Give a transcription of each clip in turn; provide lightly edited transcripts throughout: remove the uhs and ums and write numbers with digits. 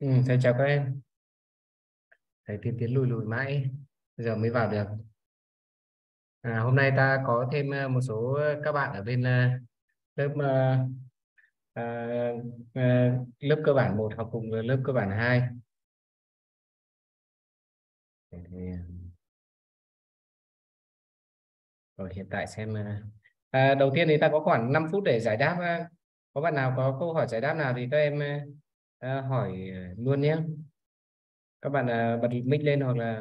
Thầy chào các em. Thầy tiến tiến lùi lùi mãi, bây giờ mới vào được. Hôm nay ta có thêm một số các bạn ở bên lớp à, lớp cơ bản một học cùng với lớp cơ bản 2. Thì, rồi hiện tại xem đầu tiên thì ta có khoảng 5 phút để giải đáp. Có bạn nào có câu hỏi giải đáp nào thì các em hỏi luôn nhé. Các bạn bật mic lên hoặc là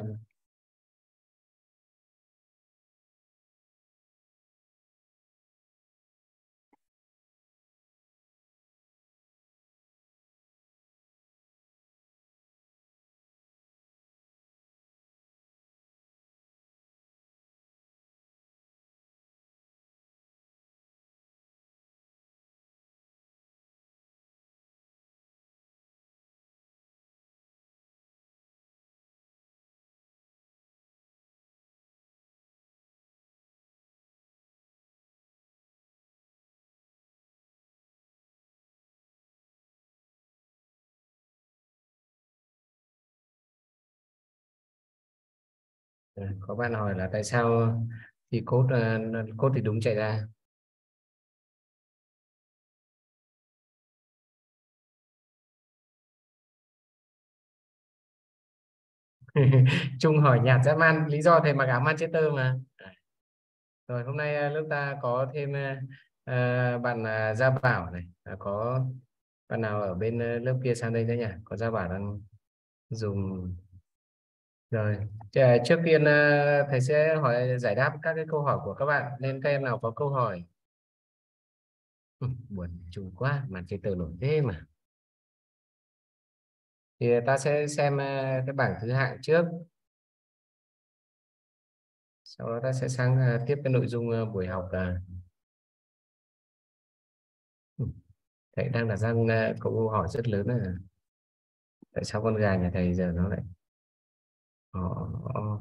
có bạn hỏi là tại sao thì code thì đúng chạy ra. Trung hỏi nhạt dã man, lý do thầy mặc áo Manchester mà. Rồi hôm nay lớp ta có thêm bạn Gia Bảo này. Có bạn nào ở bên lớp kia sang đây nữa nhỉ? Có Gia Bảo đang dùng. Rồi trước tiên thầy sẽ hỏi giải đáp các cái câu hỏi của các bạn, nên các em nào có câu hỏi. Buồn chung quá, Manchester nổi thế mà. Thì ta sẽ xem cái bảng thứ hạng trước, sau đó ta sẽ sang tiếp cái nội dung buổi học. Thầy đang đặt ra câu hỏi rất lớn là tại sao con gà nhà thầy giờ nó lại Ờ,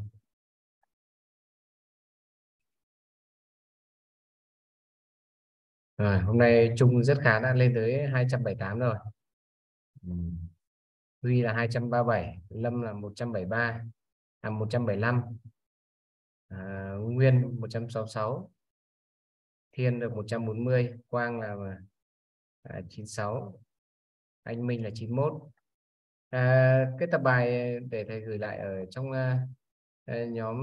Rồi, hôm nay Trung rất khá đã lên tới 278 rồi. Ừ. Huy là 237, Lâm là 173, 175, Nguyên 166, Thiên được 140, Quang là 96, anh Minh là 91. Cái tập bài để thầy gửi lại ở trong nhóm.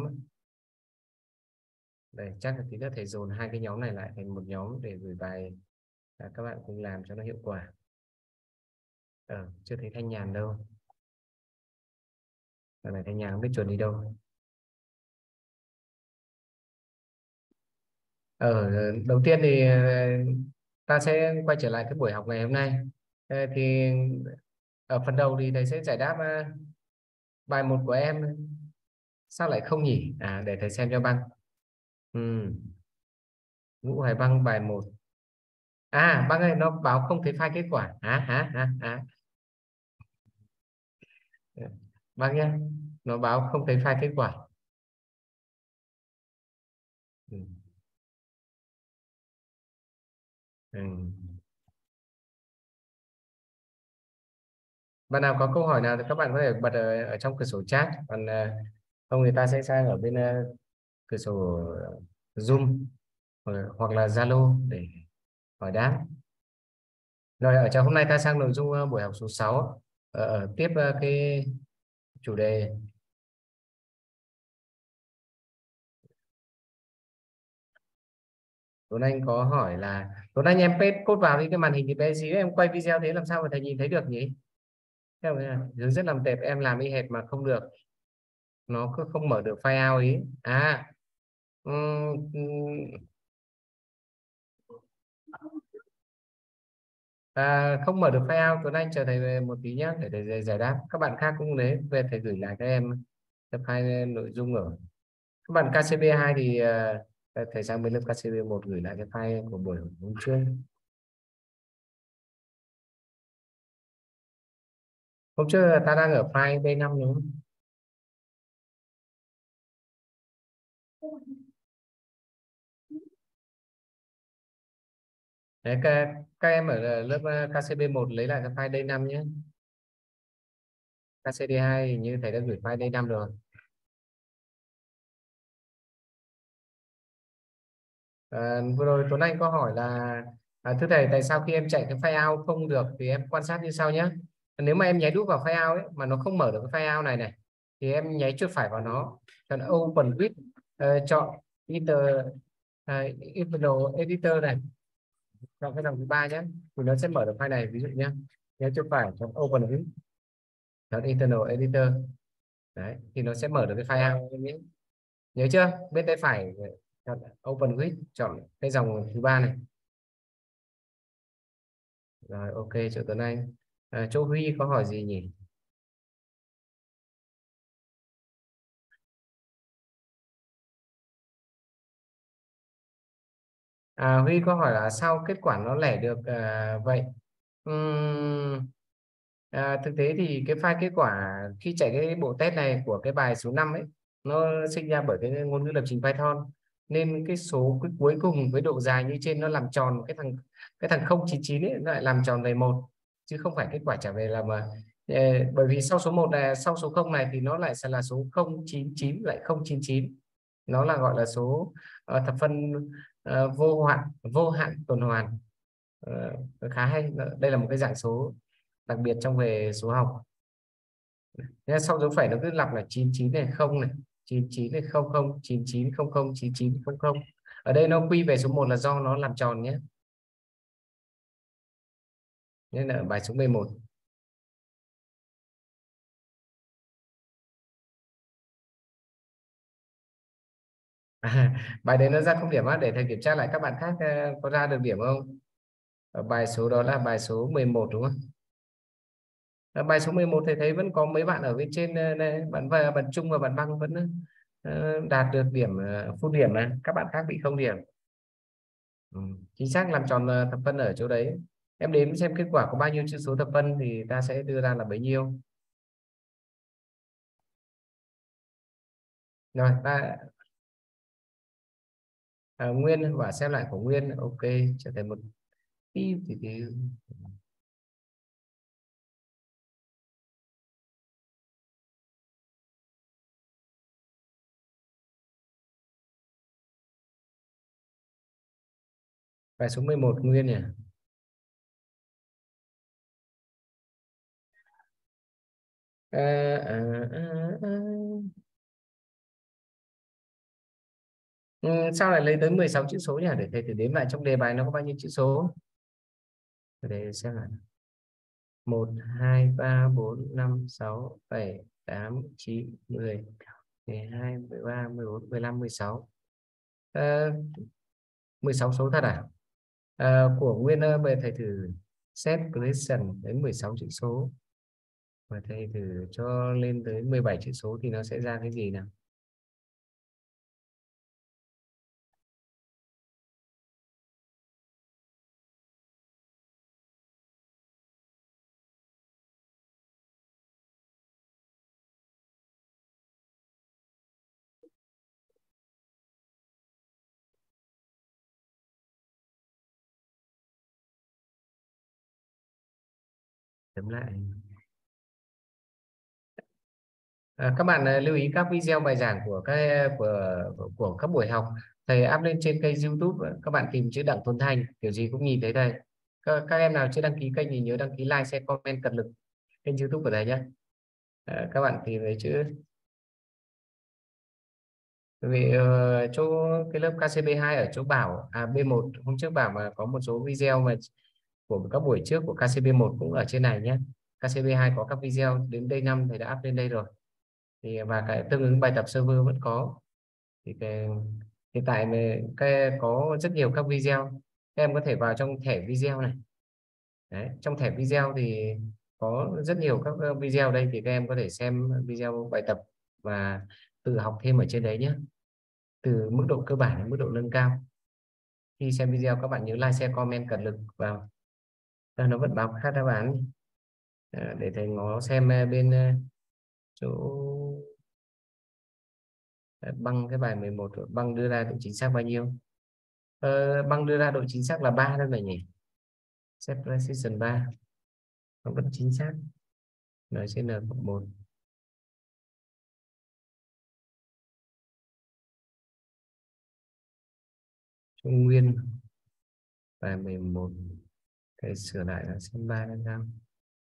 Đây, chắc là tí nữa thầy dồn hai cái nhóm này lại thành một nhóm để gửi bài các bạn cùng làm cho nó hiệu quả. Chưa thấy Thanh Nhàn đâu. Lần này Thanh Nhàn không biết chuồn đi đâu. Đầu tiên thì ta sẽ quay trở lại cái buổi học ngày hôm nay. Thì ở phần đầu thì thầy sẽ giải đáp bài một của em. Sao lại không nhỉ? Để thầy xem cho băng. Ừ, Vũ Hoài Băng bài một. Băng ơi, nó báo không thấy file kết quả. Băng nhé, nó báo không thấy file kết quả. Ừ. Ừ. Bạn nào có câu hỏi nào thì các bạn có thể bật ở trong cửa sổ chat, còn không người ta sẽ sang ở bên cửa sổ Zoom hoặc là Zalo để hỏi đáp. Rồi ở trong hôm nay ta sang nội dung buổi học số 6, tiếp cái chủ đề. Tuấn Anh có hỏi là Tuấn Anh em paste code vào đi, cái màn hình thì bé xíu, em quay video thế làm sao mà thầy nhìn thấy được nhỉ? Theo hướng dẫn làm tệp em làm y hệt mà không được, nó cứ không mở được file out ý. Ừm, ừm, Không mở được file out. Tuấn Anh chờ thầy về một tí nhé để thầy giải đáp. Các bạn khác cũng đấy, về thầy gửi lại các em tập file nội dung ở các bạn KCB2 thì thầy sang bên lớp KCB1 gửi lại cái file của buổi hôm trước. Hôm trước là ta đang ở file B5 đúng không? Đấy, các em ở lớp KCB1 lấy lại cái file D5 nhé. KCD2 hình như thầy đã gửi file D5 rồi. Vừa rồi Tuấn Anh có hỏi là thưa thầy, tại sao khi em chạy cái file out không được thì em quan sát như sau nhé. Nếu mà em nháy đúp vào file out ấy mà nó không mở được cái file out này này thì em nháy chuột phải vào nó, chọn open with, chọn inter internal editor này, chọn cái dòng thứ ba nhé, thì nó sẽ mở được file này. Ví dụ nhé, nháy chuột phải chọn open with, chọn internal editor. Đấy thì nó sẽ mở được cái file out. Nhớ chưa, bên tay phải chọn open with, chọn cái dòng thứ ba này. Rồi, ok, chỗ Tuấn Anh. Chỗ Huy có hỏi gì nhỉ? Huy có hỏi là sao kết quả nó lẻ được vậy? Ừm, Thực tế thì cái file kết quả khi chạy cái bộ test này của cái bài số 5 ấy, nó sinh ra bởi cái ngôn ngữ lập trình Python, nên cái số cuối cùng với độ dài như trên nó làm tròn cái thằng 099 ấy, nó lại làm tròn về một, chứ không phải kết quả trả về là mà. Bởi vì sau số 1 này, sau số 0 này thì nó lại sẽ là số 099 lại 099, nó là gọi là số thập phân vô hạn tuần hoàn. Khá hay. Đây là một cái dạng số đặc biệt trong về số học. Thế sau dấu phẩy nó cứ lặp là 99 này không này, 99 này không không, 99 không không, 99 không không. Ở đây nó quy về số 1 là do nó làm tròn nhé, nên là ở bài số 11. Bài đấy nó ra không điểm á, để thầy kiểm tra lại các bạn khác có ra được điểm không. Ở bài số đó là bài số 11 đúng không? Bài số 11 thầy thấy vẫn có mấy bạn ở bên trên này, bạn Trung và bạn Băng vẫn đạt được điểm full điểm, mà các bạn khác bị không điểm. Ừ. Chính xác làm tròn thập phân ở chỗ đấy. Em đếm xem kết quả có bao nhiêu chữ số thập phân thì ta sẽ đưa ra là bấy nhiêu. Rồi ta Nguyên và xem lại của Nguyên. Ok, trở thành một tí thì bài số 11 Nguyên nhỉ. à, à, à, à. Ừ, sao lại lấy tới 16 chữ số nhỉ, để thầy thử đếm lại trong đề bài nó có bao nhiêu chữ số để xem lại. 1 2 3 4 5 6 7 8 9 10 12 13 14 15 16. Ờ, 16 số thật à? Của Nguyên về thầy thử set question đến 16 chữ số, và thầy thử cho lên tới 17 chữ số thì nó sẽ ra cái gì nào. Chấm lại. Các bạn lưu ý các video bài giảng của các buổi học thầy up lên trên kênh YouTube. Các bạn tìm chữ Đặng Tuấn Thành kiểu gì cũng nhìn thấy thầy. Các em nào chưa đăng ký kênh thì nhớ đăng ký, like, share, comment cật lực kênh YouTube của thầy nhé. Các bạn tìm thấy chữ. Vì chỗ cái lớp KCB2 ở chỗ Bảo B1 hôm trước Bảo mà có một số video mà của các buổi trước của KCB1 cũng ở trên này nhé. KCB2 có các video đến đây năm thầy đã up lên đây rồi, thì và cái tương ứng bài tập server vẫn có. Thì hiện tại có rất nhiều các video, các em có thể vào trong thẻ video này. Đấy, trong thẻ video thì có rất nhiều các video đây, thì các em có thể xem video bài tập và tự học thêm ở trên đấy nhé, từ mức độ cơ bản đến mức độ nâng cao. Khi xem video các bạn nhớ like, share, comment cật lực vào. Nó vẫn báo khác đáp án. Để thầy ngó xem bên chỗ Băng cái bài 11 rồi, Băng đưa ra độ chính xác bao nhiêu. Băng đưa ra độ chính xác là 3 thôi này nhỉ. Set precision 3, nó vẫn chính xác. n trên n cộng 1. Trung nguyên bài 11. Cái sửa lại là xem 3 nhân năm.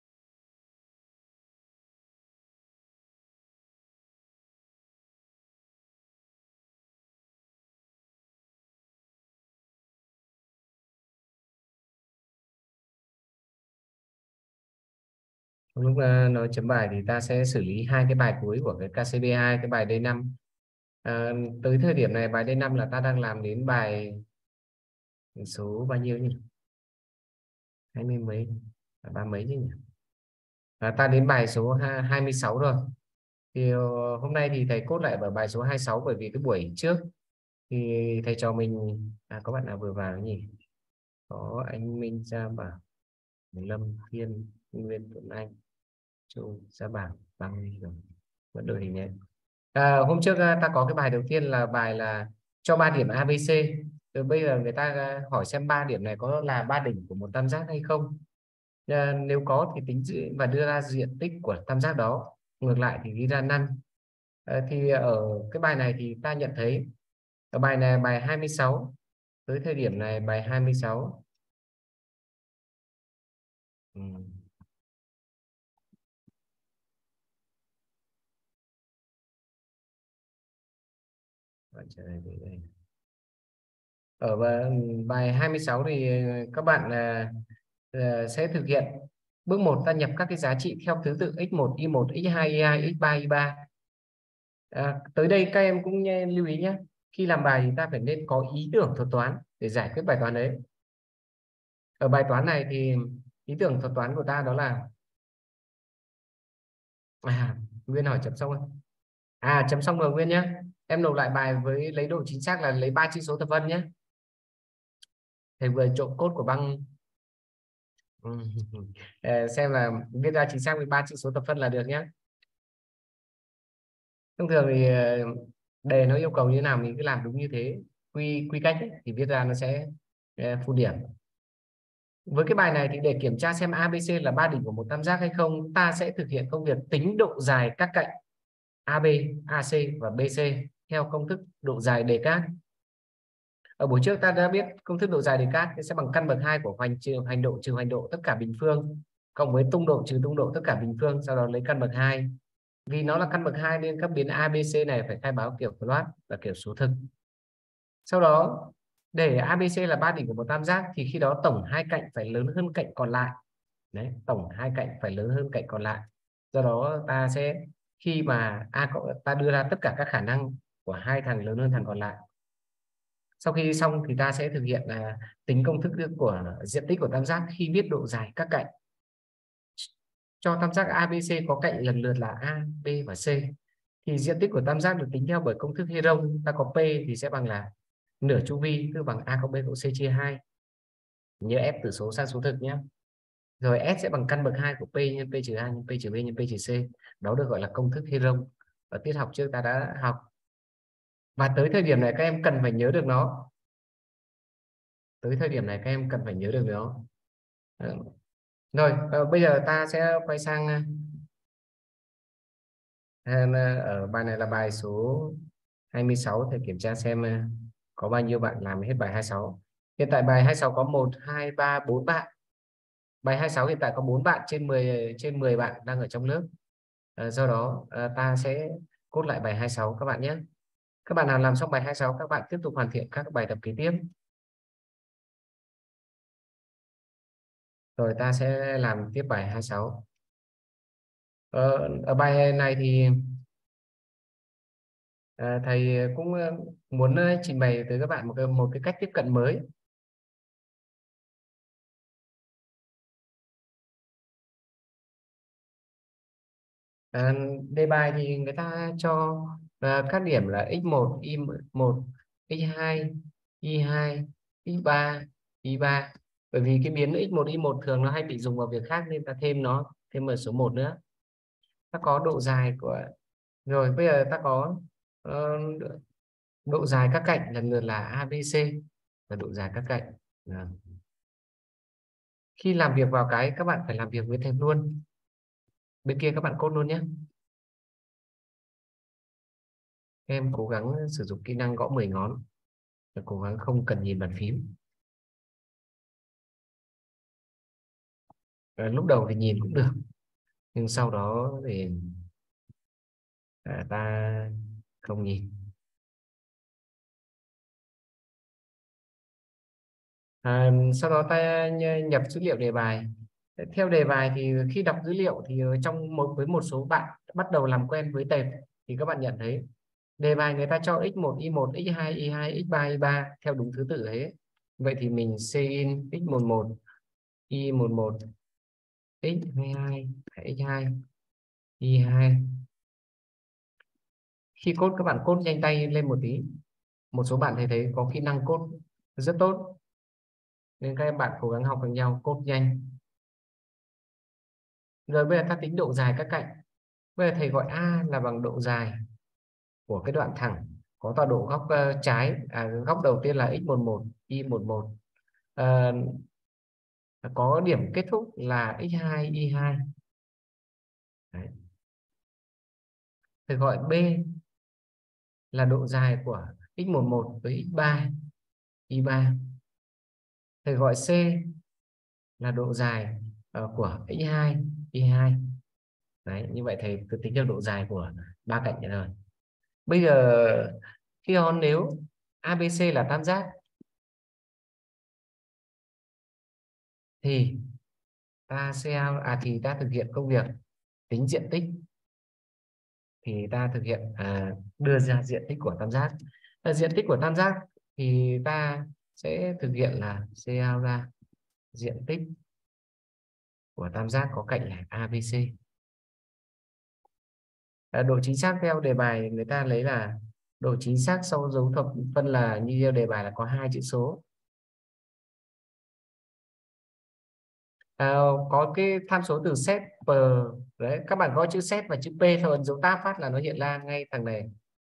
Lúc nó chấm bài thì ta sẽ xử lý hai cái bài cuối của cái KCB2, cái bài D5. Tới thời điểm này bài D5 là ta đang làm đến bài số bao nhiêu nhỉ? 20 mấy, ba mấy chứ nhỉ? Ta đến bài số 26 rồi. Thì hôm nay thì thầy cốt lại ở bài số 26, bởi vì cái buổi trước thì thầy trò mình có bạn nào vừa vào nhỉ? Có anh Minh, Gia Bảo, Lâm, Thiên, Nguyên, Tuấn Anh, Châu, Gia Bảo, Băng rồi. Vẫn đội hình nhé. Hôm trước ta có cái bài đầu tiên là bài là cho 3 điểm ABC. Từ bây giờ người ta hỏi xem 3 điểm này có là ba đỉnh của một tam giác hay không. Nếu có thì tính và đưa ra diện tích của tam giác đó. Ngược lại thì ghi ra năn. Thì ở cái bài này thì ta nhận thấy ở bài này bài 26, tới thời điểm này bài 26. Ừ. Bạn trả lời về đây. Ở bài 26 thì các bạn sẽ thực hiện bước 1, ta nhập các cái giá trị theo thứ tự x1, y1, x2, y2, x3, y3. Tới đây các em cũng lưu ý nhé. Khi làm bài thì ta phải nên có ý tưởng thuật toán để giải quyết bài toán đấy. Ở bài toán này thì ý tưởng thuật toán của ta đó là Nguyên hỏi chấm xong rồi. Chấm xong rồi Nguyên nhé. Em nộp lại bài với lấy độ chính xác là lấy 3 chữ số thập phân nhé. Thầy vừa trộn cốt của băng. Xem là viết ra chính xác với 3 chữ số thập phân là được nhé. Thông thường thì đề nó yêu cầu như thế nào mình cứ làm đúng như thế. Quy cách ấy, thì viết ra nó sẽ phụ điểm. Với cái bài này thì để kiểm tra xem ABC là ba đỉnh của một tam giác hay không, ta sẽ thực hiện công việc tính độ dài các cạnh AB, AC và BC theo công thức độ dài Descartes. Ở buổi trước ta đã biết công thức độ dài Descartes sẽ bằng căn bậc 2 của hoành độ trừ hoành độ tất cả bình phương cộng với tung độ trừ tung độ tất cả bình phương, sau đó lấy căn bậc 2. Vì nó là căn bậc 2 nên các biến ABC này phải khai báo kiểu float và kiểu số thực. Sau đó để ABC là ba đỉnh của một tam giác thì khi đó tổng hai cạnh phải lớn hơn cạnh còn lại. Đấy, tổng hai cạnh phải lớn hơn cạnh còn lại. Do đó ta sẽ khi mà ta đưa ra tất cả các khả năng của hai thằng lớn hơn thằng còn lại. Sau khi xong thì ta sẽ thực hiện là tính công thức của diện tích của tam giác khi viết độ dài các cạnh. Cho tam giác ABC có cạnh lần lượt là A, B và C. Thì diện tích của tam giác được tính theo bởi công thức Heron. Ta có P thì sẽ bằng là nửa chu vi, tức bằng A cộng B cộng C chia 2. Nhớ ép từ số sang số thực nhé. Rồi S sẽ bằng căn bậc 2 của P nhân P trừ 2 nhân P trừ B nhân P trừ C. Đó được gọi là công thức Heron. Ở tiết học trước ta đã học. Và tới thời điểm này các em cần phải nhớ được nó. Tới thời điểm này các em cần phải nhớ được nó. Rồi, bây giờ ta sẽ quay sang ở bài này là bài số 26 thì kiểm tra xem có bao nhiêu bạn làm hết bài 26. Hiện tại bài 26 có 1, 2, 3, 4 bạn. Bài 26 hiện tại có 4 bạn trên 10 bạn đang ở trong lớp. Do đó ta sẽ cốt lại bài 26 các bạn nhé. Các bạn nào làm xong bài 26 các bạn tiếp tục hoàn thiện các bài tập kế tiếp. Rồi ta sẽ làm tiếp bài 26. Ở bài này thì thầy cũng muốn trình bày tới các bạn một cái cách tiếp cận mới. Đề bài thì người ta cho các điểm là x1, y1, x2, y2, x3, y3. Bởi vì cái biến x1, y1 thường nó hay bị dùng vào việc khác nên ta thêm ở số 1 nữa. Ta có độ dài của rồi bây giờ ta có ờ, độ dài các cạnh lần lượt là ABC và độ dài các cạnh. Khi làm việc vào cái các bạn phải làm việc với thầy luôn. Bên kia các bạn code luôn nhé. Em cố gắng sử dụng kỹ năng gõ 10 ngón, cố gắng không cần nhìn bàn phím. Lúc đầu thì nhìn cũng được, nhưng sau đó thì ta không nhìn. Sau đó ta nhập dữ liệu đề bài. Theo đề bài thì khi đọc dữ liệu thì trong với một số bạn bắt đầu làm quen với tệp thì các bạn nhận thấy đề bài người ta cho x1, y1, x2, y2, x3, y3 theo đúng thứ tự đấy. Vậy thì mình cin x11, y11, x22, x2, y2. Khi code các bạn code nhanh tay lên một tí. Một số bạn thấy có kỹ năng code rất tốt nên các bạn cố gắng học với nhau code nhanh. Rồi bây giờ ta tính độ dài các cạnh. Bây giờ thầy gọi A là bằng độ dài của cái đoạn thẳng có tọa độ góc trái, góc đầu tiên là x11, y11, có điểm kết thúc là x2, y2. Đấy. Thầy gọi B là độ dài của x11 với x3, y3. Thầy gọi C là độ dài của x2, y2. Đấy, như vậy thầy cứ tính được độ dài của ba cạnh này rồi. Bây giờ khi đó nếu ABC là tam giác thì ta thực hiện công việc tính diện tích, thì ta thực hiện đưa ra diện tích của tam giác. Diện tích của tam giác thì ta sẽ thực hiện là CA ra diện tích của tam giác có cạnh là ABC. Độ chính xác theo đề bài người ta lấy là độ chính xác sau dấu thập phân là như theo đề bài là có 2 chữ số. Có cái tham số từ set per đấy, các bạn có chữ set và chữ p thôi, ấn dấu tab phát là nó hiện ra ngay thằng này,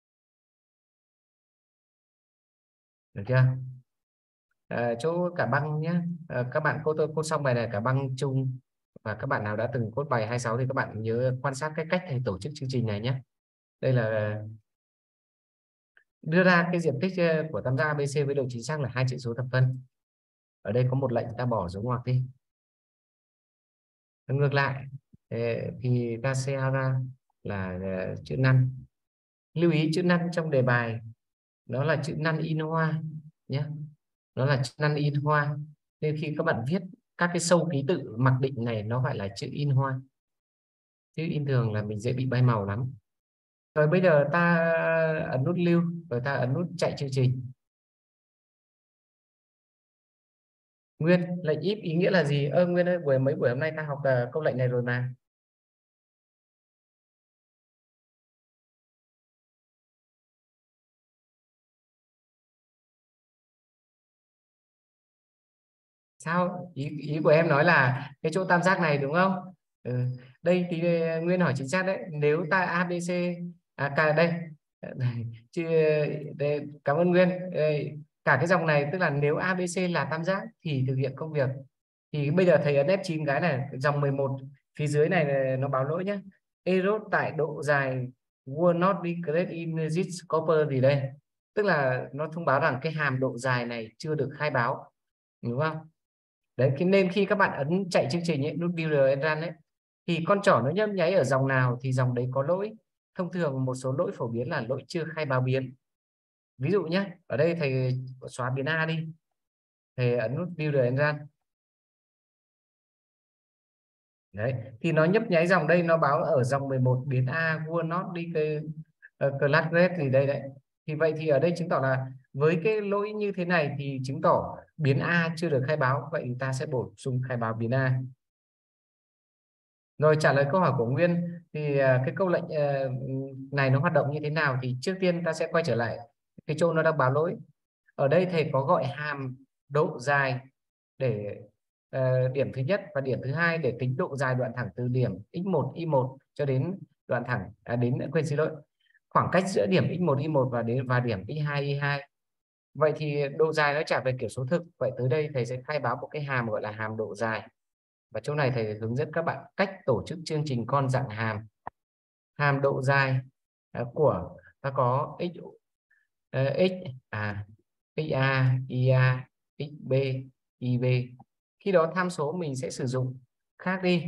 được chưa? Chỗ cả băng nhé. Các bạn cô xong bài này cả băng chung, và các bạn nào đã từng code bài 26 thì các bạn nhớ quan sát cái cách thầy tổ chức chương trình này nhé. Đây là đưa ra cái diện tích của tam giác ABC với độ chính xác là 2 chữ số thập phân. Ở đây có một lệnh ta bỏ dấu ngoặc đi. Ngược lại thì ta sẽ ra là chữ năn. Lưu ý chữ năn trong đề bài đó là chữ năn in hoa nhé, nó là chữ năn in hoa, nên khi các bạn viết các cái sâu ký tự mặc định này nó phải là chữ in hoa, chứ in thường là mình dễ bị bay màu lắm. Rồi bây giờ ta ấn nút lưu, rồi ta ấn nút chạy chương trình. Nguyên, lệnh if ý nghĩa là gì? Nguyên ơi, mấy buổi hôm nay ta học câu lệnh này rồi mà. Sao? Ý của em nói là cái chỗ tam giác này đúng không? Ừ. Đây thì Nguyên hỏi chính xác đấy. Nếu ta ABC cả đây. Chứ đây, cảm ơn Nguyên. Cả cái dòng này tức là nếu ABC là tam giác thì thực hiện công việc. Thì bây giờ thầy ấn F9 cái này, dòng 11 phía dưới này nó báo lỗi nhé. Error tại độ dài will not be created in this copper gì đây? Tức là nó thông báo rằng cái hàm độ dài này chưa được khai báo, đúng không? Đấy, nên khi các bạn ấn chạy chương trình ấy, nút build and run ấy, thì con trỏ nó nhấp nháy ở dòng nào thì dòng đấy có lỗi. Thông thường một số lỗi phổ biến là lỗi chưa khai báo biến. Ví dụ nhé, ở đây thầy xóa biến A đi, thầy ấn nút build and run. Đấy, thì nó nhấp nháy dòng đây, nó báo ở dòng 11 biến A will not đi cái class grade gì đây đấy. Thì vậy thì ở đây chứng tỏ là với cái lỗi như thế này thì chứng tỏ biến A chưa được khai báo, vậy ta sẽ bổ sung khai báo biến A. Rồi trả lời câu hỏi của Nguyên thì cái câu lệnh này nó hoạt động như thế nào, thì trước tiên ta sẽ quay trở lại cái chỗ nó đang báo lỗi. Ở đây thầy có gọi hàm độ dài để điểm thứ nhất và điểm thứ hai để tính độ dài đoạn thẳng từ điểm x1 y1 cho đến đoạn thẳng xin lỗi, khoảng cách giữa điểm x1 y1 và điểm x2 y2. Vậy thì độ dài nó trả về kiểu số thực. Vậy tới đây thầy sẽ khai báo một cái hàm gọi là hàm độ dài. Và chỗ này thầy hướng dẫn các bạn cách tổ chức chương trình con dạng hàm. Hàm độ dài của ta có x x xa, ia, xb, ib. Khi đó tham số mình sẽ sử dụng khác đi.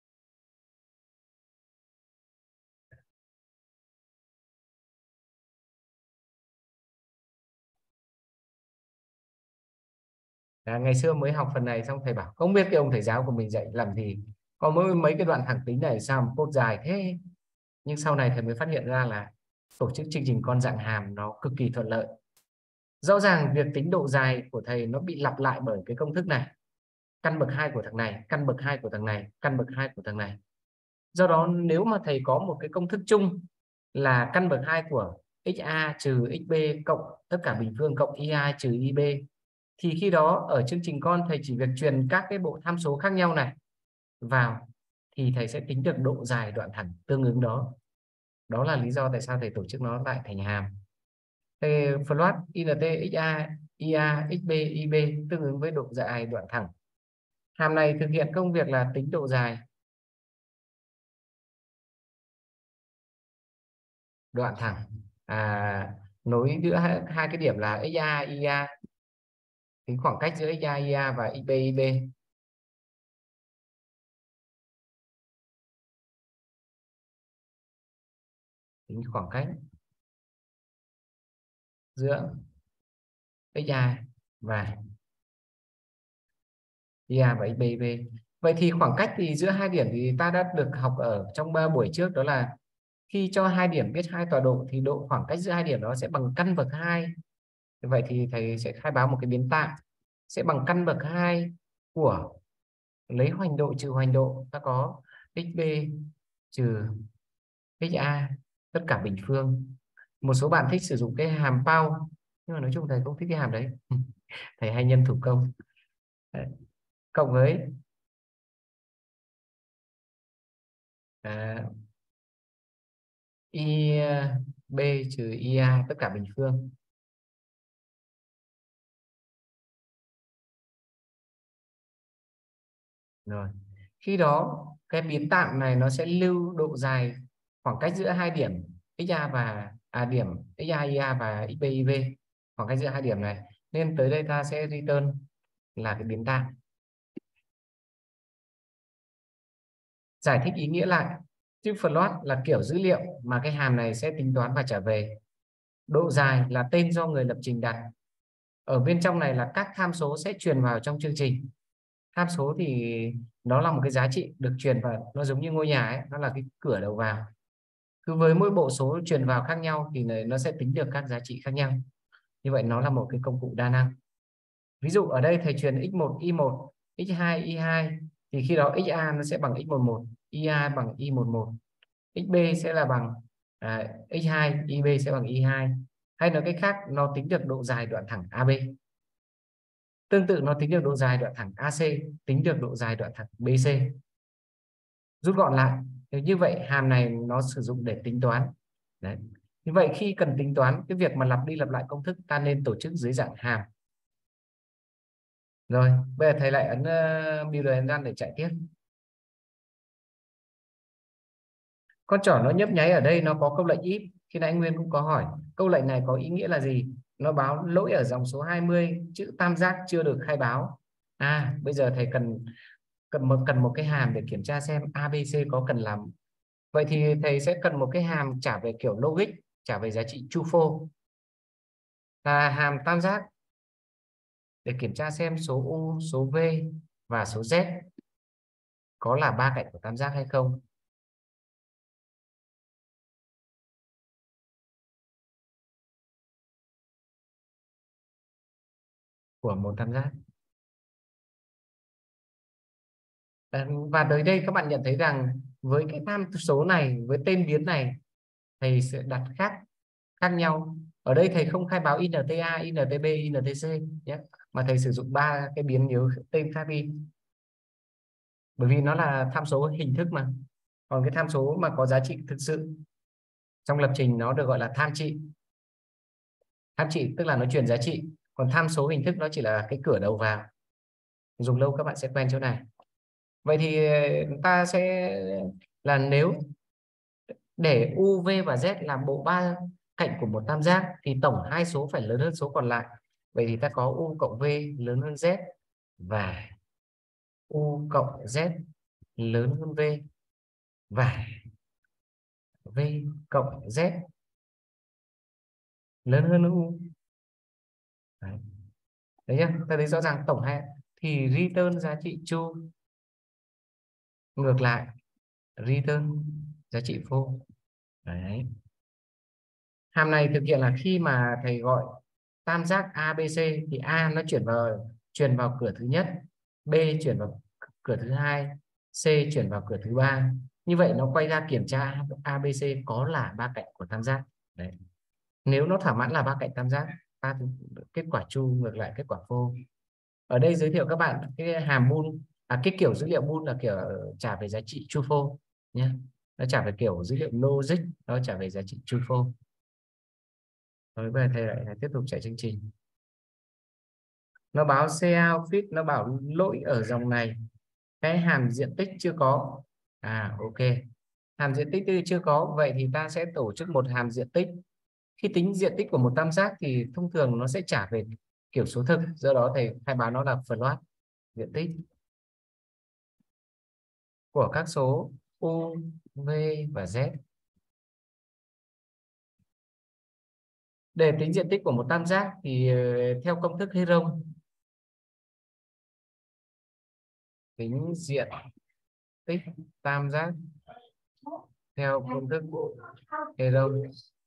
Ngày xưa mới học phần này xong thầy bảo không biết cái ông thầy giáo của mình dạy làm gì, có mỗi mấy cái đoạn thẳng tính này sao mà code dài thế. Nhưng sau này thầy mới phát hiện ra là tổ chức chương trình con dạng hàm nó cực kỳ thuận lợi. Rõ ràng việc tính độ dài của thầy nó bị lặp lại bởi cái công thức này: căn bậc 2 của thằng này, căn bậc 2 của thằng này, căn bậc 2 của thằng này. Do đó nếu mà thầy có một cái công thức chung là căn bậc 2 của xa trừ xb cộng tất cả bình phương cộng ia trừ ib, thì khi đó ở chương trình con thầy chỉ việc truyền các cái bộ tham số khác nhau này vào thì thầy sẽ tính được độ dài đoạn thẳng tương ứng đó. Đó là lý do tại sao thầy tổ chức nó lại thành hàm. Thầy float int xa, ia, xb, ib tương ứng với độ dài đoạn thẳng. Hàm này thực hiện công việc là tính độ dài đoạn thẳng nối giữa hai cái điểm là xa, ia, tính khoảng cách giữa xa, ia và xb, ib. Tính khoảng cách giữa xa và ia và xb, ib. Vậy thì khoảng cách thì giữa hai điểm thì ta đã được học ở trong 3 buổi trước, đó là khi cho hai điểm biết hai tọa độ thì độ khoảng cách giữa hai điểm đó sẽ bằng căn bậc 2. Vậy thì thầy sẽ khai báo một cái biến tạm sẽ bằng căn bậc 2 của lấy hoành độ trừ hoành độ, ta có xb trừ xa tất cả bình phương. Một số bạn thích sử dụng cái hàm Pau nhưng mà nói chung thầy không thích cái hàm đấy. Thầy hay nhân thủ công. Đấy. Cộng với ib trừ ia tất cả bình phương. Rồi khi đó cái biến tạm này nó sẽ lưu độ dài khoảng cách giữa hai điểm xa và điểm xa, ia và xb, iv, khoảng cách giữa hai điểm này, nên tới đây ta sẽ return là cái biến tạm. Giải thích ý nghĩa lại, chữ float là kiểu dữ liệu mà cái hàm này sẽ tính toán và trả về. Độ dài là tên do người lập trình đặt. Ở bên trong này là các tham số sẽ truyền vào trong chương trình. Tham số thì nó là một cái giá trị được truyền vào, nó giống như ngôi nhà ấy, nó là cái cửa đầu vào. Cứ với mỗi bộ số truyền vào khác nhau thì nó sẽ tính được các giá trị khác nhau. Như vậy nó là một cái công cụ đa năng. Ví dụ ở đây thầy truyền x1 y1, x2 y2 thì khi đó xa nó sẽ bằng x11, ia bằng y11, xb sẽ là bằng x2, ib sẽ bằng y2. Hay nói cách khác, nó tính được độ dài đoạn thẳng AB. Tương tự nó tính được độ dài đoạn thẳng AC, tính được độ dài đoạn thẳng BC. Rút gọn lại, như vậy hàm này nó sử dụng để tính toán. Đấy. Như vậy khi cần tính toán cái việc mà lặp đi lặp lại công thức ta nên tổ chức dưới dạng hàm. Rồi bây giờ thầy lại ấn build and run để chạy tiếp. Con trỏ nó nhấp nháy ở đây nó có câu lệnh if. Khi nãy Nguyên cũng có hỏi câu lệnh này có ý nghĩa là gì. Nó báo lỗi ở dòng số 20, chữ tam giác chưa được khai báo. Bây giờ thầy cần một cái hàm để kiểm tra xem ABC có cần làm. Vậy thì thầy sẽ cần một cái hàm trả về kiểu logic, trả về giá trị true false, là hàm tam giác để kiểm tra xem số U, số V và số Z có là ba cạnh của tam giác hay không. Của một tam giác. Và tới đây các bạn nhận thấy rằng với cái tham số này, với tên biến này, thầy sẽ đặt khác nhau. Ở đây thầy không khai báo INTA, INTB, INTC nhé, mà thầy sử dụng ba cái biến nhớ tên khác đi. Bởi vì nó là tham số hình thức mà. Còn cái tham số mà có giá trị thực sự trong lập trình nó được gọi là tham trị. Tham trị tức là nó truyền giá trị. Còn tham số hình thức nó chỉ là cái cửa đầu vào. Dùng lâu các bạn sẽ quen chỗ này. Vậy thì ta sẽ là nếu để u, v và z là bộ ba cạnh của một tam giác thì tổng hai số phải lớn hơn số còn lại. Vậy thì ta có u cộng v lớn hơn z và u cộng z lớn hơn v và v cộng z lớn hơn u. Đấy. Đấy nhá, ta thấy rõ ràng tổng hai thì return giá trị true, ngược lại return giá trị false. Đấy. Hàm này thực hiện là khi mà thầy gọi tam giác ABC thì A nó chuyển vào cửa thứ nhất, B chuyển vào cửa thứ hai, C chuyển vào cửa thứ ba. Như vậy nó quay ra kiểm tra ABC có là ba cạnh của tam giác. Đấy. Nếu nó thỏa mãn là ba cạnh tam giác, ta kết quả true, ngược lại kết quả false. Ở đây giới thiệu các bạn cái hàm bool, cái kiểu dữ liệu bool là kiểu trả về giá trị true false nhé. Nó trả về kiểu dữ liệu logic, nó trả về giá trị true false. Rồi bây giờ thầy lại tiếp tục chạy chương trình. Nó báo cout fit, nó bảo lỗi ở dòng này, cái hàm diện tích chưa có. Ok, hàm diện tích chưa có, vậy thì ta sẽ tổ chức một hàm diện tích. Khi tính diện tích của một tam giác thì thông thường nó sẽ trả về kiểu số thực, do đó thầy khai báo nó là float diện tích của các số u, v và z. Để tính diện tích của một tam giác thì theo công thức Heron, tính diện tích tam giác theo công thức Heron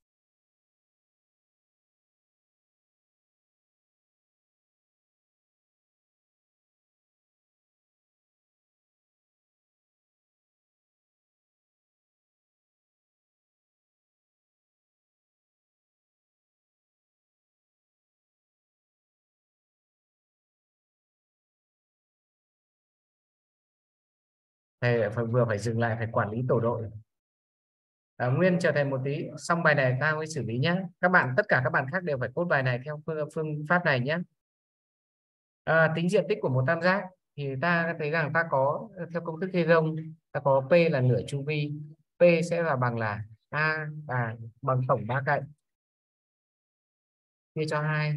thầy vừa phải dừng lại, phải quản lý tổ đội. Nguyên chờ thầy một tí, xong bài này ta mới xử lý nhé. Các bạn, tất cả các bạn khác đều phải code bài này theo phương pháp này nhé. Tính diện tích của một tam giác thì ta thấy rằng ta có theo công thức Heron, ta có P là nửa chu vi, P sẽ là bằng tổng ba cạnh chia cho 2.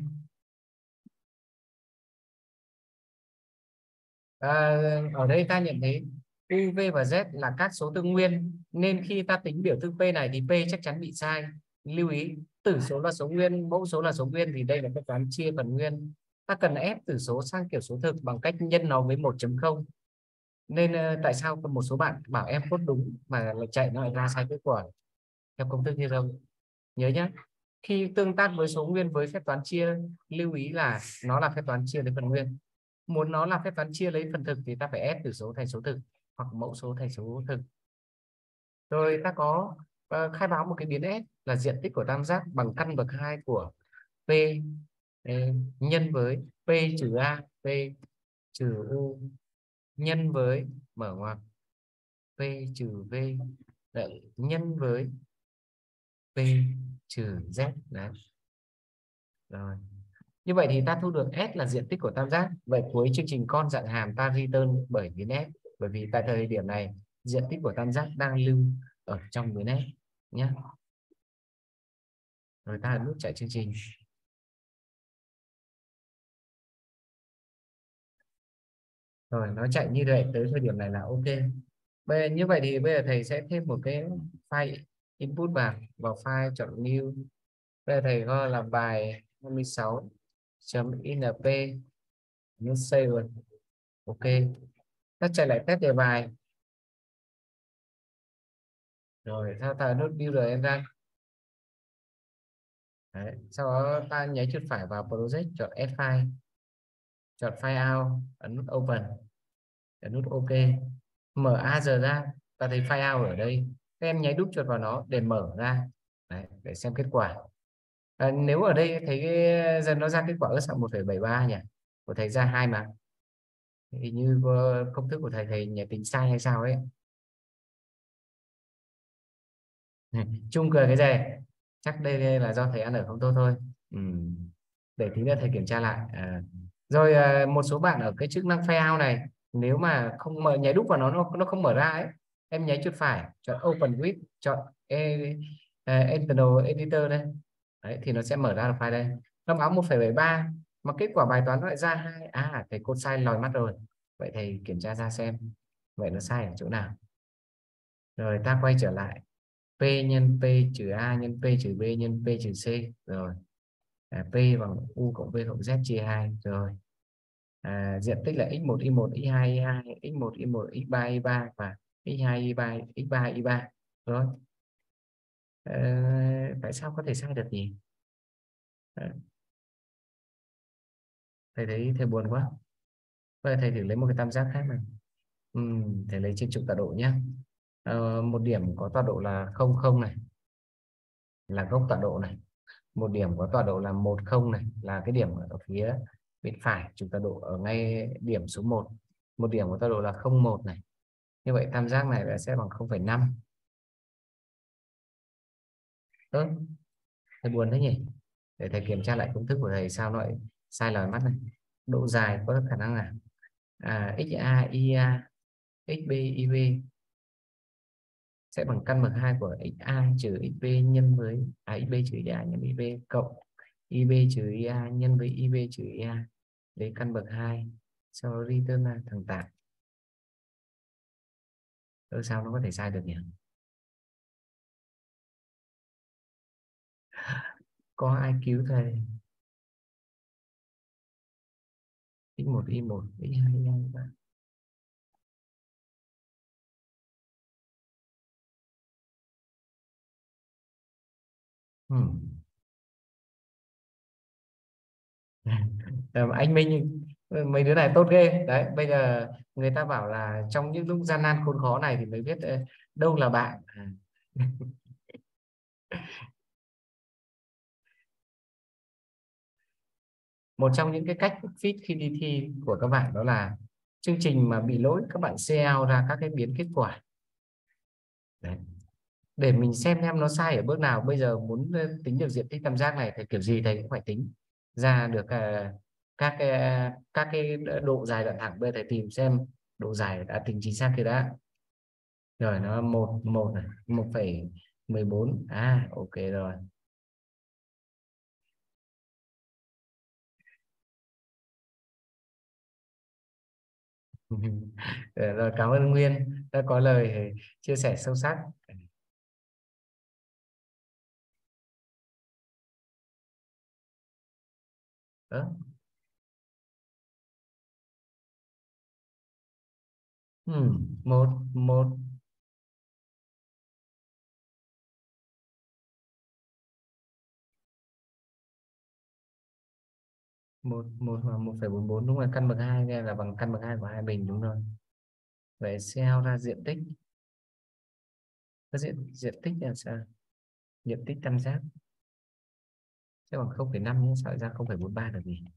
Ở đây ta nhận thấy u, v và z là các số tương nguyên, nên khi ta tính biểu thức P này thì P chắc chắn bị sai. Lưu ý tử số là số nguyên, mẫu số là số nguyên, thì đây là phép toán chia phần nguyên. Ta cần ép tử số sang kiểu số thực bằng cách nhân nó với 1.0. Nên tại sao một số bạn bảo em code đúng mà lại chạy nó lại ra sai kết quả theo công thức như không? Nhớ nhé, khi tương tác với số nguyên với phép toán chia, lưu ý là nó là phép toán chia lấy phần nguyên. Muốn nó là phép toán chia lấy phần thực thì ta phải ép tử số thành số thực hoặc mẫu số thành số thực. Rồi ta có khai báo một cái biến S là diện tích của tam giác bằng căn bậc 2 của P nhân với P trừ A, P trừ U nhân với mở ngoặc P trừ V lại nhân với P trừ Z. Đấy. Rồi. Như vậy thì ta thu được S là diện tích của tam giác. Vậy cuối chương trình con dạng hàm ta return bởi biến S, bởi vì tại thời điểm này diện tích của tam giác đang lưu ở trong biến S nhé. Rồi ta nút chạy chương trình. Rồi nó chạy như vậy tới thời điểm này là ok. Như vậy thì bây giờ thầy sẽ thêm một cái file input vào file, chọn new. Bây giờ thầy gọi là bài 26.inp, nhấn save. Ok, ta chạy lại test đề bài. Rồi ta nút build environment. Đấy. Sau đó ta nháy chuột phải vào project, chọn add file, chọn file out, ấn nút open, ấn nút ok, mở Azure ra. Ta thấy file out ở đây, các em nháy đúp chuột vào nó để mở ra. Đấy, để xem kết quả. Nếu ở đây thấy dần nó ra kết quả ớt 1,73 nhỉ, của thầy ra 2 mà hình như công thức của thầy nhảy tính sai hay sao ấy. Chung cười cái gì, chắc đây là do thầy ăn ở không tốt thôi. Để tí nữa thầy kiểm tra lại. Rồi một số bạn ở cái chức năng file out này Nếu mà không mở nháy đúp vào nó không mở ra ấy, em nháy chuột phải chọn open with, chọn internal editor đây. Đấy, thì nó sẽ mở ra được file đây. Nó báo 1,73 mà kết quả bài toán nó lại ra 2. Thầy cô sai lòi mắt rồi. Vậy thầy kiểm tra ra xem vậy nó sai ở chỗ nào. Rồi ta quay trở lại P nhân P trừ A nhân P trừ B nhân P trừ C. Rồi P bằng U cộng V cộng Z chia 2. Rồi diện tích là x1 y1 x2 y2 x1 y1 x3 y3 và x2 y3 x3 y3. Rồi tại sao có thể sai được nhỉ? Thầy thấy thầy buồn quá. Vậy thầy thử lấy một cái tam giác khác này. Thầy lấy trên trục tọa độ nhé. Một điểm có tọa độ là 00 này, là gốc tọa độ này. Một điểm có tọa độ là 10 này, là cái điểm ở phía bên phải trục tọa độ ở ngay điểm số 1. Một điểm có tọa độ là 01 này. Như vậy tam giác này sẽ bằng 0,5. Thầy buồn thế nhỉ? Để thầy kiểm tra lại công thức của thầy sao nó lại sai lòi mắt này. Độ dài có khả năng là XA IA XB IB sẽ bằng căn bậc 2 của XA trừ XB nhân với XB trừ IA nhân IB cộng IB trừ IA nhân với IB trừ IA. Lấy căn bậc 2 sau return là thằng tạng. Sao nó có thể sai được nhỉ? Có ai cứu thầy? X1 Y1 X2 Y2 Anh Minh, mấy đứa này tốt ghê đấy. Bây giờ người ta bảo là trong những lúc gian nan khốn khó này thì mới biết đâu là bạn. Một trong những cái cách fit khi đi thi của các bạn đó là chương trình mà bị lỗi các bạn share out ra các cái biến kết quả đấy, để mình xem nó sai ở bước nào. Bây giờ muốn tính được diện tích tam giác này thì kiểu gì thầy cũng phải tính ra được các cái độ dài đoạn thẳng. Bây giờ thầy tìm xem độ dài đã tính chính xác chưa đã. Rồi nó một này 1,14. Ok rồi. Rồi cảm ơn Nguyên đã có lời chia sẻ sâu sắc. Đó. Một một một một và 1,44 đúng rồi. Căn bậc 2 là bằng căn bậc 2 của hai bình đúng rồi. Vậy xeo ra diện tích. Cái diện tích là sao? Diện tích tam giác sẽ bằng 0,5 nhé. Sao lại ra 0,43 được nhỉ?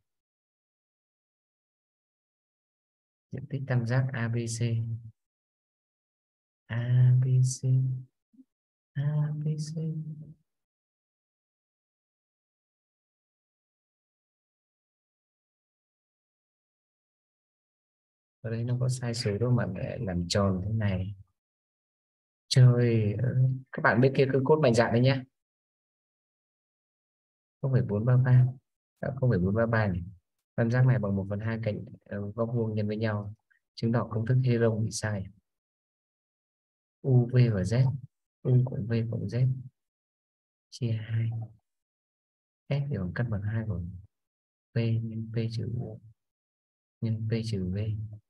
Diện tích tam giác ABC. ABC ABC ở đây nó có sai số đâu mà lại làm tròn thế này. Trời ơi. Các bạn bên kia cứ cốt mạnh dạn đấy nhé. 0,433. 0,433 này. Tam giác này bằng 1/2 cạnh góc vuông nhân với nhau, chứng tỏ công thức Heron bị sai. UV và Z, U cộng V cộng Z chia 2. S thì bằng căn bằng 2 của P nhân P trừ U nhân P trừ V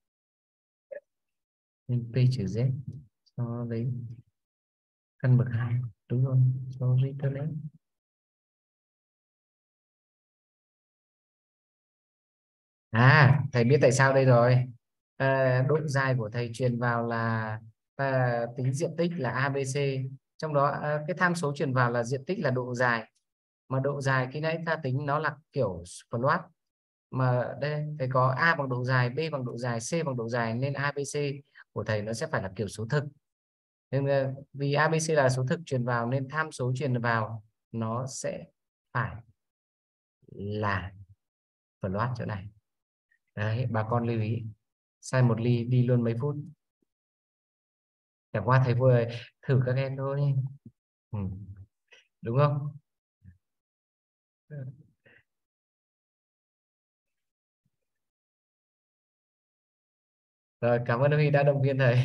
nhân P trừ Z. Cho lấy căn bậc 2. Đúng rồi, cho return lấy. Thầy biết tại sao đây rồi. Độ dài của thầy truyền vào là tính diện tích là ABC, trong đó cái tham số truyền vào là diện tích là độ dài, mà độ dài khi nãy ta tính nó là kiểu float, mà đây thầy có A bằng độ dài, B bằng độ dài, C bằng độ dài, nên ABC của thầy nó sẽ phải là kiểu số thực. Nên vì ABC là số thực truyền vào nên tham số truyền vào nó sẽ phải là float chỗ này. Đấy, bà con lưu ý. Sai một ly đi luôn mấy phút. Chẳng qua thầy vừa thử các em thôi. Ừ. Đúng không? Rồi, cảm ơn Huy đã động viên thầy.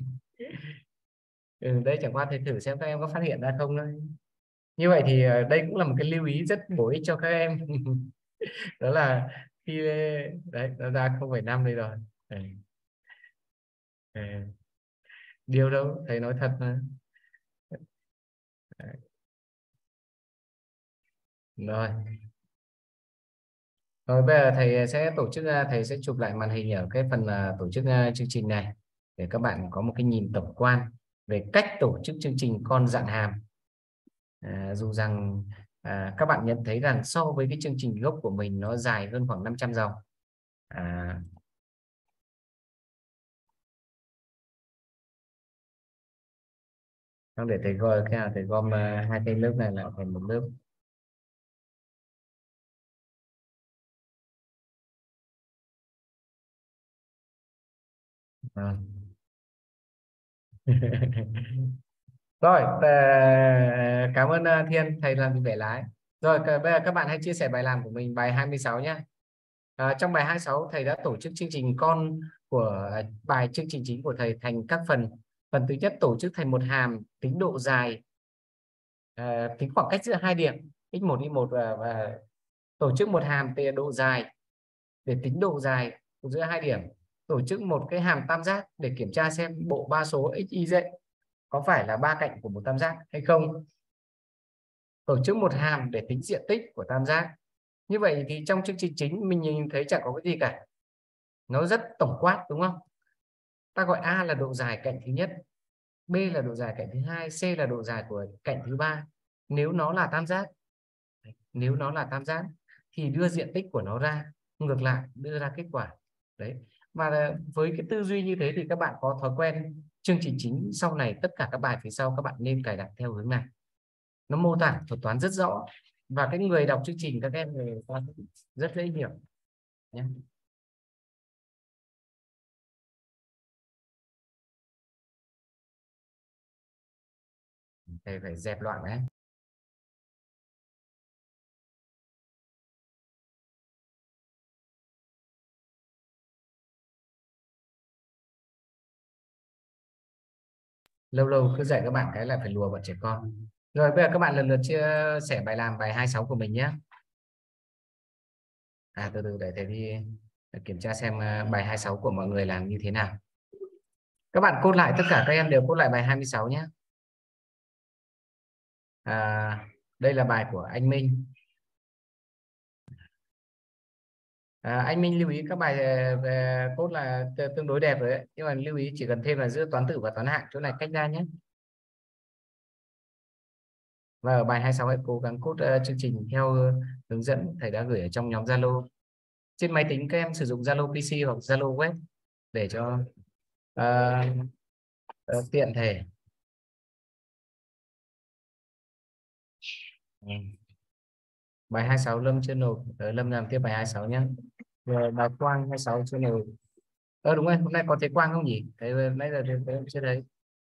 Ừ, đây chẳng qua thầy thử xem các em có phát hiện ra không thôi. Như vậy thì đây cũng là một cái lưu ý rất bổ ích cho các em. Đó là khi đấy nó ra 0,5 đây rồi. Đấy. Đấy. Điều đâu thầy nói thật mà. Đấy. Rồi. Rồi bây giờ thầy sẽ tổ chức thầy sẽ chụp lại màn hình ở cái phần tổ chức chương trình này để các bạn có một cái nhìn tổng quan về cách tổ chức chương trình con dạng hàm. Dù rằng các bạn nhận thấy rằng so với cái chương trình gốc của mình nó dài hơn khoảng 500 dòng. À, Không, để thầy gọi cái nào thầy gom hai cái lớp này lại thành một lớp. À. Rồi, cảm ơn Thiên, thầy làm bẻ lái. Rồi, bây giờ các bạn hãy chia sẻ bài làm của mình, bài 26 nhé. Trong bài 26, thầy đã tổ chức chương trình con của bài chương trình chính của thầy thành các phần. Phần thứ nhất tổ chức thành một hàm tính độ dài, tính khoảng cách giữa hai điểm x1 y1 và tổ chức một hàm tề độ dài để tính độ dài giữa hai điểm. Tổ chức một cái hàm tam giác để kiểm tra xem bộ ba số x, y, z có phải là ba cạnh của một tam giác hay không. Tổ chức một hàm để tính diện tích của tam giác. Như vậy thì trong chương trình chính mình nhìn thấy chẳng có cái gì cả, nó rất tổng quát đúng không? Ta gọi A là độ dài cạnh thứ nhất, B là độ dài cạnh thứ hai, C là độ dài của cạnh thứ ba. Nếu nó là tam giác, nếu nó là tam giác thì đưa diện tích của nó ra, ngược lại đưa ra kết quả. Đấy. Và với cái tư duy như thế thì các bạn có thói quen chương trình chính sau này tất cả các bài phía sau các bạn nên cài đặt theo hướng này. Nó mô tả thuật toán rất rõ và cái người đọc chương trình các em người ta rất dễ hiểu nhé. Thầy phải dẹp loạn đấy. Lâu lâu cứ dạy các bạn cái là phải lùa bọn trẻ con. Rồi bây giờ các bạn lần lượt chia sẻ bài làm bài 26 của mình nhé. Từ từ để thầy đi kiểm tra xem bài 26 của mọi người làm như thế nào. Các bạn cốt lại, tất cả các em đều cốt lại bài 26 nhé. Đây là bài của anh Minh. Anh Minh lưu ý các bài về cốt là tương đối đẹp rồi đấy, nhưng mà lưu ý chỉ cần thêm là giữa toán tử và toán hạng, chỗ này cách ra nhé. Và ở bài 26 hãy cố gắng cốt chương trình theo hướng dẫn thầy đã gửi ở trong nhóm Zalo. Trên máy tính các em sử dụng Zalo PC hoặc Zalo web để cho tiện thể. Ừ. Bài 26 Lâm chưa nộp. Lâm làm tiếp bài 26 nhé. Rồi bài Quang 26 chưa nộp. Đúng rồi, hôm nay có thấy Quang không nhỉ? Thấy nãy giờ thấy chưa thấy.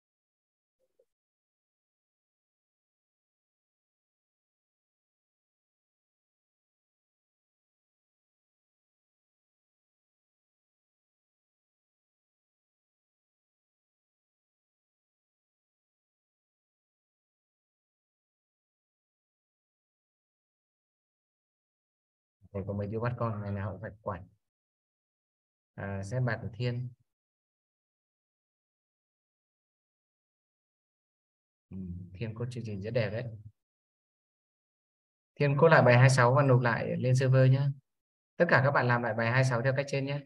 Thầy có mấy đứa bắt con ngày nào cũng phải quản. Xem bài của Thiên. Ừ, Thiên có chương trình rất đẹp đấy. Thiên code lại bài 26 và nộp lại lên server nhé. Tất cả các bạn làm lại bài 26 theo cách trên nhé.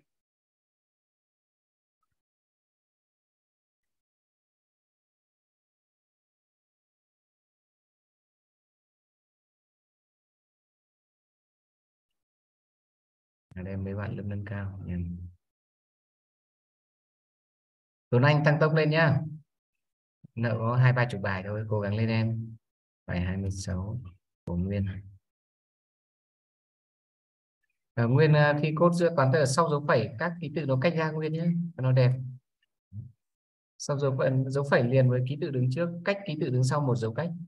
Ở đây mấy bạn lớp nâng cao. Tuấn Anh tăng tốc lên nhá. Nợ có 20-30 bài thôi, cố gắng lên em. Bài 26 của Nguyên. Nguyên khi code giữa toán từ sau dấu phẩy các ký tự nó cách ra nguyên nhé, nó đẹp. Sau dấu phẩy liền với ký tự đứng trước, cách ký tự đứng sau một dấu cách.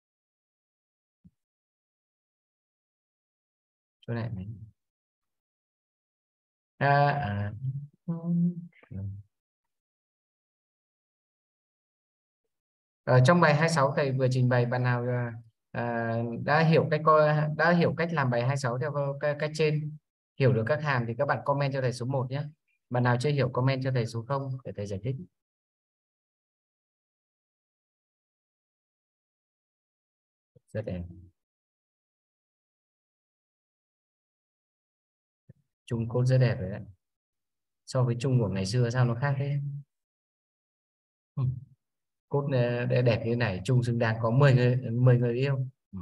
Chỗ này này. À. Ở trong bài 26 thầy vừa trình bày, bạn nào đã hiểu cách làm bài 26 theo cách trên, hiểu được các hàm thì các bạn comment cho thầy số 1 nhé. Bạn nào chưa hiểu comment cho thầy số 0 để thầy giải thích. Rất đẹp. Chung code rất đẹp rồi đấy. So với chung của ngày xưa sao nó khác thế? Ừ. Code đẹp như này, chung xứng đáng có 10 người yêu. Ừ.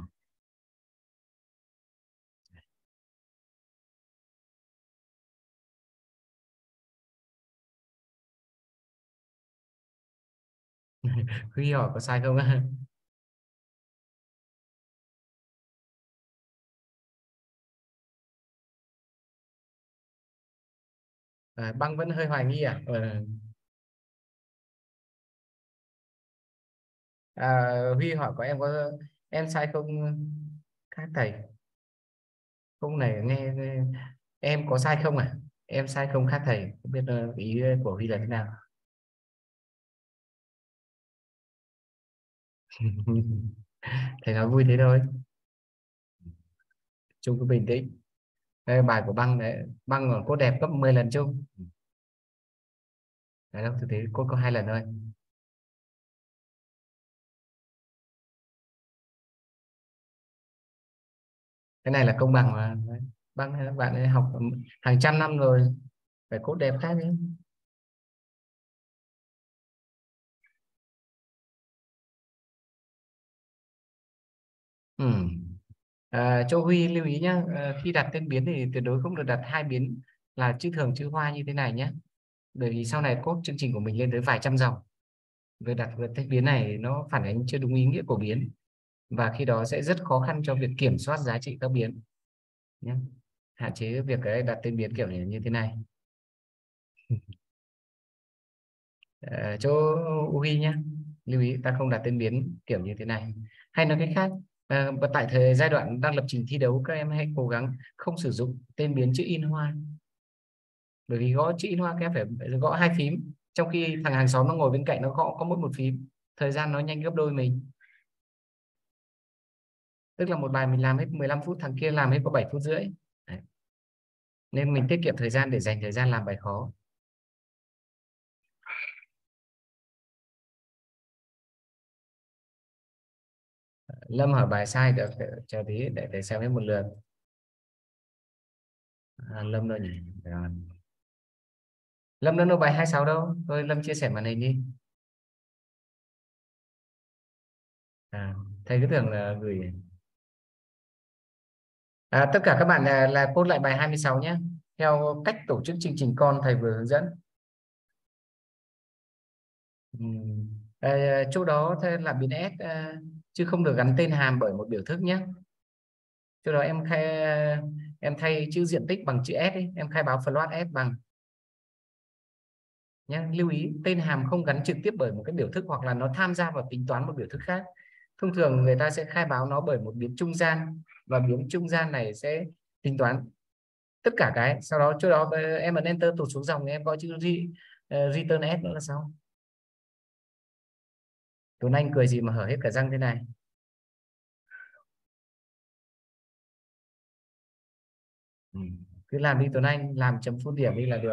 Huy hỏi có sai không? Băng vẫn hơi hoài nghi à? Huy hỏi có em sai không các thầy? Không này nghe em có sai không à? Em sai không khác thầy? Không biết ý của Huy là thế nào? Thầy nói vui thế thôi. Chung cứ bình tĩnh. Đây, bài của băng đấy, băng còn cốt đẹp gấp 10 lần chung. Đấy đâu, thực tế cốt có 2 lần thôi. Cái này là công bằng mà. Băng bạn ấy học hàng trăm năm rồi, phải cốt đẹp khác nhé. Ừ. Châu Huy lưu ý nhé, khi đặt tên biến thì tuyệt đối không được đặt hai biến là chữ thường chữ hoa như thế này nhé, bởi vì sau này code chương trình của mình lên tới vài trăm dòng. Việc đặt cái tên biến này nó phản ánh chưa đúng ý nghĩa của biến, và khi đó sẽ rất khó khăn cho việc kiểm soát giá trị các biến nhé. Hạn chế việc cái đặt tên biến kiểu này như thế này. Chỗ Huy nhé, lưu ý ta không đặt tên biến kiểu như thế này. Hay nói cách khác, và tại giai đoạn đang lập trình thi đấu, các em hãy cố gắng không sử dụng tên biến chữ in hoa, bởi vì gõ chữ in hoa các em phải gõ hai phím, trong khi thằng hàng xóm nó ngồi bên cạnh nó gõ có mỗi một phím, thời gian nó nhanh gấp đôi mình. Tức là một bài mình làm hết 15 phút, thằng kia làm hết có 7 phút rưỡi. Đấy. Nên mình tiết kiệm thời gian để dành thời gian làm bài khó. Lâm hỏi bài sai được, chờ tí để xem hết một lượt. Lâm đâu nhỉ? Rồi. Lâm đâu bài 26 đâu? Thôi Lâm chia sẻ màn hình đi. Thầy cứ tưởng là gửi. Tất cả các bạn là cốt lại bài 26 nhé, theo cách tổ chức chương trình con thầy vừa hướng dẫn. Chỗ đó thế là biến S, chứ không được gắn tên hàm bởi một biểu thức nhé. Chỗ đó em thay chữ diện tích bằng chữ S ấy, em khai báo float S bằng nhé. Lưu ý tên hàm không gắn trực tiếp bởi một cái biểu thức hoặc là nó tham gia vào tính toán một biểu thức khác. Thông thường người ta sẽ khai báo nó bởi một biến trung gian, và biến trung gian này sẽ tính toán tất cả cái. Sau đó chỗ đó em ấn enter tụt xuống dòng, em gọi chữ return S nữa là xong. Tuấn Anh cười gì mà hở hết cả răng thế này? Ừ. Cứ làm đi Tuấn Anh, làm chấm phút điểm đi là được.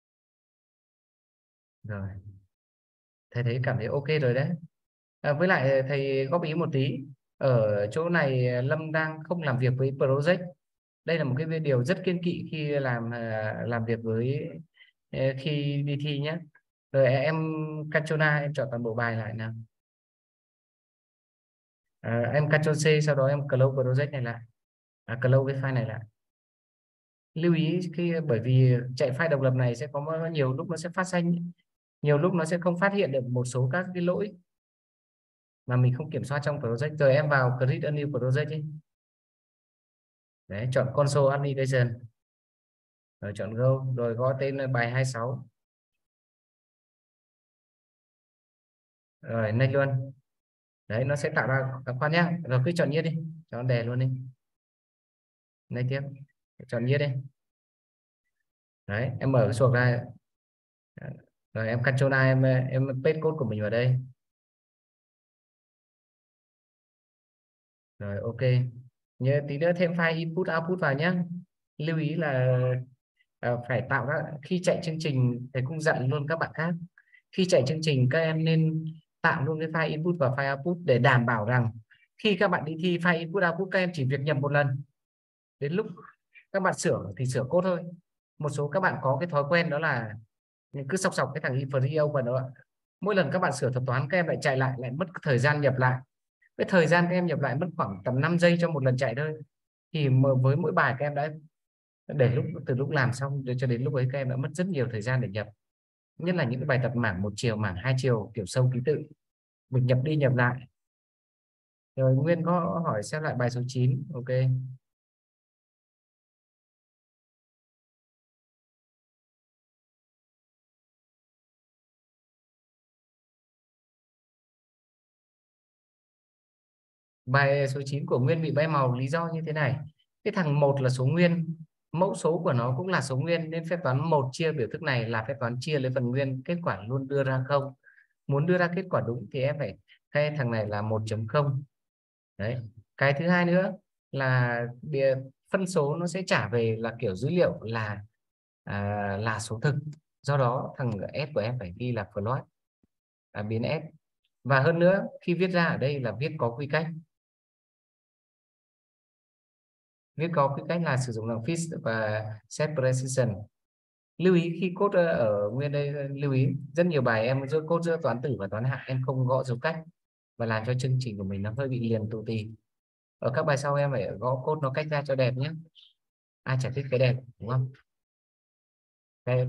Rồi, thầy thấy cảm thấy ok rồi đấy. Với lại thầy góp ý một tí, ở chỗ này Lâm đang không làm việc với project. Đây là một cái điều rất kiêng kỵ khi làm việc với khi đi thi nhé. Rồi em Ctrl A, em chọn toàn bộ bài lại nào. Em Ctrl C, sau đó em close project này lại, close cái file này lại. Lưu ý khi bởi vì chạy file độc lập này sẽ có nhiều lúc nó sẽ phát sinh, nhiều lúc nó sẽ không phát hiện được một số các cái lỗi mà mình không kiểm soát trong project. Rồi em vào create a new project ấy. Đấy, chọn console application. Rồi chọn Go, rồi gõ tên là bài 26, rồi next luôn. Đấy, nó sẽ tạo ra các khoan nhá, rồi cứ chọn nhiệt đi, cho nó đè luôn đi. Next tiếp, chọn nhiệt đi. Đấy, em mở cái suộc ra, rồi em Ctrl A, em paste code của mình vào đây. Rồi ok, nhớ tí nữa thêm file input output vào nhé. Lưu ý là phải tạo ra khi chạy chương trình, thầy cũng dặn luôn các bạn khác, khi chạy chương trình các em nên tạo luôn cái file input và file output để đảm bảo rằng khi các bạn đi thi, file input output các em chỉ việc nhập một lần, đến lúc các bạn sửa thì sửa code thôi. Một số các bạn có cái thói quen đó là cứ sọc sọc cái thằng free open đó, mỗi lần các bạn sửa thuật toán các em lại chạy lại mất thời gian nhập lại. Cái thời gian các em nhập lại mất khoảng tầm 5 giây cho một lần chạy thôi, thì với mỗi bài các em đã để từ lúc làm xong cho đến lúc ấy các em đã mất rất nhiều thời gian để nhập, nhất là những cái bài tập mảng một chiều, mảng hai chiều kiểu sâu ký tự, mình nhập đi nhập lại. Rồi Nguyên có hỏi xem lại bài số 9. Ok, bài số 9 của Nguyên bị bay màu lý do như thế này. Cái thằng một là số nguyên, mẫu số của nó cũng là số nguyên, nên phép toán một chia biểu thức này là phép toán chia lấy phần nguyên, kết quả luôn đưa ra không. Muốn đưa ra kết quả đúng thì em phải thay thằng này là 1.0. Đấy, cái thứ hai nữa là phân số nó sẽ trả về là kiểu dữ liệu là số thực, do đó thằng f của em phải ghi là float, biến f. Và hơn nữa khi viết ra ở đây là viết có quy cách, viết có quy cách là sử dụng bằng fix và set precision. Lưu ý khi code ở nguyên đây, lưu ý rất nhiều bài em giữa code giữa toán tử và toán hạng em không gõ dấu cách và làm cho chương trình của mình nó hơi bị liền tù tì. Ở các bài sau em phải gõ code nó cách ra cho đẹp nhé, ai chả thích cái đẹp đúng không. Cái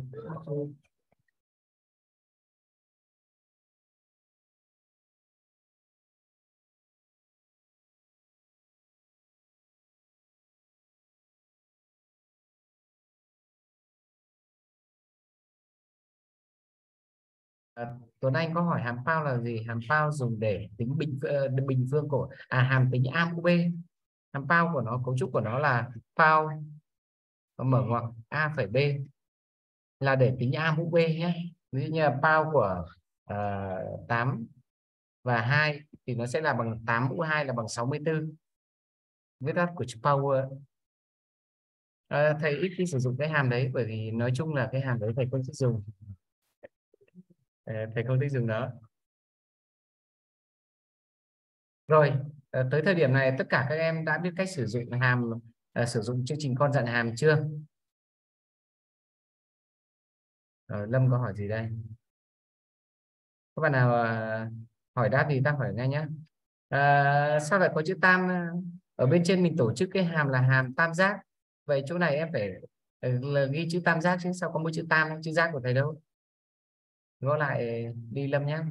Tuấn Anh có hỏi hàm phao là gì? Hàm phao dùng để tính bình phương của hàm tính a mũ b. Hàm phao của nó, cấu trúc của nó là phao mở ngoặc a phẩy b, là để tính a mũ b nhé. Ví dụ như là phao của 8 và 2 thì nó sẽ là bằng 8 mũ 2 là bằng 64. Viết tắt của chữ power. Thầy ít khi sử dụng cái hàm đấy, bởi vì nói chung là cái hàm đấy thầy không thích dùng. Thầy không thích dùng đó. Rồi, tới thời điểm này tất cả các em đã biết cách sử dụng sử dụng chương trình con dặn hàm chưa? Lâm có hỏi gì đây? Các bạn nào hỏi đáp thì ta hỏi ngay nhé. Sao lại có chữ tam? Ở bên trên mình tổ chức cái hàm là hàm tam giác. Vậy chỗ này em phải là ghi chữ tam giác chứ sao có mỗi chữ tam, chữ giác của thầy đâu. Gõ lại đi Lâm nhé.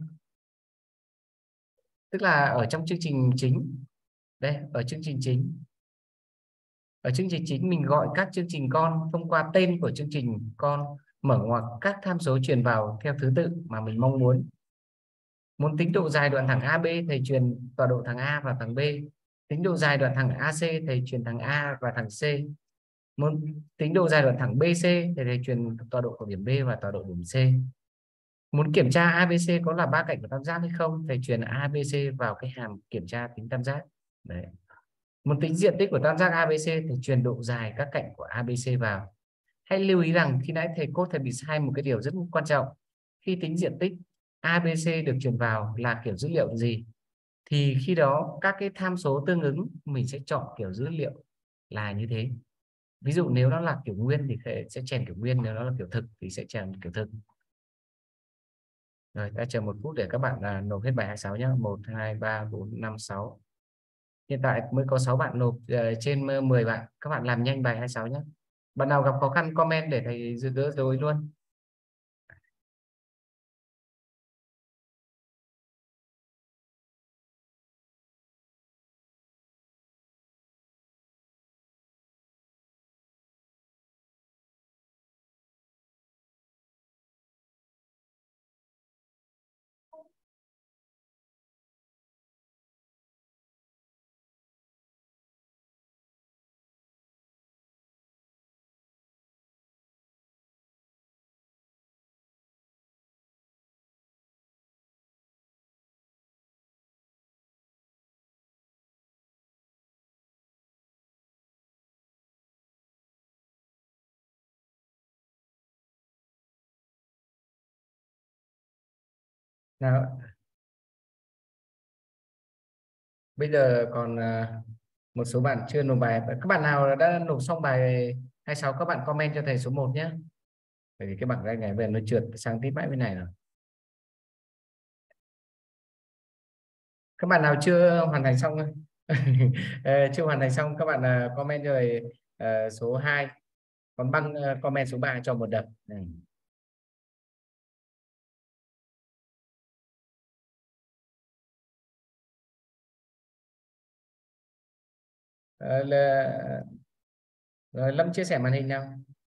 Tức là ở trong chương trình chính. Đây, ở chương trình chính. Ở chương trình chính mình gọi các chương trình con thông qua tên của chương trình con, mở ngoặc các tham số truyền vào theo thứ tự mà mình mong muốn. Muốn tính độ dài đoạn thẳng AB thầy truyền tọa độ thằng A và thằng B. Tính độ dài đoạn thẳng AC thầy truyền thằng A và thằng C. Muốn tính độ dài đoạn thẳng BC thì thầy truyền tọa độ của điểm B và tọa độ điểm C. Muốn kiểm tra ABC có là ba cạnh của tam giác hay không, thầy truyền ABC vào cái hàm kiểm tra tính tam giác. Đấy. Muốn tính diện tích của tam giác ABC thì truyền độ dài các cạnh của ABC vào. Hãy lưu ý rằng khi nãy thầy thầy bị sai một cái điều rất quan trọng. Khi tính diện tích ABC được truyền vào là kiểu dữ liệu gì, thì khi đó các cái tham số tương ứng mình sẽ chọn kiểu dữ liệu là như thế. Ví dụ nếu nó là kiểu nguyên thì sẽ chèn kiểu nguyên, nếu nó là kiểu thực thì sẽ chèn kiểu thực. Rồi ta chờ một phút để các bạn nộp hết bài 26 nhé. 1 2 3 4 5 6. Hiện tại mới có 6 bạn nộp trên 10 bạn. Các bạn làm nhanh bài 26 nhé. Bạn nào gặp khó khăn comment để thầy giúp đỡ rồi luôn. Nào, bây giờ còn một số bạn chưa nộp bài. Các bạn nào đã nộp xong bài 26 các bạn comment cho thầy số 1 nhé. Bởi vì cái bảng danh này về nó trượt sang tiếp mãi bên này rồi. Các bạn nào chưa hoàn thành xong chưa hoàn thành xong các bạn comment rồi số 2, còn băng comment số 3 cho một đợt. Ờ, rồi Lâm chia sẻ màn hình nào.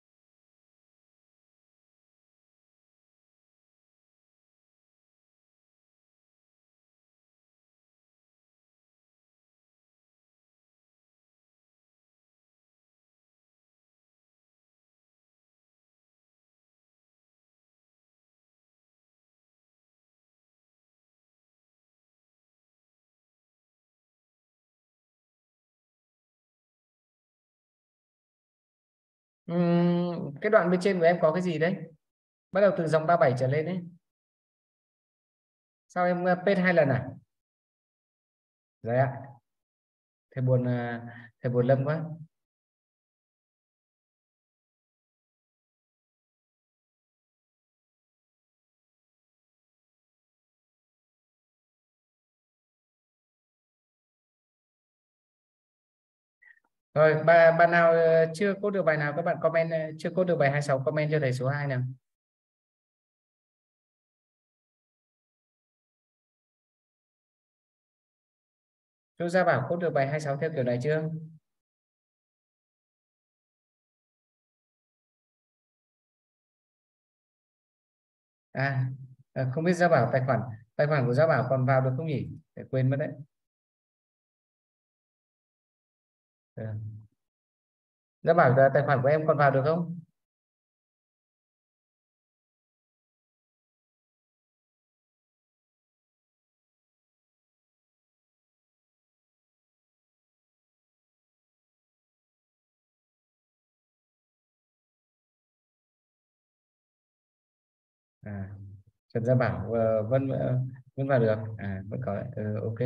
Cái đoạn bên trên của em có cái gì đấy, bắt đầu từ dòng 37 trở lên đấy, sao em paste 2 lần à? Rồi ạ. Thầy buồn Lâm quá. Rồi bà nào chưa code được bài nào các bạn comment, chưa code được bài 26 comment cho thầy số 2 nào. Chú Gia Bảo code được bài 26 theo kiểu này chưa? À, không biết Gia Bảo tài khoản của Gia Bảo còn vào được không nhỉ? Để quên mất đấy. Ừ. Gia Bảo tài khoản của em còn vào được không? À, Trần Gia Bảo vẫn vào được. À, vẫn có. Ok.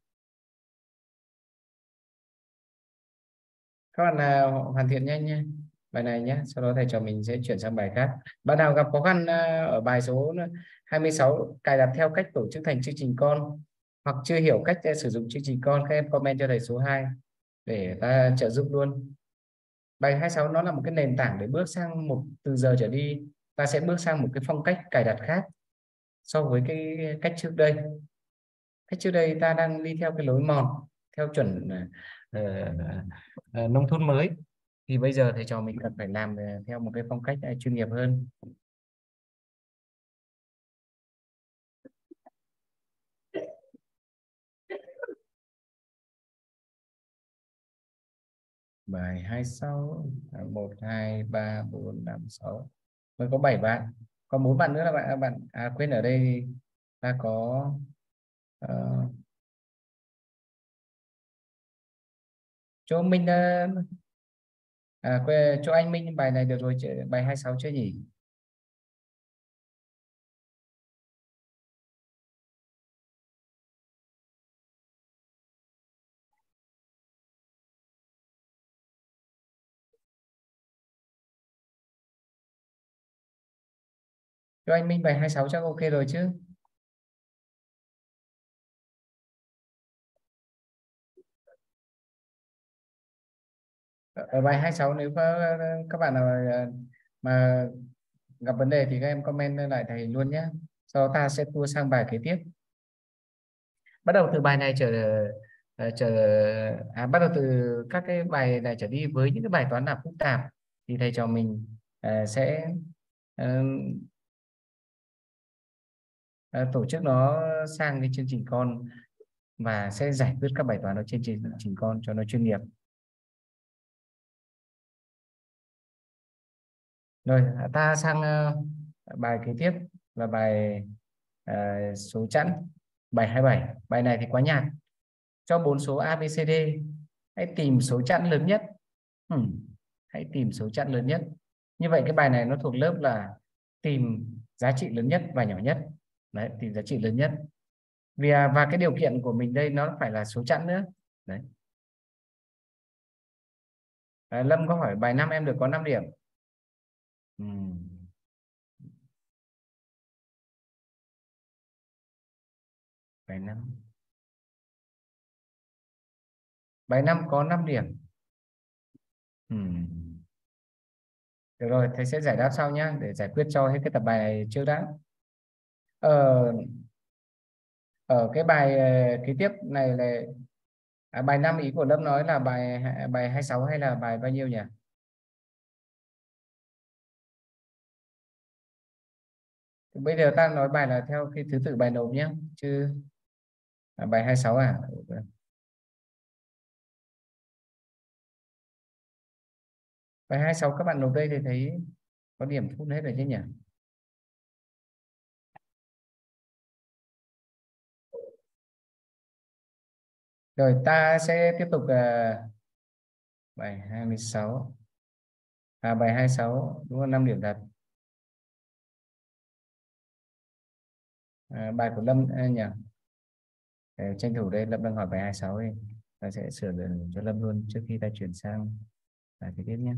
Các bạn nào hoàn thiện nhanh nhé bài này nhé, sau đó thầy trò mình sẽ chuyển sang bài khác. Bạn nào gặp khó khăn ở bài số 26 cài đặt theo cách tổ chức thành chương trình con, hoặc chưa hiểu cách sử dụng chương trình con, các em comment cho thầy số 2 để ta trợ giúp luôn. Bài 26 nó là một cái nền tảng để bước sang từ giờ trở đi ta sẽ bước sang một cái phong cách cài đặt khác so với cái cách trước đây. Cách trước đây ta đang đi theo cái lối mòn theo chuẩn ờ, nông thôn mới, thì bây giờ thầy trò mình cần phải làm theo một cái phong cách chuyên nghiệp hơn. Bài 26, 1 2 3 4 5 6, mới có 7 bạn, còn 4 bạn nữa là bạn quên, ở đây ta có uh, chỗ Minh chỗ anh Minh bài này được rồi, bài 26 chưa nhỉ? Chỗ anh Minh bài 26 chắc ok rồi chứ? Ở bài 26 nếu có các bạn nào mà gặp vấn đề thì các em comment lại thầy luôn nhé, sau đó ta sẽ tua sang bài kế tiếp. Bắt đầu từ bài này bắt đầu từ các cái bài này trở đi với những cái bài toán nào phức tạp thì thầy trò mình sẽ ờ, tổ chức nó sang cái chương trình con và sẽ giải quyết các bài toán ở trên chương trình con cho nó chuyên nghiệp. Rồi ta sang bài kế tiếp là bài số chẵn, bài 27. Bài này thì quá nhạt, cho 4 số ABCD, hãy tìm số chẵn lớn nhất. Hãy tìm số chẵn lớn nhất. Như vậy cái bài này nó thuộc lớp là tìm giá trị lớn nhất và nhỏ nhất. Đấy, tìm giá trị lớn nhất. Và cái điều kiện của mình đây nó phải là số chẵn nữa. Đấy. Lâm có hỏi bài 5 em được có 5 điểm. Bài 5. Bài 5 có 5 điểm. Được rồi, thầy sẽ giải đáp sau nhá, để giải quyết cho hết cái tập bài này trước đã. Ở ở cái bài kế tiếp này là bài 5, ý của Lâm nói là bài 26 hay là bài bao nhiêu nhỉ? Bây giờ ta nói bài là theo cái thứ tự bài nộp nhé, chứ bài 26 à? Bài 26 các bạn nộp đây thì thấy có điểm full hết rồi chứ nhỉ? Rồi ta sẽ tiếp tục bài 26. Bài 26 đúng là 5 điểm thật. Bài của Lâm nhỉ? Tranh thủ đây Lâm đang hỏi bài 26 ấy. Ta sẽ sửa cho Lâm luôn trước khi ta chuyển sang bài kế tiếp nhé.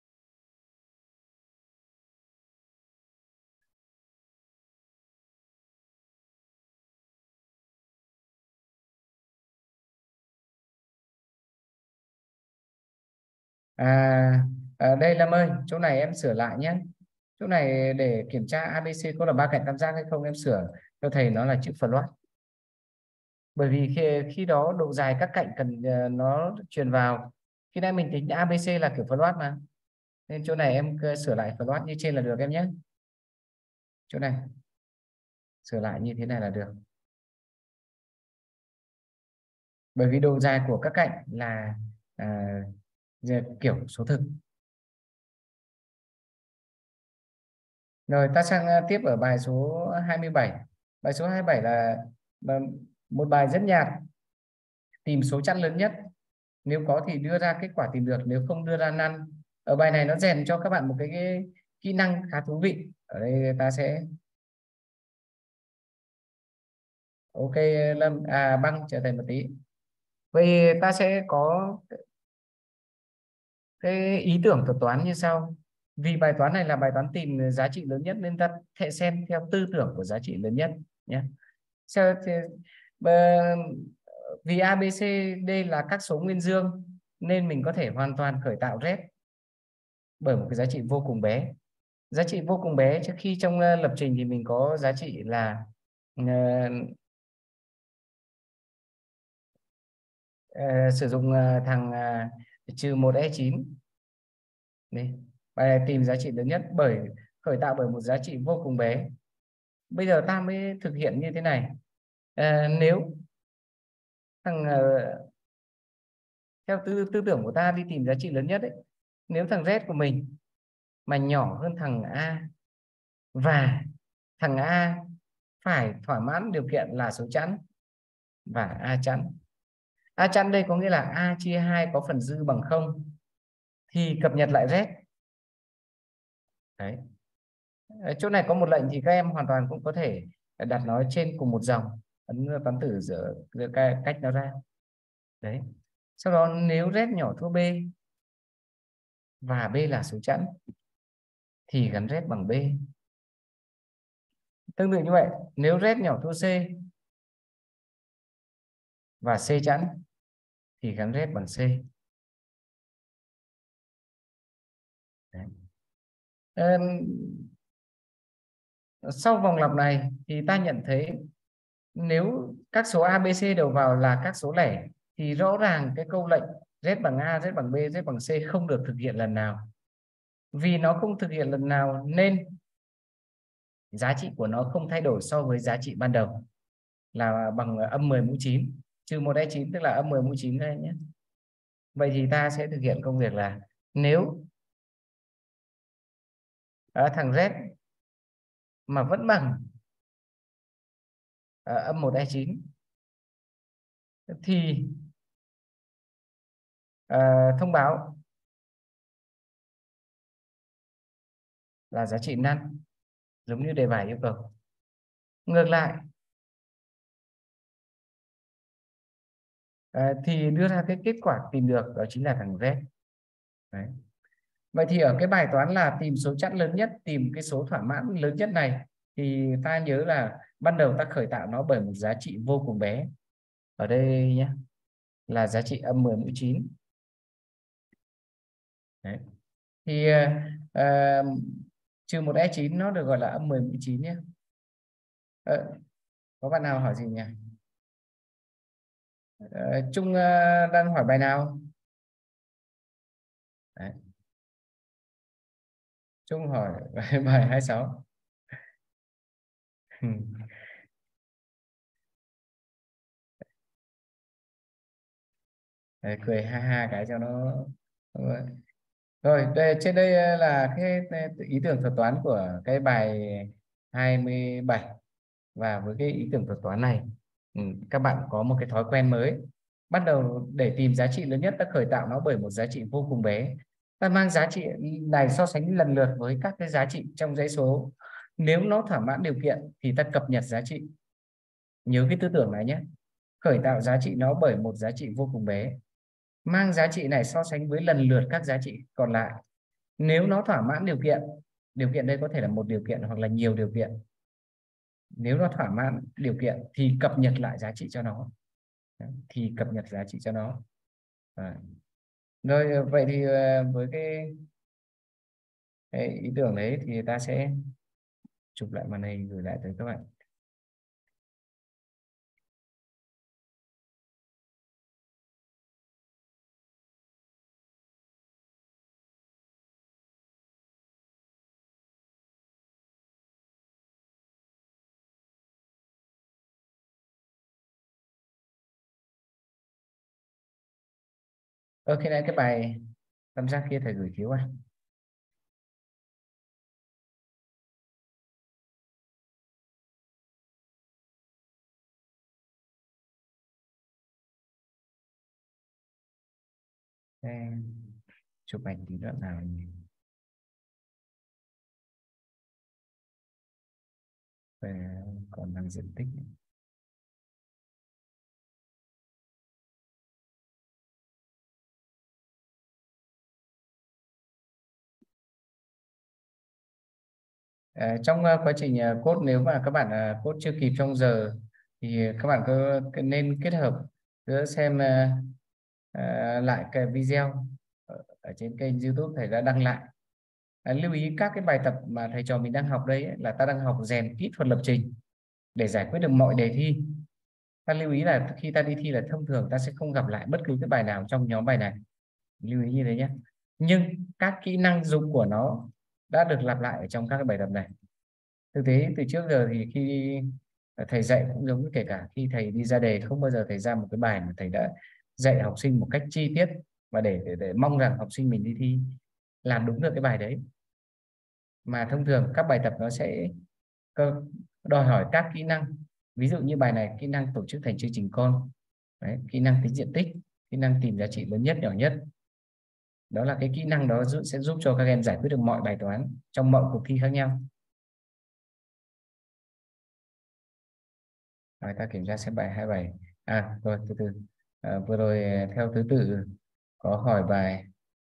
Đây Lâm ơi, chỗ này em sửa lại nhé. Chỗ này để kiểm tra ABC có là ba cạnh tam giác hay không, em sửa cho thầy nó là chữ float. Bởi vì khi đó độ dài các cạnh cần nó truyền vào. Khi nãy mình tính ABC là kiểu float mà. Nên chỗ này em sửa lại float như trên là được em nhé. Chỗ này sửa lại như thế này là được. Bởi vì độ dài của các cạnh là à, kiểu số thực. Rồi ta sang tiếp ở bài số 27. Bài số 27 là một bài rất nhạt. Tìm số chẵn lớn nhất. Nếu có thì đưa ra kết quả tìm được, nếu không đưa ra none. Ở bài này nó rèn cho các bạn một cái kỹ năng khá thú vị. Ở đây ta sẽ ok Lâm Băng chờ thầy một tí. Vậy ta sẽ có cái ý tưởng thuật toán như sau. Vì bài toán này là bài toán tìm giá trị lớn nhất nên ta sẽ xem theo tư tưởng của giá trị lớn nhất nhé. Vì A, B, C, D là các số nguyên dương nên mình có thể hoàn toàn khởi tạo Z bởi một cái giá trị vô cùng bé. Giá trị vô cùng bé trước khi trong lập trình thì mình có giá trị là ờ, sử dụng thằng trừ 1E9. Đây. Bài này tìm giá trị lớn nhất khởi tạo bởi một giá trị vô cùng bé. Bây giờ ta mới thực hiện như thế này. Nếu thằng theo tư tưởng của ta đi tìm giá trị lớn nhất ấy, nếu thằng Z của mình mà nhỏ hơn thằng A và thằng A phải thỏa mãn điều kiện là số chẵn và A chẵn. A chẵn đây có nghĩa là A chia 2 có phần dư bằng 0 thì cập nhật lại Z. Đấy. Ở chỗ này có một lệnh thì các em hoàn toàn cũng có thể đặt nó trên cùng một dòng, ấn toán tử giữa cách nó ra. Đấy. Sau đó nếu Z nhỏ thua B và B là số chẵn thì gắn Z bằng B. Tương tự như vậy, nếu Z nhỏ thua C và C chẵn thì gắn Z bằng C. Sau vòng lặp này thì ta nhận thấy nếu các số A, B, C đầu vào là các số lẻ thì rõ ràng cái câu lệnh Z bằng A, Z bằng B, Z bằng C không được thực hiện lần nào. Vì nó không thực hiện lần nào nên giá trị của nó không thay đổi so với giá trị ban đầu là bằng âm 10 mũ 9, trừ 1E9 tức là âm 10 mũ 9 đây nhé. Vậy thì ta sẽ thực hiện công việc là nếu thằng Z mà vẫn bằng âm 1E9 thì thông báo là giá trị none giống như đề bài yêu cầu. Ngược lại thì đưa ra cái kết quả tìm được đó chính là thằng Z. Đấy. Vậy thì ở cái bài toán là tìm số chẵn lớn nhất, tìm cái số thỏa mãn lớn nhất này, thì ta nhớ là ban đầu ta khởi tạo nó bởi một giá trị vô cùng bé. Ở đây nhé, là giá trị âm 10 mũ 9. Đấy. Thì trừ một E9 nó được gọi là âm 10 mũ 9 nhé. Có bạn nào hỏi gì nhỉ? Trung đang hỏi bài nào? Đấy. Trung hỏi bài 26. Đấy, cười ha ha cái cho nó. Rồi đây, trên đây là cái ý tưởng thuật toán của cái bài 27. Và với cái ý tưởng thuật toán này, các bạn có một cái thói quen mới. Bắt đầu để tìm giá trị lớn nhất, ta khởi tạo nó bởi một giá trị vô cùng bé. Ta mang giá trị này so sánh lần lượt với các cái giá trị trong dãy số. Nếu nó thỏa mãn điều kiện thì ta cập nhật giá trị. Nhớ cái tư tưởng này nhé. Khởi tạo giá trị nó bởi một giá trị vô cùng bé. Mang giá trị này so sánh với lần lượt các giá trị còn lại. Nếu nó thỏa mãn điều kiện đây có thể là một điều kiện hoặc là nhiều điều kiện. Nếu nó thỏa mãn điều kiện thì cập nhật lại giá trị cho nó. Đấy, thì cập nhật giá trị cho nó. Rồi vậy thì với cái ý tưởng đấy thì ta sẽ chụp lại màn hình gửi lại tới các bạn. Khi nãy cái bài tam giác kia thầy gửi thiếu à? Thế, chụp ảnh tí nữa nào. Về còn bằng diện tích. Trong quá trình code, nếu mà các bạn code chưa kịp trong giờ thì các bạn nên kết hợp giữa xem lại cái video ở trên kênh YouTube thầy đã đăng lại. Lưu ý các cái bài tập mà thầy trò mình đang học đây ấy, là ta đang học rèn kỹ thuật lập trình để giải quyết được mọi đề thi. Ta lưu ý là khi ta đi thi là thông thường ta sẽ không gặp lại bất cứ cái bài nào trong nhóm bài này, lưu ý như thế nhé. Nhưng các kỹ năng dùng của nó đã được lặp lại ở trong các cái bài tập này. Thực tế từ trước giờ thì khi thầy dạy cũng giống như kể cả khi thầy đi ra đề, không bao giờ thầy ra một cái bài mà thầy đã dạy học sinh một cách chi tiết và để mong rằng học sinh mình đi thi làm đúng được cái bài đấy. Mà thông thường các bài tập nó sẽ đòi hỏi các kỹ năng. Ví dụ như bài này kỹ năng tổ chức thành chương trình con. Đấy, kỹ năng tính diện tích, kỹ năng tìm giá trị lớn nhất nhỏ nhất. Đó là cái kỹ năng đó sẽ giúp cho các em giải quyết được mọi bài toán trong mọi cuộc thi khác nhau. Rồi ta kiểm tra xem bài 27. Rồi từ từ. Vừa rồi theo thứ tự có hỏi bài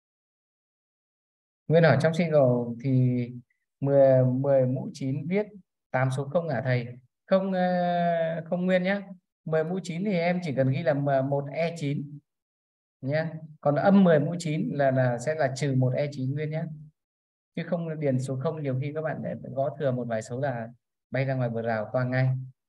nguyên hỏi trong single thì 10 mũ 9 viết 8 số không hả thầy? Không, không Nguyên nhé. 10 mũ 9 thì em chỉ cần ghi là 1E9 nhé. Còn âm 10 mũ 9 là sẽ là trừ 1E9 Nguyên nhé. Chứ không điền số không, nhiều khi các bạn gõ thừa một vài số là bay ra ngoài bờ rào toang ngay.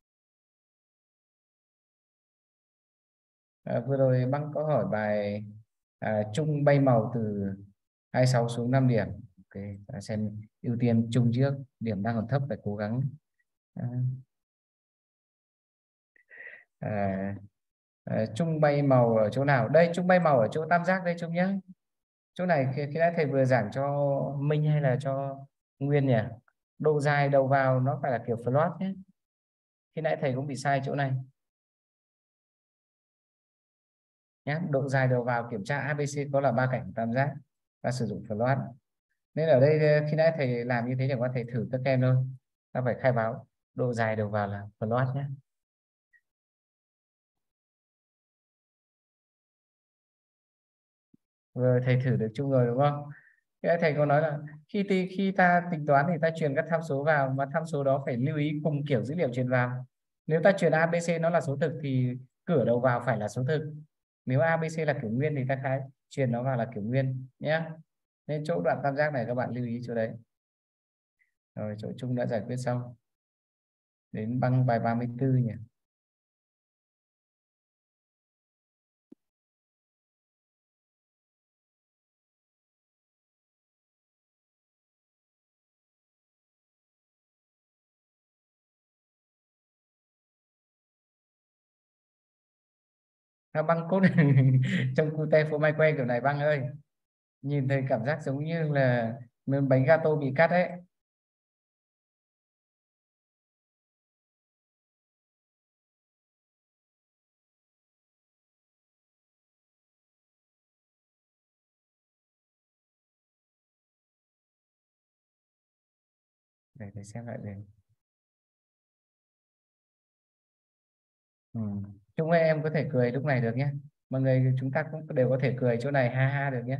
Vừa rồi Băng có hỏi bài Trung bay màu từ 26 xuống 5 điểm. Ok, ta xem ưu tiên Trung trước, điểm đang còn thấp phải cố gắng. à, à, Trung bay màu ở chỗ nào? Đây, Trung bay màu ở chỗ tam giác đây Trung nhé. Chỗ này khi nãy thầy vừa giảng cho Minh hay là cho Nguyên nhỉ? Độ dài đầu vào nó phải là kiểu float nhé. Khi nãy thầy cũng bị sai chỗ này nhé. Độ dài đầu vào kiểm tra ABC có là ba cạnh tam giác, ta sử dụng float. Nên ở đây khi nãy thầy làm như thế để có thể thử các em thôi, ta phải khai báo độ dài đầu vào là float nhé. Vừa thầy thử được chung rồi đúng không? Thế thầy có nói là khi ta tính toán thì ta truyền các tham số vào, mà tham số đó phải lưu ý cùng kiểu dữ liệu truyền vào. Nếu ta truyền ABC nó là số thực thì cửa đầu vào phải là số thực. Nếu ABC là kiểu nguyên thì ta khái truyền nó vào là kiểu nguyên nhé. Nên chỗ đoạn tam giác này các bạn lưu ý chỗ đấy. Rồi chỗ chung đã giải quyết xong. Đến băng bài 34 nhỉ. Băng cốt trong cute phô mai que kiểu này băng ơi, nhìn thấy cảm giác giống như là miếng bánh gato bị cắt ấy. Để thầy xem lại đây. Ừ. Chúng em có thể cười lúc này được nhé, mọi người chúng ta cũng đều có thể cười chỗ này ha ha được nhé.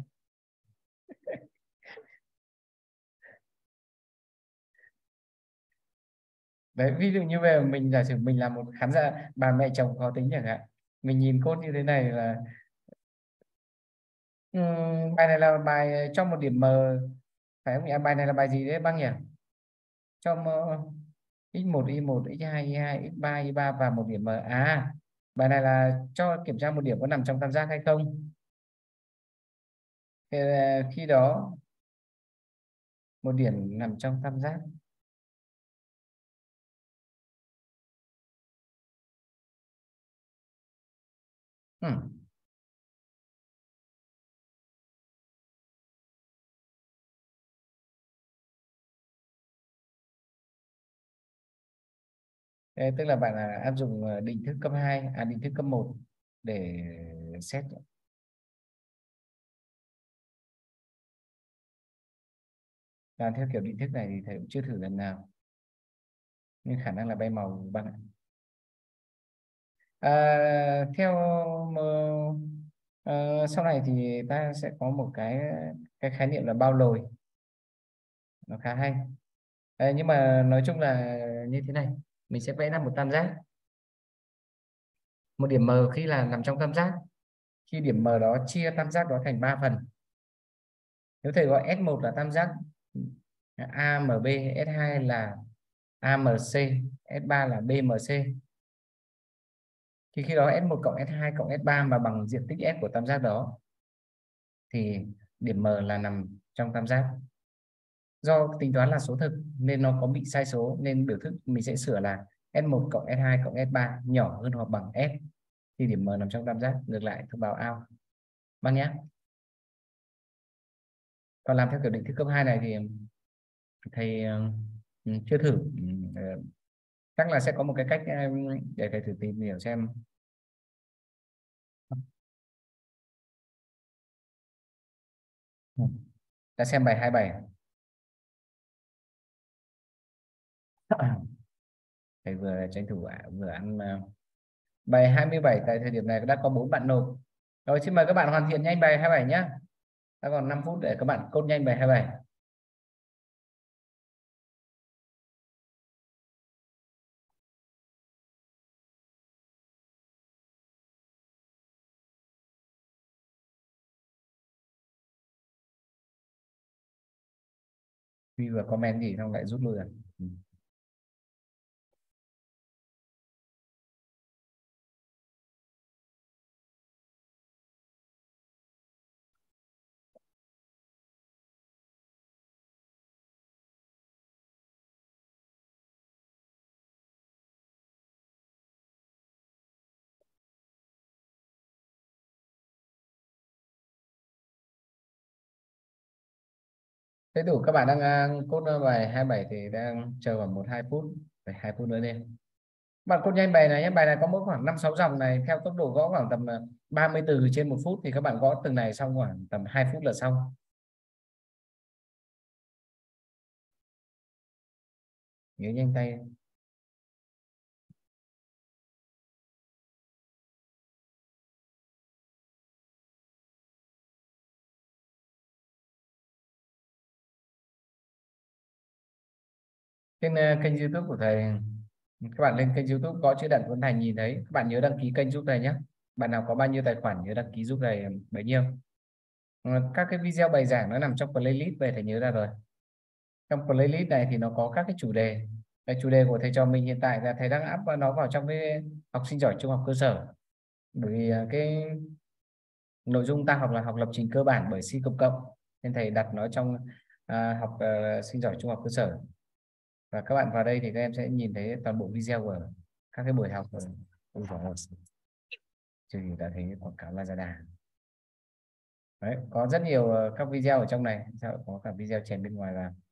Đấy, ví dụ như về mình giả sử mình là một khán giả bà mẹ chồng khó tính chẳng hạn, mình nhìn cốt như thế này là bài này là bài cho một điểm M phải không nhỉ? Bài này là bài gì đấy bác nhỉ? Cho x1 y1 x2 y2 x3 y3 và một điểm M. Bài này là cho kiểm tra một điểm có nằm trong tam giác hay không. Thì, khi đó một điểm nằm trong tam giác. Ừ. Thế tức là bạn là áp dụng định thức cấp 2 định thức cấp 1 để xét. Làm theo kiểu định thức này thì thầy cũng chưa thử lần nào, nhưng khả năng là bay màu bạn ạ. Theo sau này thì ta sẽ có một cái khái niệm là bao lồi, nó khá hay. Nhưng mà nói chung là như thế này, mình sẽ vẽ ra một tam giác, một điểm M khi là nằm trong tam giác, khi điểm M đó chia tam giác đó thành 3 phần. Nếu thầy gọi S1 là tam giác AMB, S2 là AMC, S3 là BMC, thì khi đó S1 cộng S2 cộng S3 mà bằng diện tích S của tam giác đó thì điểm M là nằm trong tam giác. Do tính toán là số thực nên nó có bị sai số, nên biểu thức mình sẽ sửa là S1 cộng S2 cộng S3 nhỏ hơn hoặc bằng S thì điểm M nằm trong tam giác, ngược lại thông báo out bác nhé. Còn làm theo kiểu định thức cấp 2 này thì thầy chưa thử. Chắc là sẽ có một cái cách để thầy thử tìm hiểu xem. Ừ. Ta xem bài 27. Thầy vừa tranh thủ vừa ăn bài 27 tại thời điểm này đã có 4 bạn nộp. Rồi xin mời các bạn hoàn thiện nhanh bài 27 nhé. Ta còn 5 phút để các bạn code nhanh bài 27. Khi vừa comment gì xong lại rút lui rồi. Ừ. Thế đủ các bạn đang code bài 27 thì đang chờ khoảng 1-2 phút, phải 2 phút nữa đi. Bạn code nhanh bài này nhé, bài này có mỗi khoảng 5-6 dòng này, theo tốc độ gõ khoảng tầm 30 từ trên 1 phút thì các bạn gõ từng này xong khoảng tầm 2 phút là xong. Nhớ nhanh tay. Trên kênh YouTube của thầy, các bạn lên kênh YouTube có chữ Đặng Tuấn Thành nhìn thấy, các bạn nhớ đăng ký kênh giúp thầy nhé. Bạn nào có bao nhiêu tài khoản nhớ đăng ký giúp thầy bấy nhiêu. Các cái video bài giảng nó nằm trong playlist về thầy nhớ ra rồi. Trong playlist này thì nó có các cái chủ đề. Cái chủ đề của thầy trò mình hiện tại là thầy đang up nó vào trong cái học sinh giỏi trung học cơ sở. Bởi vì cái nội dung ta học là học lập trình cơ bản bởi C cộng cộng, nên thầy đặt nó trong học sinh giỏi trung học cơ sở. Và các bạn vào đây thì các em sẽ nhìn thấy toàn bộ video của các cái buổi học. Ôi dồi ôi, chứ đã thấy quảng cáo Lazada. Đấy, có rất nhiều các video ở trong này, sao có cả video chèn bên ngoài vào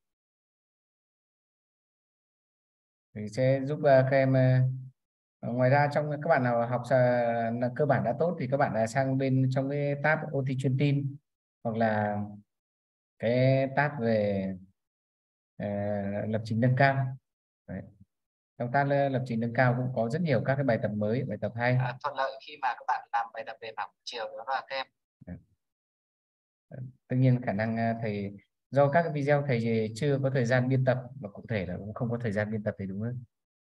thì sẽ giúp các em ngoài ra trong các bạn nào học là cơ bản đã tốt thì các bạn là sang bên trong cái tab OT chuyên tin, hoặc là cái tab về ờ, lập trình nâng cao. Đấy. Trong tab lập trình nâng cao cũng có rất nhiều các cái bài tập mới, bài tập hay. thuận lợi khi mà các bạn làm bài tập về mảng chiều đó là các em. Đấy. Tất nhiên khả năng thầy do các cái video thầy chưa có thời gian biên tập, và cụ thể là cũng không có thời gian biên tập thì đúng hơn.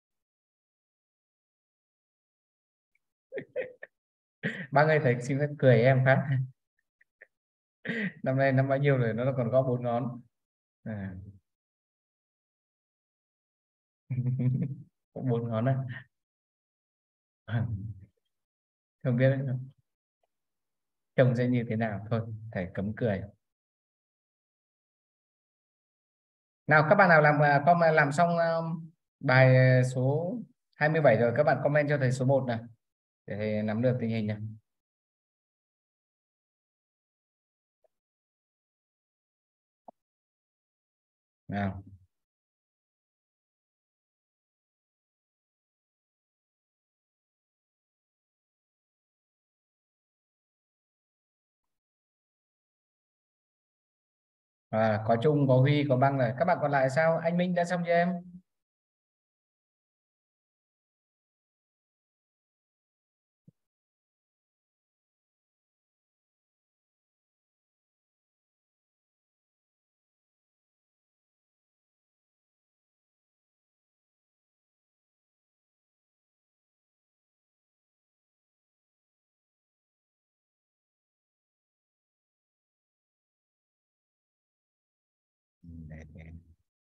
Ba người thầy xin phép cười em phát. Năm nay năm bao nhiêu rồi nó còn có 4 ngón. À. Có 4 ngón à? Không biết trông sẽ như thế nào, thôi thầy cấm cười. Nào các bạn nào làm làm xong bài số 27 rồi, các bạn comment cho thầy số 1 này để thầy nắm được tình hình này. Nào. Có Trung, có Huy, có Băng này, các bạn còn lại sao? Anh Minh đã xong cho em? Để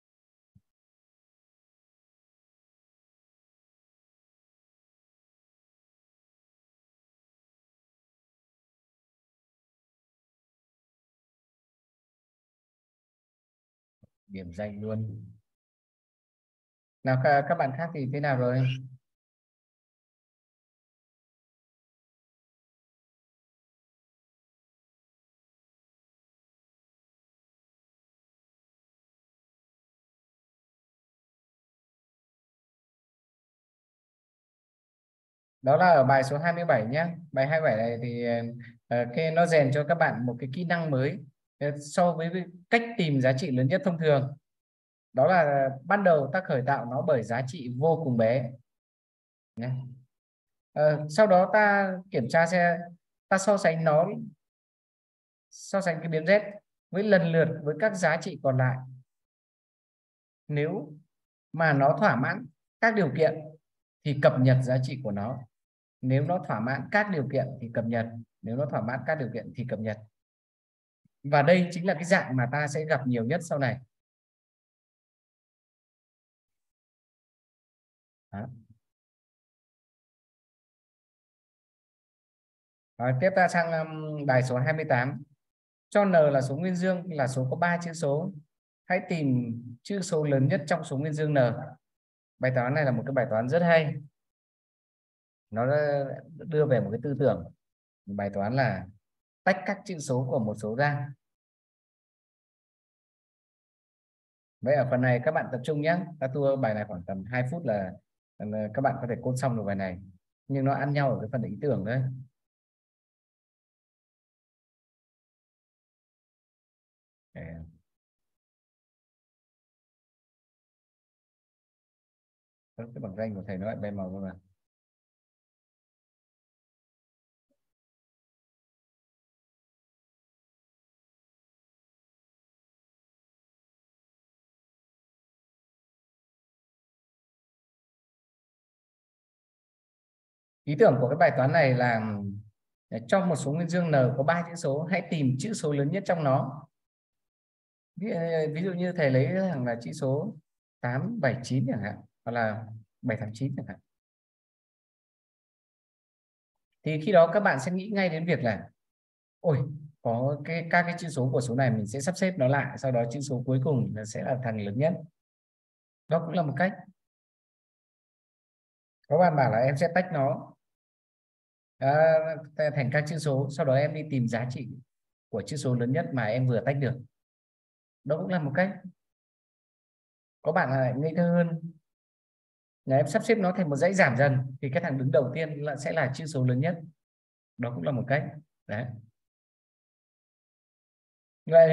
điểm danh luôn. Nào các bạn khác thì thế nào rồi? Đó là ở bài số 27 nhé. Bài 27 này thì cái nó rèn cho các bạn một cái kỹ năng mới so với cái cách tìm giá trị lớn nhất thông thường. Đó là ban đầu ta khởi tạo nó bởi giá trị vô cùng bé nhé. Sau đó ta kiểm tra xem, ta so sánh cái biến z với lần lượt với các giá trị còn lại. Nếu mà nó thỏa mãn các điều kiện thì cập nhật giá trị của nó. Nếu nó thỏa mãn các điều kiện thì cập nhật. Nếu nó thỏa mãn các điều kiện thì cập nhật. Và đây chính là cái dạng mà ta sẽ gặp nhiều nhất sau này. Đó. Rồi, tiếp ta sang bài số 28. Cho n là số nguyên dương, là số có 3 chữ số. Hãy tìm chữ số lớn nhất trong số nguyên dương n. Bài toán này là một cái bài toán rất hay. Nó đưa về một cái tư tưởng. Bài toán là tách các chữ số của một số ra. Vậy ở phần này các bạn tập trung nhé. Ta tua bài này khoảng tầm 2 phút là các bạn có thể code xong được bài này. Nhưng nó ăn nhau ở cái phần ý tưởng đấy. Để cái bằng danh của thầy nó lại bay màu rồi. Ý tưởng của cái bài toán này là trong một số nguyên dương n có 3 chữ số, hãy tìm chữ số lớn nhất trong nó. Ví dụ như thầy lấy thằng là chữ số 879 chẳng hạn, hoặc là 789 chẳng hạn. Thì khi đó các bạn sẽ nghĩ ngay đến việc là ôi, có các cái chữ số của số này mình sẽ sắp xếp nó lại, sau đó chữ số cuối cùng nó sẽ là thằng lớn nhất. Đó cũng là một cách. Các bạn bảo là em sẽ tách nó thành các chữ số, sau đó em đi tìm giá trị của chữ số lớn nhất mà em vừa tách được. Đó cũng là một cách. Có bạn là ngây thơ hơn, là em sắp xếp nó thành một dãy giảm dần, thì cái thằng đứng đầu tiên là sẽ là chữ số lớn nhất. Đó cũng là một cách. Đấy. Vậy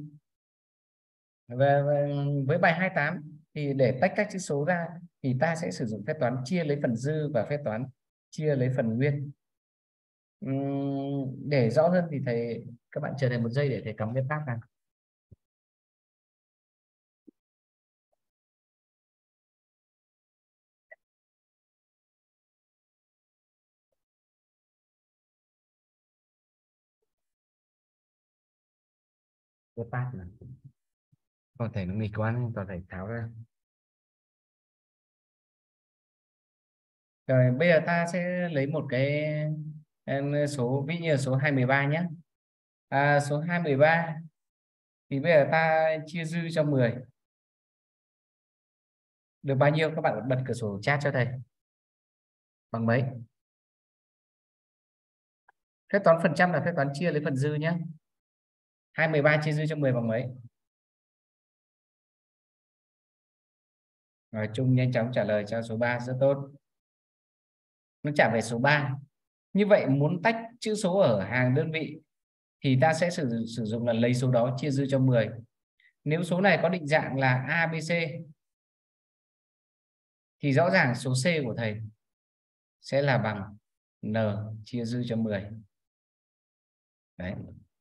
với bài 28 thì để tách các chữ số ra thì ta sẽ sử dụng phép toán chia lấy phần dư và phép toán chia lấy phần nguyên. Để rõ hơn thì các bạn chờ thầy một giây để thầy cắm cái tab vào. Cái tab này còn thầy nó nghịch quá nên toàn thầy tháo ra. Rồi bây giờ ta sẽ lấy một cái số, ví như số 213 nhé. Số 213 thì bây giờ ta chia dư cho 10 được bao nhiêu? Các bạn bật cửa sổ chat cho thầy. Bằng mấy? Phép toán phần trăm là phép toán chia lấy phần dư nhé. 213 chia dư cho 10 bằng mấy? Rồi Trung nhanh chóng trả lời cho số 3, rất tốt. Nó trả về số 3. Như vậy muốn tách chữ số ở hàng đơn vị thì ta sẽ sử dụng là lấy số đó chia dư cho 10. Nếu số này có định dạng là ABC thì rõ ràng số C của thầy sẽ là bằng N chia dư cho 10. Đấy.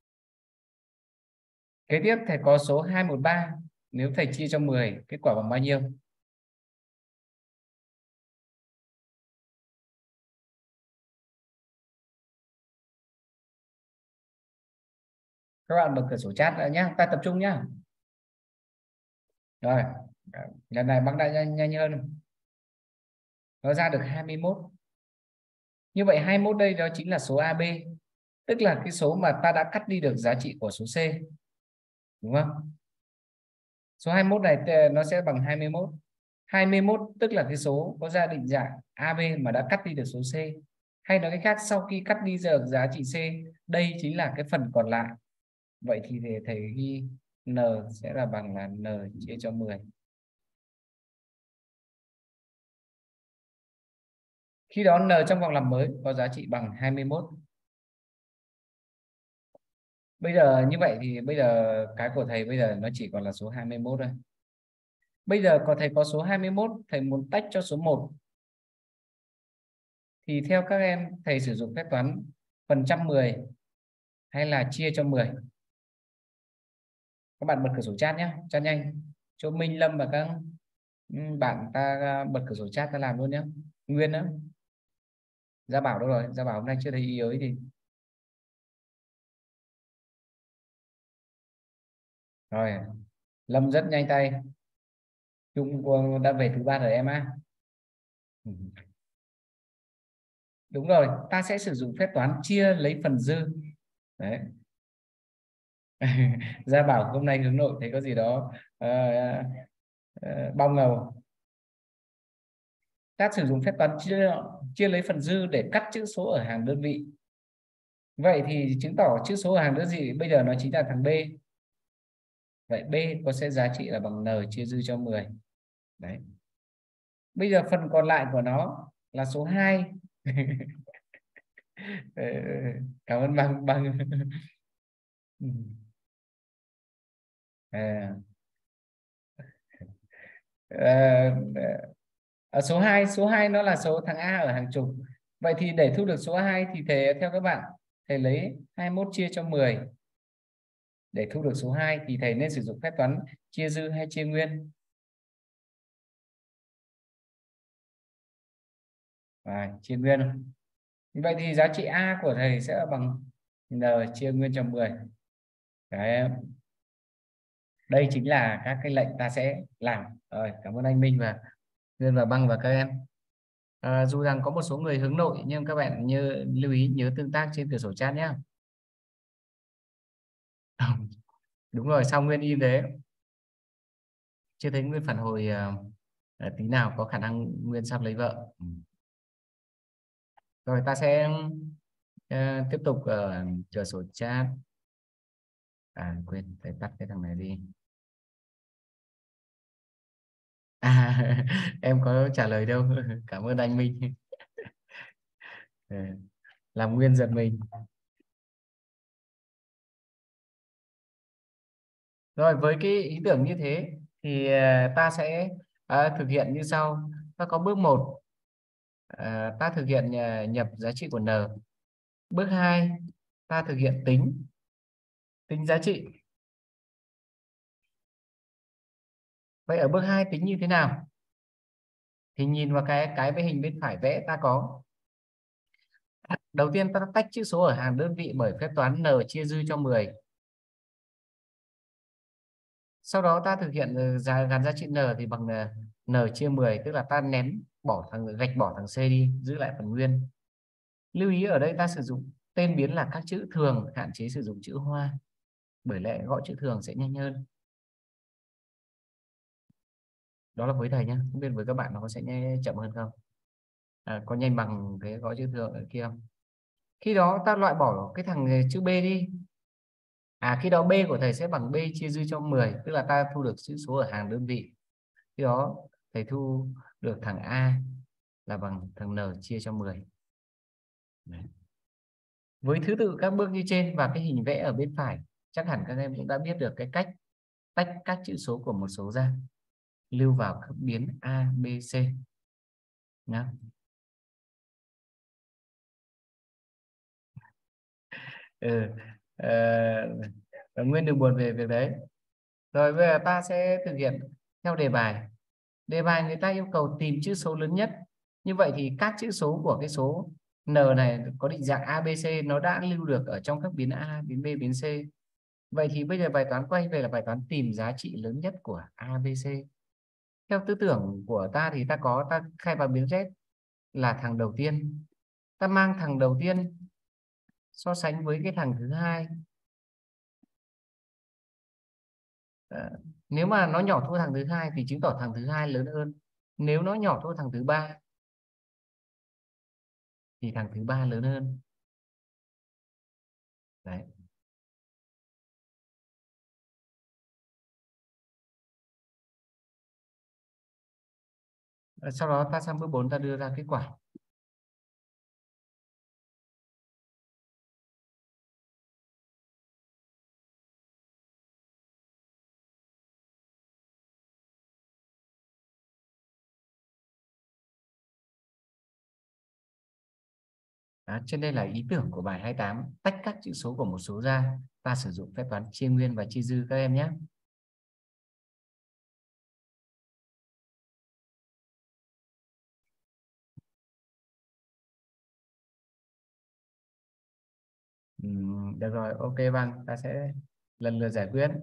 Kế tiếp thầy có số 213, nếu thầy chia cho 10 kết quả bằng bao nhiêu? Các bạn bật cửa sổ chat đã nhé, ta tập trung nhé. Rồi, lần này bác đã nhanh hơn. Nó ra được 21. Như vậy 21 đây đó chính là số AB, tức là cái số mà ta đã cắt đi được giá trị của số C. Đúng không? Số 21 này nó sẽ bằng 21. 21 tức là cái số có gia định dạng AB mà đã cắt đi được số C. Hay nói cách khác, sau khi cắt đi được giá trị C, đây chính là cái phần còn lại. Vậy thì để thầy ghi N sẽ là bằng là N chia cho 10. Khi đó N trong vòng làm mới có giá trị bằng 21. Bây giờ như vậy thì bây giờ cái của thầy bây giờ nó chỉ còn là số 21 thôi. Bây giờ thầy có số 21, thầy muốn tách cho số 1. Thì theo các em, thầy sử dụng phép toán phần trăm 10 hay là chia cho 10? Các bạn bật cửa sổ chat nhé, chat nhanh. Cho Minh, Lâm và các bạn ta bật cửa sổ chat ta làm luôn nhé. Nguyên đó. Gia Bảo đâu rồi? Gia Bảo hôm nay chưa thấy ý ấy thì. Rồi, Lâm rất nhanh tay. Trung đã về thứ 3 rồi em á. Đúng rồi, ta sẽ sử dụng phép toán chia lấy phần dư. Đấy. Gia Bảo hôm nay hướng nội thấy có gì đó bong ngầu. Ta sử dụng phép toán chia lấy phần dư để cắt chữ số ở hàng đơn vị. Vậy thì chứng tỏ chữ số ở hàng đơn vị bây giờ nó chính là thằng B. Vậy B có sẽ giá trị là bằng N chia dư cho 10. Đấy. Bây giờ phần còn lại của nó là số 2. Cảm ơn bằng à, số 2 nó là số thằng A ở hàng chục. Vậy thì để thu được số 2 thì theo các bạn, thầy lấy 21 chia cho 10. Để thu được số 2 thì thầy nên sử dụng phép toán chia dư hay chia nguyên? Chia nguyên. Vậy thì giá trị A của thầy sẽ bằng n chia nguyên cho 10. Đấy, đây chính là các cái lệnh ta sẽ làm. Rồi, cảm ơn anh Minh và Nguyên và Băng và các em. Dù rằng có một số người hướng nội nhưng các bạn lưu ý nhớ tương tác trên cửa sổ chat nhé. Đúng rồi, sao Nguyên im thế? Chưa thấy Nguyên phản hồi tí nào, có khả năng Nguyên sắp lấy vợ. Rồi ta sẽ tiếp tục ở cửa sổ chat. Quên, phải tắt cái thằng này đi. Em có trả lời đâu. Cảm ơn anh Minh. Ừ, làm Nguyên giật mình. Rồi với cái ý tưởng như thế thì ta sẽ thực hiện như sau. Ta có bước 1, ta thực hiện nhập giá trị của n. Bước 2, ta thực hiện tính giá trị. Vậy ở bước 2 tính như thế nào? Thì nhìn vào cái hình bên phải vẽ ta có. Đầu tiên ta tách chữ số ở hàng đơn vị bởi phép toán n chia dư cho 10. Sau đó ta thực hiện gắn giá trị n thì bằng n chia 10, tức là ta gạch bỏ thằng C đi, giữ lại phần nguyên. Lưu ý ở đây ta sử dụng tên biến là các chữ thường, hạn chế sử dụng chữ hoa, bởi lẽ gõ chữ thường sẽ nhanh hơn. Đó là với thầy nhé, không biết với các bạn nó sẽ chậm hơn không, có nhanh bằng cái gõ chữ thường ở kia không. Khi đó ta loại bỏ cái thằng chữ B đi. Khi đó B của thầy sẽ bằng B chia dư cho 10, tức là ta thu được chữ số ở hàng đơn vị. Khi đó thầy thu được thằng A là bằng thằng N chia cho 10. Đấy. Với thứ tự các bước như trên và cái hình vẽ ở bên phải, chắc hẳn các em cũng đã biết được cái cách tách các chữ số của một số ra, lưu vào các biến A, B, C nhá. Ừ. Nguyên đừng buồn về việc đấy. Rồi bây giờ ta sẽ thực hiện theo đề bài. Đề bài người ta yêu cầu tìm chữ số lớn nhất. Như vậy thì các chữ số của cái số n này có định dạng ABC nó đã lưu được ở trong các biến A, biến B, biến C. Vậy thì bây giờ bài toán quay về là bài toán tìm giá trị lớn nhất của ABC. Theo tư tưởng của ta thì ta khai vào biến Z là thằng đầu tiên. Ta mang thằng đầu tiên so sánh với cái thằng thứ hai. Nếu mà nó nhỏ thua thằng thứ hai thì chứng tỏ thằng thứ hai lớn hơn. Nếu nó nhỏ thua thằng thứ ba thì thằng thứ ba lớn hơn. Đấy. Sau đó ta sang bước 4, ta đưa ra kết quả. Trên đây là ý tưởng của bài 28, tách các chữ số của một số ra. Ta sử dụng phép toán chia nguyên và chia dư các em nhé. Được rồi, ok Văn, ta sẽ lần lượt giải quyết.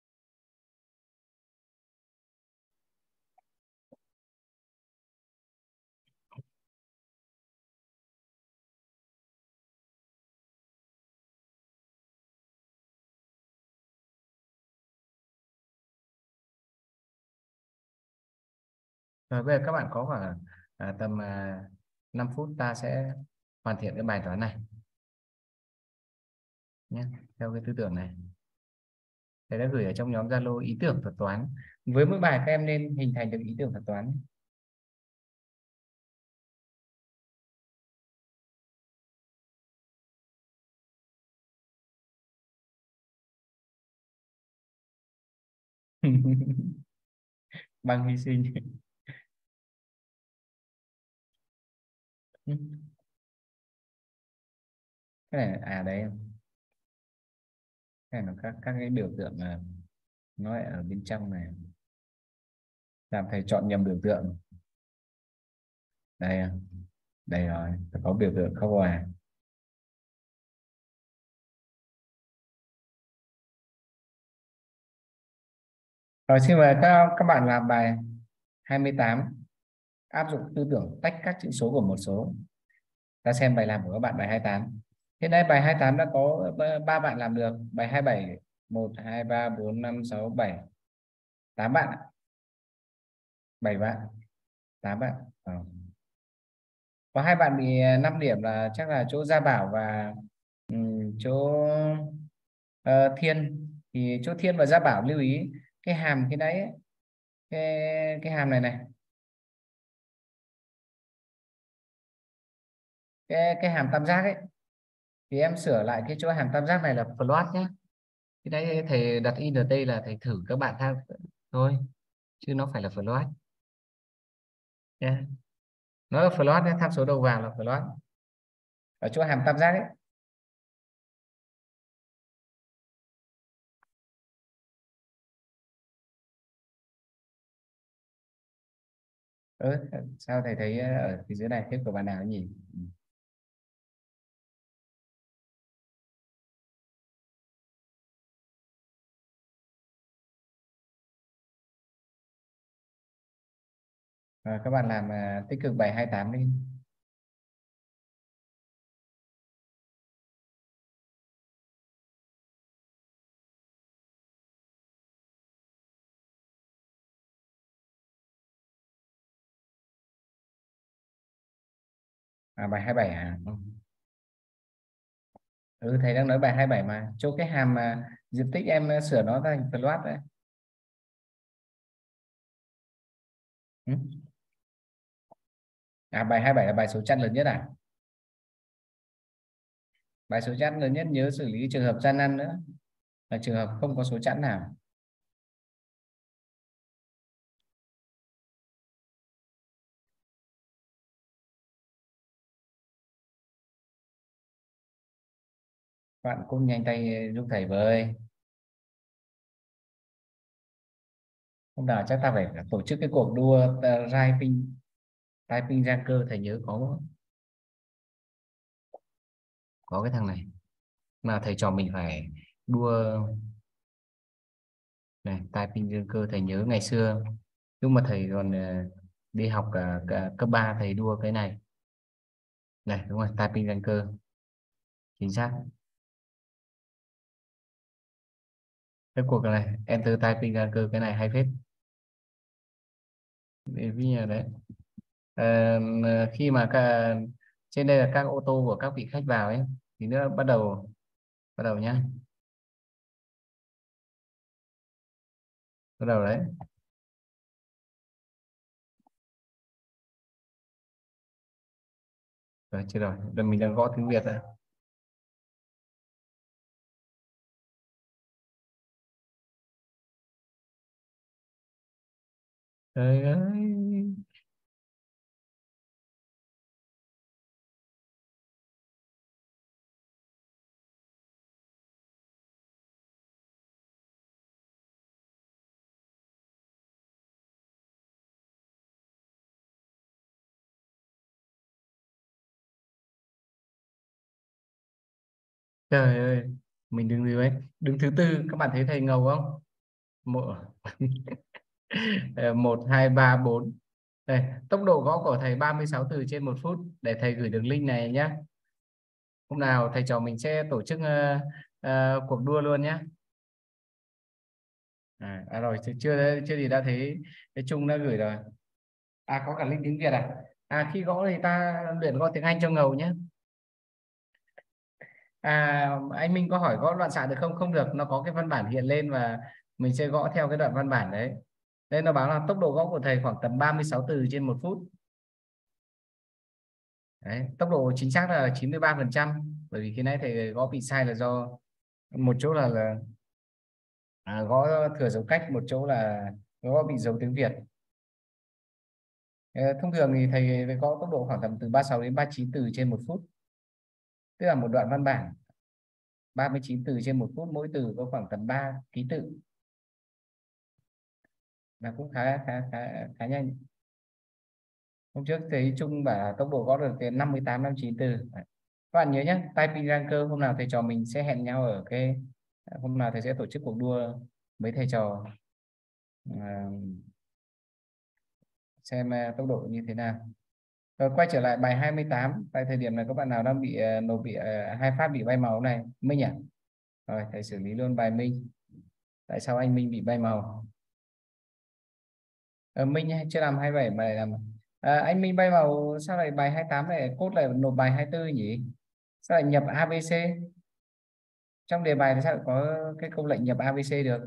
Rồi bây giờ các bạn có khoảng tầm 5 phút ta sẽ hoàn thiện cái bài toán này nhé. Theo cái tư tưởng này. Thầy đã gửi ở trong nhóm Zalo ý tưởng thuật toán. Với mỗi bài các em nên hình thành được ý tưởng thuật toán. Bằng hy sinh. Cái này đấy, cái này là các cái biểu tượng nó lại ở bên trong này, làm thầy chọn nhầm biểu tượng đây. Đây rồi, có biểu tượng khắc hòa. Rồi xin mời các bạn làm bài 28, áp dụng tư tưởng tách các chữ số của một số. Ta xem bài làm của các bạn bài 28. Hiện nay bài 28 đã có 3 bạn làm được. Bài 27, 1, 2, 3, 4, 5, 6, 7, 8 bạn. 7 bạn, 8 bạn. Ờ. Có 2 bạn bị 5 điểm là chắc là chỗ Gia Bảo và chỗ Thiên. Thì chỗ Thiên và Gia Bảo lưu ý cái hàm cái đấy ấy, cái hàm này này, cái hàm tam giác ấy, thì em sửa lại cái chỗ hàm tam giác này là float nhé. Cái đấy thầy đặt int là thầy thử các bạn tham thôi, chứ nó phải là float nhé. Nó là float nhé, tham số đầu vào là float ở chỗ hàm tam giác ấy. Sao thầy thấy ở phía dưới này thiết của bạn nào nhỉ? Các bạn làm tích cực bài 28 đi. Bài 27 à? Thầy đang nói bài 27 mà. Chỗ cái hàm diện tích em sửa nó thành float đấy. Ừ. Bài 27 là bài số chẵn lớn nhất à? Bài số chẵn lớn nhất nhớ xử lý trường hợp gian nan nữa, là trường hợp không có số chẵn nào. Bạn cũng nhanh tay giúp thầy với. Hôm nào chắc ta phải tổ chức cái cuộc đua typing ra cơ. Thầy nhớ có cái thằng này mà thầy trò mình phải đua này, typing ra cơ. Thầy nhớ ngày xưa lúc mà thầy còn đi học cả cấp 3 thầy đua cái này này, đúng rồi, typing ra cơ, chính xác. Cái cuộc này enter typing ra cơ, cái này hay phết. Ví như đấy. Ờ, khi mà trên đây là các ô tô của các vị khách vào ấy, thì nữa bắt đầu nhá, bắt đầu đấy. Rồi chưa, rồi giờ mình đang gõ tiếng Việt rồi. Trời ơi. Trời ơi, mình đứng dưới ấy, đứng thứ tư. Các bạn thấy thầy ngầu không? Một, 1, 2, 3, 4. Đây, tốc độ gõ của thầy 36 từ trên 1 phút. Để thầy gửi đường link này nhé. Hôm nào thầy trò mình sẽ tổ chức cuộc đua luôn nhé. Rồi chưa chưa gì đã thấy cái Trung đã gửi rồi. Có cả link tiếng Việt à? Khi gõ thì ta luyện gõ tiếng Anh cho ngầu nhé. Anh Minh có hỏi gõ loạn xạ được không? Không được, nó có cái văn bản hiện lên và mình sẽ gõ theo cái đoạn văn bản đấy. Đây nó báo là tốc độ gõ của thầy khoảng tầm 36 từ trên 1 phút. Đấy, tốc độ chính xác là 93%. Bởi vì khi nãy thầy gõ bị sai là do một chỗ là gõ thừa dấu cách, một chỗ là gõ bị dấu tiếng Việt. Thông thường thì thầy phải gõ tốc độ khoảng tầm từ 36 đến 39 từ trên 1 phút. Tức là một đoạn văn bản 39 từ trên 1 phút, mỗi từ có khoảng tầm 3 ký tự, là cũng khá khá khá khá nhanh. Hôm trước thấy Trung bảo là tốc độ gõ được đến 58 594. Đấy. Các bạn nhớ nhé, typing ranker hôm nào thầy trò mình sẽ hẹn nhau ở cái hôm nào thầy sẽ tổ chức cuộc đua mấy thầy trò à, xem tốc độ như thế nào. Rồi quay trở lại bài 28, tại thời điểm này các bạn nào đang bị nộp bị hai phát bị bay màu này, Minh à? Rồi thầy xử lý luôn bài Minh. Tại sao anh Minh bị bay màu? Minh chưa làm 27 mà lại làm anh Minh bay màu, sao lại bài 28 này cốt lại nộp bài 24 nhỉ? Sao lại nhập ABC? Trong đề bài thì sao lại có cái câu lệnh nhập ABC được?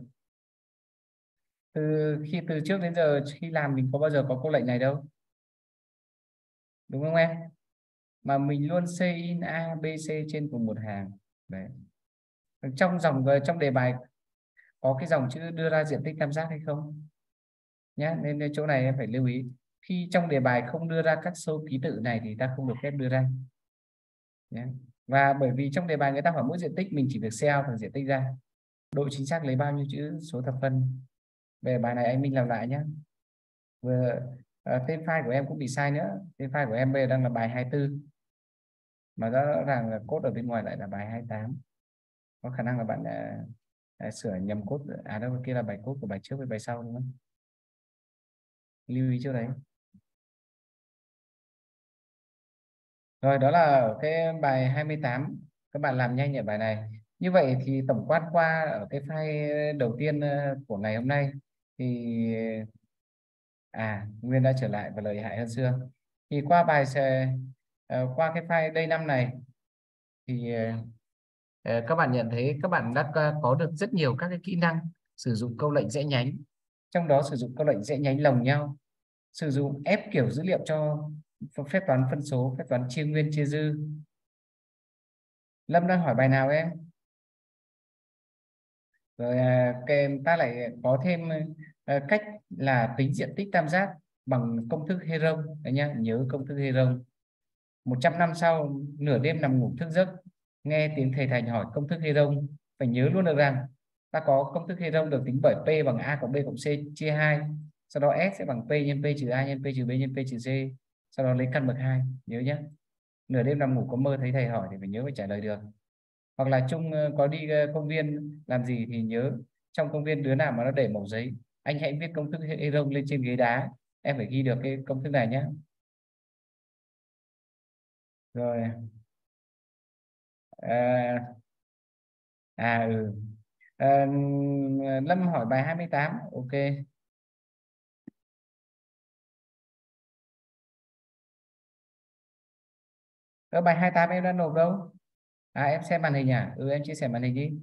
Từ trước đến giờ khi làm mình có bao giờ có câu lệnh này đâu, đúng không em? Mà mình luôn xây in A, B, C trên cùng một hàng. Đấy. Trong đề bài có cái dòng chữ đưa ra diện tích tam giác hay không nhé, nên chỗ này em phải lưu ý. Khi trong đề bài không đưa ra các số ký tự này thì ta không được phép đưa ra nhé. Và bởi vì trong đề bài người ta hỏi mỗi diện tích, mình chỉ việc xe thằng diện tích ra, độ chính xác lấy bao nhiêu chữ số thập phân. Về bài này anh Minh làm lại nhé. Vừa tên file của em cũng bị sai nữa, tên file của em bây giờ đang là bài 24 mà rõ ràng là code ở bên ngoài lại là bài 28. Có khả năng là bạn đã sửa nhầm code, đâu kia là bài code của bài trước với bài sau đúng không? Lưu ý chỗ đấy. Rồi đó là ở cái bài 28, các bạn làm nhanh ở bài này. Như vậy thì tổng quát qua ở cái file đầu tiên của ngày hôm nay thì Nguyên đã trở lại và lợi hại hơn xưa. Thì qua qua cái file đây năm này thì các bạn nhận thấy các bạn đã có được rất nhiều các cái kỹ năng sử dụng câu lệnh rẽ nhánh. Trong đó sử dụng câu lệnh rẽ nhánh lồng nhau, sử dụng ép kiểu dữ liệu cho phép toán phân số, phép toán chia nguyên chia dư. Lâm đang hỏi bài nào em? Rồi kèm ta lại có thêm cách là tính diện tích tam giác bằng công thức Heron đấy nhá, nhớ công thức Heron. 100 năm sau, nửa đêm nằm ngủ thức giấc, nghe tiếng thầy Thành hỏi công thức Heron, phải nhớ luôn được rằng ta có công thức Heron được tính bởi P bằng A cộng B cộng C chia 2, sau đó S sẽ bằng P nhân P trừ A nhân P trừ B nhân P trừ C, sau đó lấy căn bậc 2, nhớ nhé. Nửa đêm nằm ngủ có mơ thấy thầy hỏi thì phải nhớ phải trả lời được. Hoặc là Trung có đi công viên làm gì thì nhớ trong công viên đứa nào mà nó để mẩu giấy, anh hãy viết công thức Heron lên trên ghế đá, em phải ghi được cái công thức này nhé. Rồi à, à ừ à, Lâm hỏi bài 28, ok. Ở bài 28 em đã nộp đâu? Em xem màn hình à? Em chia sẻ màn hình đi.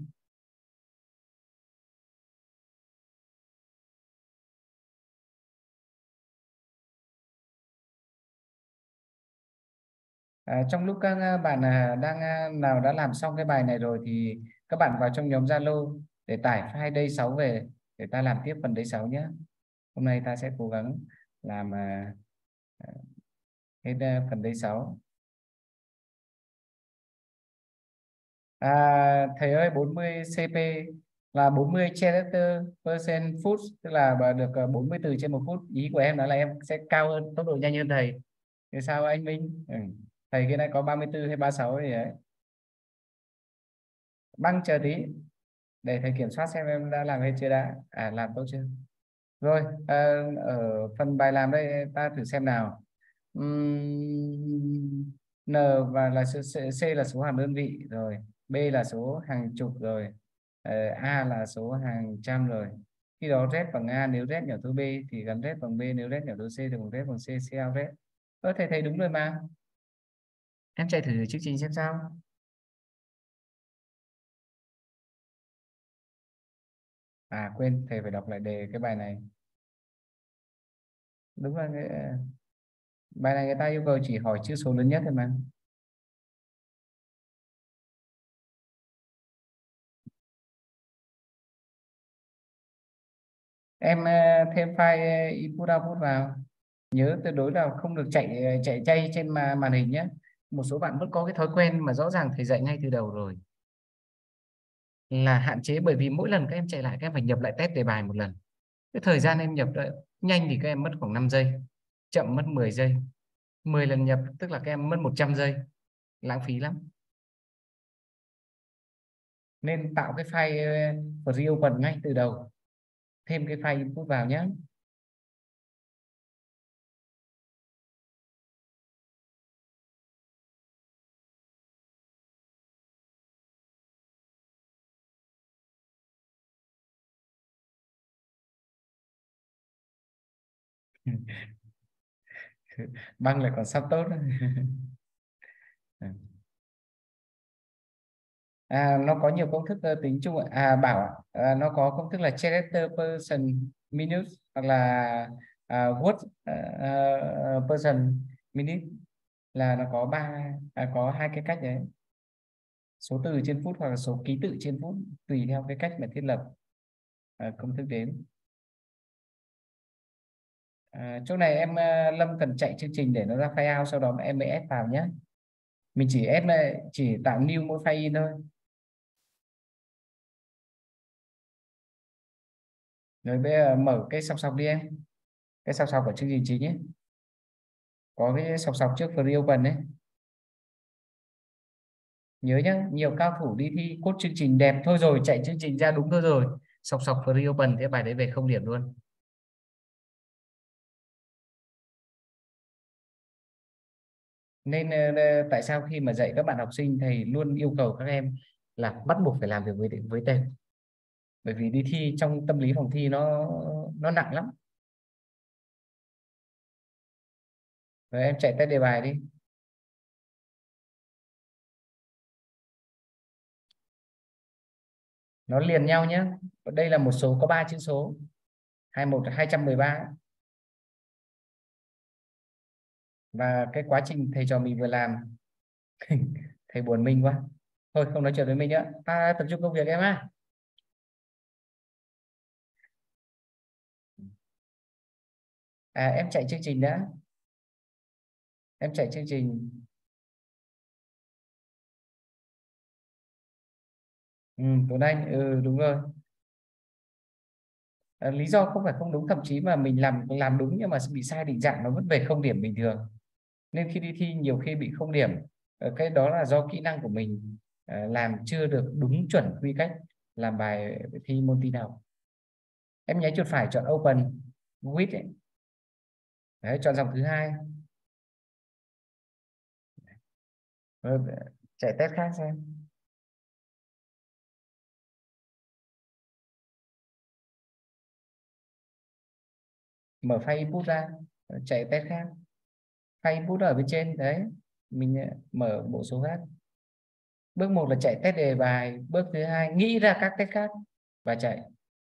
Trong lúc các bạn nào đã làm xong cái bài này rồi thì các bạn vào trong nhóm Zalo để tải file day 6 về để ta làm tiếp phần day 6 nhé. Hôm nay ta sẽ cố gắng làm hết phần day 6. Thầy ơi, 40 CP là 40 character percent phút, tức là được 40 từ trên 1 phút. Ý của em đó là em sẽ cao hơn, tốc độ nhanh hơn thầy. Thì sao anh Minh? Thầy cái này có 34 hay 36 gì đấy. Băng chờ tí để thầy kiểm soát xem em đã làm hay chưa đã. Làm tốt chưa? Rồi, ở phần bài làm đây ta thử xem nào. N và là số C là số hàng đơn vị rồi, B là số hàng chục rồi, A là số hàng trăm rồi. Khi đó Z bằng A nếu Z nhỏ thứ B thì gắn Z bằng B, nếu Z nhỏ thứ C thì bằng Z bằng C, C out Z. Thầy thấy đúng rồi mà. Em chạy thử chương trình xem sao. Quên, thầy phải đọc lại đề cái bài này. Đúng là bài này người ta yêu cầu chỉ hỏi chữ số lớn nhất thôi mà. Em thêm file input output vào, nhớ tuyệt đối là không được chạy chay trên màn hình nhé. Một số bạn vẫn có cái thói quen mà rõ ràng thầy dạy ngay từ đầu rồi là hạn chế, bởi vì mỗi lần các em chạy lại các em phải nhập lại test đề bài một lần. Cái thời gian em nhập lại nhanh thì các em mất khoảng 5 giây, chậm mất 10 giây. 10 lần nhập tức là các em mất 100 giây, lãng phí lắm. Nên tạo cái file pre-open ngay từ đầu, thêm cái file input vào nhé. Băng lại còn sắp tốt. Nó có nhiều công thức tính chung ạ. Bảo ạ, nó có công thức là character person minute hoặc là word person minute, là nó có có hai cái cách đấy, số từ trên phút hoặc là số ký tự trên phút, tùy theo cái cách mà thiết lập công thức đến. Chỗ này em Lâm cần chạy chương trình để nó ra file out, sau đó em mới ép vào nhé. Mình chỉ ép chỉ tạo new mỗi file in thôi. Rồi bây giờ mở cái sọc đi em, cái sọc của chương trình chính ấy, có cái sọc trước free open đấy. Nhớ nhá, nhiều cao thủ đi thi code chương trình đẹp thôi rồi chạy chương trình ra đúng thôi rồi sọc free open, thế bài đấy về không điểm luôn. Nên tại sao khi mà dạy các bạn học sinh thầy luôn yêu cầu các em là bắt buộc phải làm việc với tệp, bởi vì đi thi trong tâm lý phòng thi nó nặng lắm. Rồi em chạy test đề bài đi. Nó liền nhau nhé, đây là một số có 3 chữ số, 21 213, và cái quá trình thầy trò mình vừa làm thầy buồn mình quá, thôi không nói chuyện với mình nữa, ta tập trung công việc em á. Em chạy chương trình đã, em chạy chương trình. Tuấn Anh, đúng rồi. Lý do không phải không đúng, thậm chí mà mình làm đúng nhưng mà bị sai định dạng nó vẫn về không điểm bình thường, nên khi đi thi nhiều khi bị không điểm. Cái đó là do kỹ năng của mình làm chưa được đúng chuẩn quy cách làm bài thi môn tin học. Em nháy chuột phải chọn open with ấy. Đấy, chọn dòng thứ hai. Rồi, chạy test khác xem. Mở file input ra, chạy test khác, file input ở bên trên đấy, mình mở bộ số khác. Bước 1 là chạy test đề bài, bước thứ hai nghĩ ra các test khác và chạy.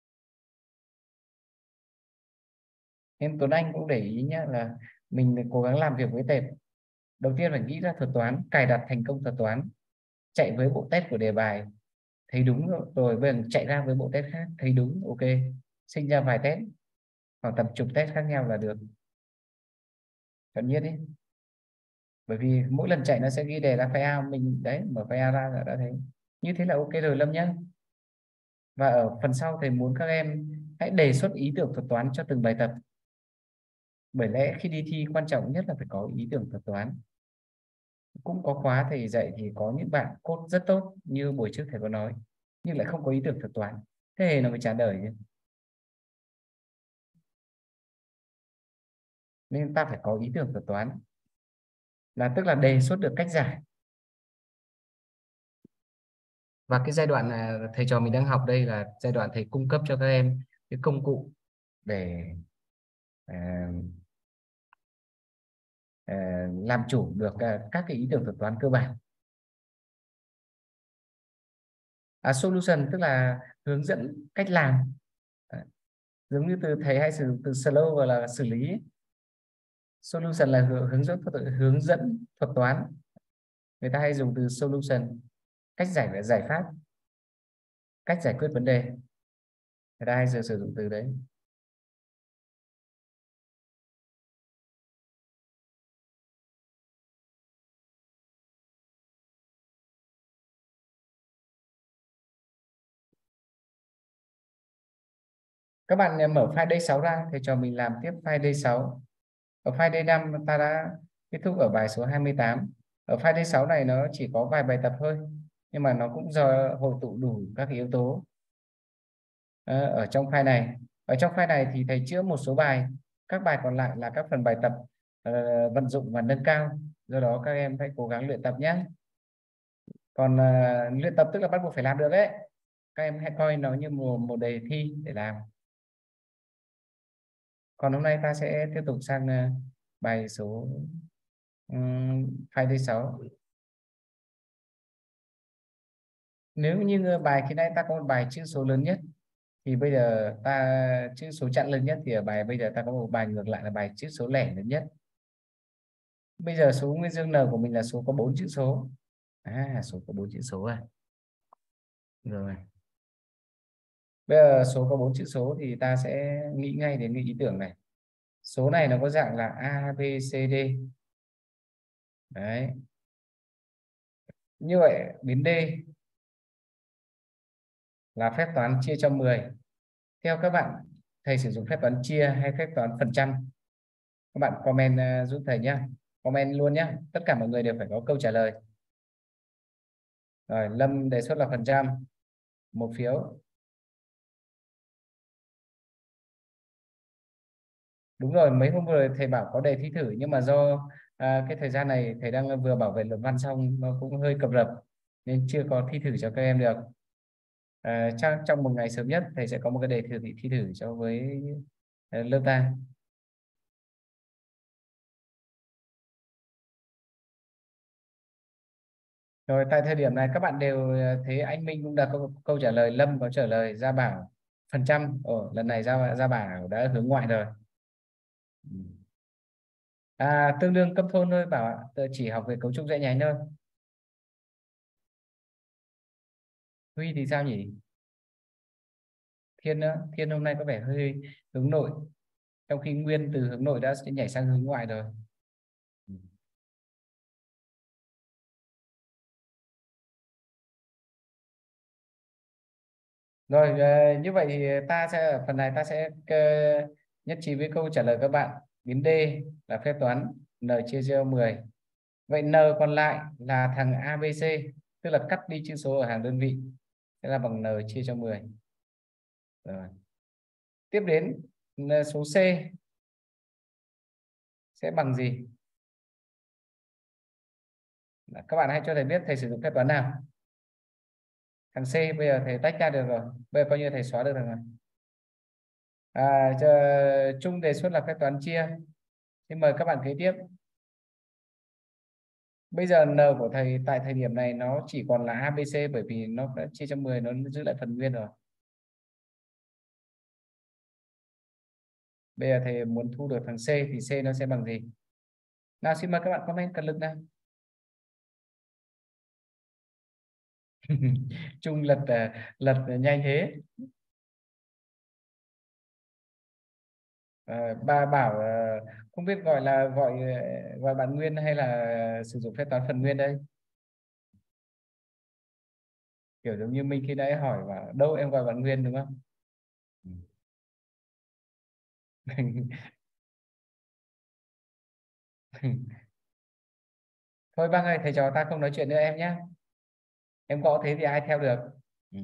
Nên Tuấn Anh cũng để ý nhé, là mình cố gắng làm việc với tệp. Đầu tiên phải nghĩ ra thuật toán, cài đặt thành công thuật toán, chạy với bộ test của đề bài thấy đúng rồi, bây giờ chạy ra với bộ test khác thấy đúng, ok, sinh ra vài test hoặc tầm chục test khác nhau là được. Chọn nhất đi, bởi vì mỗi lần chạy nó sẽ ghi đề ra file out, mình đấy mở file out ra là đã thấy. Như thế là ok rồi Lâm nhé. Và ở phần sau thầy muốn các em hãy đề xuất ý tưởng thuật toán cho từng bài tập, bởi lẽ khi đi thi quan trọng nhất là phải có ý tưởng thuật toán. Cũng có khóa thầy dạy thì có những bạn code rất tốt như buổi trước thầy có nói, nhưng lại không có ý tưởng thuật toán, thế nó mới chán đời chứ. Nên ta phải có ý tưởng thuật toán, là tức là đề xuất được cách giải. Và cái giai đoạn thầy trò mình đang học đây là giai đoạn thầy cung cấp cho các em cái công cụ để à, làm chủ được các cái ý tưởng thuật toán cơ bản. Solution tức là hướng dẫn cách làm. Đấy. Giống như từ thầy hay sử dụng từ slow và là xử lý. Solution là hướng dẫn thuật toán, người ta hay dùng từ solution, cách giải pháp, cách giải quyết vấn đề, người ta hay sử dụng từ đấy. Các bạn mở file D6 ra, thầy cho mình làm tiếp file D6. Ở file D5 ta đã Kết thúc ở bài số 28. Ở file D6 này nó chỉ có vài bài tập thôi, nhưng mà nó cũng do hội tụ đủ các cái yếu tố ở trong file này. Ở trong file này thì thầy chữa một số bài, các bài còn lại là các phần bài tập vận dụng và nâng cao. Do đó các em phải cố gắng luyện tập nhé. Còn luyện tập tức là bắt buộc phải làm được đấy. Các em hãy coi nó như một đề thi để làm. Còn hôm nay ta sẽ tiếp tục sang bài số file D6. Nếu như bài khi nãy ta có một bài chữ số lớn nhất, thì bây giờ ta chữ số chẵn lớn nhất, thì ở bài bây giờ ta có một bài ngược lại là bài chữ số lẻ lớn nhất. Bây giờ số nguyên dương n của mình là số có 4 chữ số. Số có 4 chữ số rồi. Bây giờ số có 4 chữ số thì ta sẽ nghĩ ngay đến cái ý tưởng này. Số này nó có dạng là A, B, C, D. Đấy. Như vậy biến D là phép toán chia cho 10. Theo các bạn, thầy sử dụng phép toán chia hay phép toán phần trăm? Các bạn comment giúp thầy nhé. Comment luôn nhé. Tất cả mọi người đều phải có câu trả lời. Rồi, Lâm đề xuất là phần trăm. Một phiếu. Đúng rồi, mấy hôm vừa rồi thầy bảo có đề thi thử, nhưng mà do cái thời gian này thầy đang vừa bảo vệ luận văn xong, nó cũng hơi cập rập nên chưa có thi thử cho các em được. Trong một ngày sớm nhất thầy sẽ có một cái đề thi thử cho với lớp ta. Rồi, tại thời điểm này các bạn đều thấy anh Minh cũng đã có câu trả lời, Lâm có trả lời, Gia Bảo phần trăm. Lần này Gia Bảo đã hướng ngoại rồi. Tương đương cấp thôn thôi Bảo ạ, tôi chỉ học về cấu trúc dãy nhánh thôi. Huy thì sao nhỉ? Thiên nữa, Thiên hôm nay có vẻ hơi hướng nội, trong khi Nguyên từ hướng nội đã nhảy sang hướng ngoại rồi. Rồi, như vậy thì phần này ta sẽ nhất trí với câu trả lời các bạn. Biến D là phép toán n chia cho 10. Vậy n còn lại là thằng ABC, tức là cắt đi chữ số ở hàng đơn vị, sẽ là bằng n chia cho 10. Rồi. Tiếp đến số C sẽ bằng gì? Các bạn hãy cho thầy biết thầy sử dụng phép toán nào. Thằng C bây giờ thầy tách ra được rồi, bây giờ coi như thầy xóa được rồi. Trung đề xuất là phép toán chia. Xin mời các bạn kế tiếp. Bây giờ n của thầy tại thời điểm này nó chỉ còn là ABC, bởi vì nó đã chia cho 10, nó giữ lại phần nguyên rồi. Bây giờ thầy muốn thu được thằng C thì C nó sẽ bằng gì? Nào, xin mời các bạn comment cật lực nào. Trung lật nhanh thế. Bà bảo không biết gọi bạn Nguyên hay là sử dụng phép toán phần nguyên đây. Kiểu giống như mình khi nãy hỏi và đâu em gọi bạn Nguyên đúng không? Thôi bác ơi, thầy trò ta không nói chuyện nữa em nhé. Em gõ thế thì ai theo được. Ừ.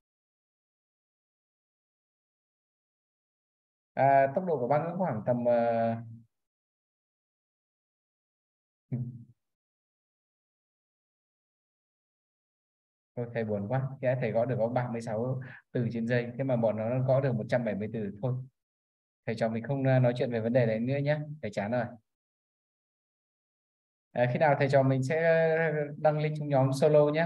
Tốc độ của bác cũng khoảng tầm thôi thầy buồn quá, cái thầy gõ được có 36 từ trên giây, thế mà bọn nó gõ được 170 từ. Thôi thầy trò mình không nói chuyện về vấn đề đấy nữa nhé, thầy chán rồi. Khi nào thầy trò mình sẽ đăng link trong nhóm solo nhé.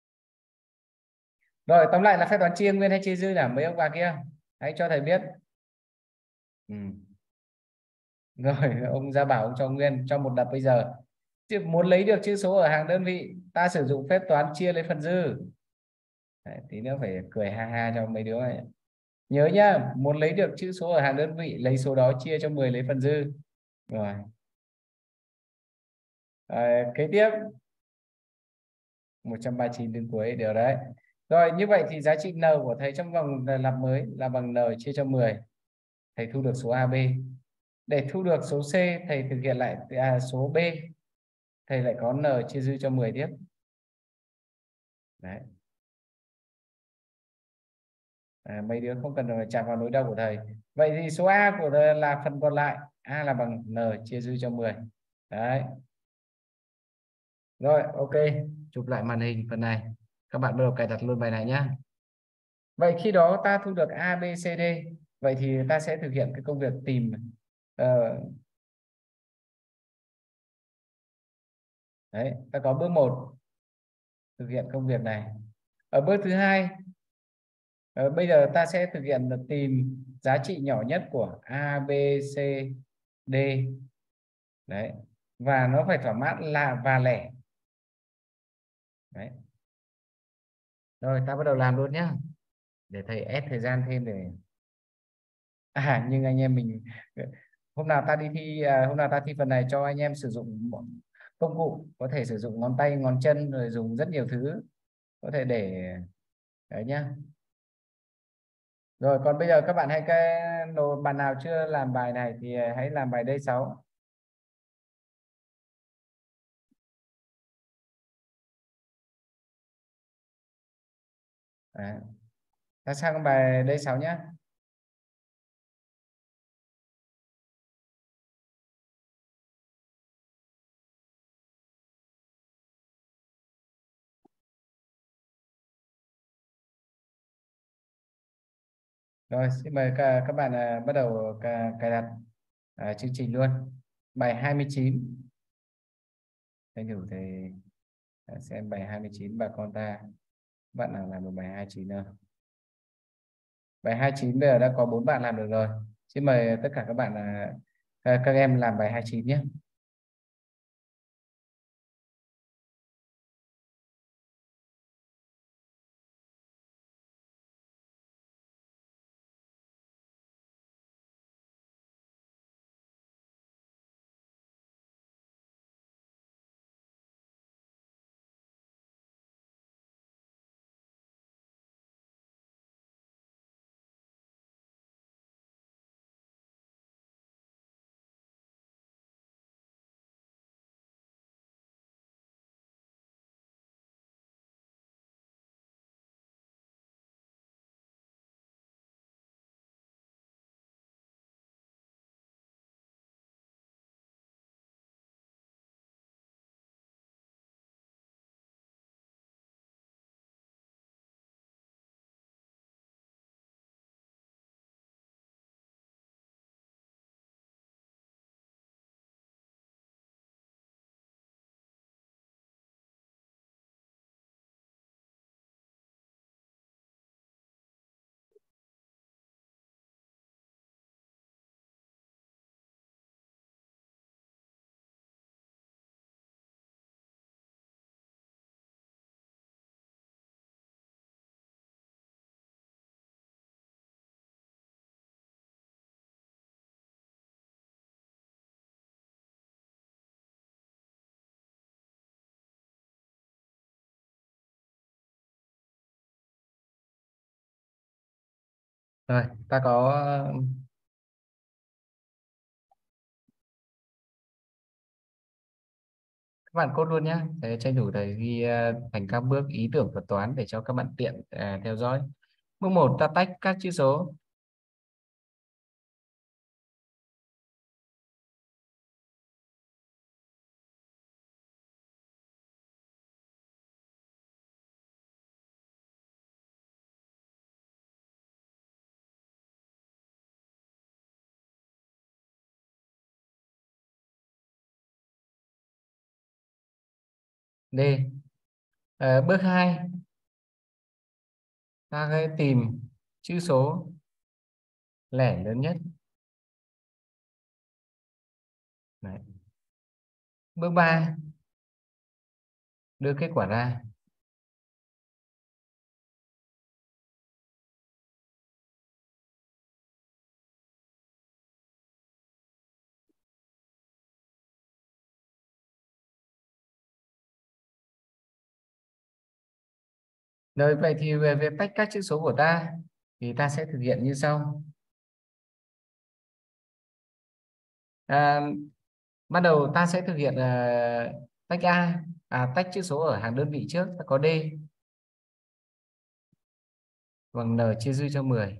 Rồi, tóm lại là phép toán chia nguyên hay chia dư là mấy ông bà kia hãy cho thầy biết. Ừ. Rồi, ông Gia Bảo ông cho Nguyên cho một đập bây giờ. Muốn lấy được chữ số ở hàng đơn vị, ta sử dụng phép toán chia lấy phần dư. Đấy, tí nữa phải cười ha ha cho mấy đứa này. Nhớ nhá, muốn lấy được chữ số ở hàng đơn vị, lấy số đó chia cho 10 lấy phần dư. Rồi. Kế tiếp 139 đến cuối đều đấy. Rồi, như vậy thì giá trị n của thầy trong vòng lặp mới là bằng n chia cho 10. Thầy thu được số AB. Để thu được số C, thầy thực hiện lại số B, thầy lại có n chia dư cho 10 tiếp. Đấy. Mấy đứa không cần phải chạm vào nỗi đau của thầy. Vậy thì số A của thầy là phần còn lại, A là bằng n chia dư cho 10. Đấy. Rồi, ok, chụp lại màn hình phần này. Các bạn bắt đầu cài đặt luôn bài này nhá. Vậy khi đó ta thu được A, B, C, D. Vậy thì ta sẽ thực hiện cái công việc tìm. ờ, Đấy, ta có bước 1 thực hiện công việc này. Ở bước thứ hai, bây giờ ta sẽ thực hiện là tìm giá trị nhỏ nhất của A, B, C, D. Đấy. Và nó phải thỏa mãn là và lẻ. Đấy. Rồi, ta bắt đầu làm luôn nhá. Để thầy ép thời gian thêm để nhưng anh em mình hôm nào ta thi phần này cho anh em sử dụng công cụ, có thể sử dụng ngón tay ngón chân, rồi dùng rất nhiều thứ có thể để đấy nhá. Rồi, còn bây giờ các bạn hãy bạn nào chưa làm bài này thì hãy làm bài D6. Đấy. Ta sang bài D6 nhé. Rồi, xin mời các bạn bắt đầu cài đặt chương trình luôn. Bài 29. Thầy thử thầy xem bài 29 bà con ta. Bạn nào làm được bài 29 nào? Bài 29 bây giờ đã có 4 bạn làm được rồi. Xin mời tất cả các bạn các em làm bài 29 nhé. Rồi, ta có các bạn cốt luôn nhé. Thầy tranh thủ thầy ghi thành các bước ý tưởng thuật toán để cho các bạn tiện theo dõi. Bước 1, ta tách các chữ số. D. Bước 2, ta hãy tìm chữ số lẻ lớn nhất. Đấy. Bước 3, đưa kết quả ra. Rồi, vậy thì về việc tách các chữ số của ta thì ta sẽ thực hiện như sau. À, ban đầu ta sẽ thực hiện tách tách chữ số ở hàng đơn vị trước, ta có D bằng N chia dư cho 10.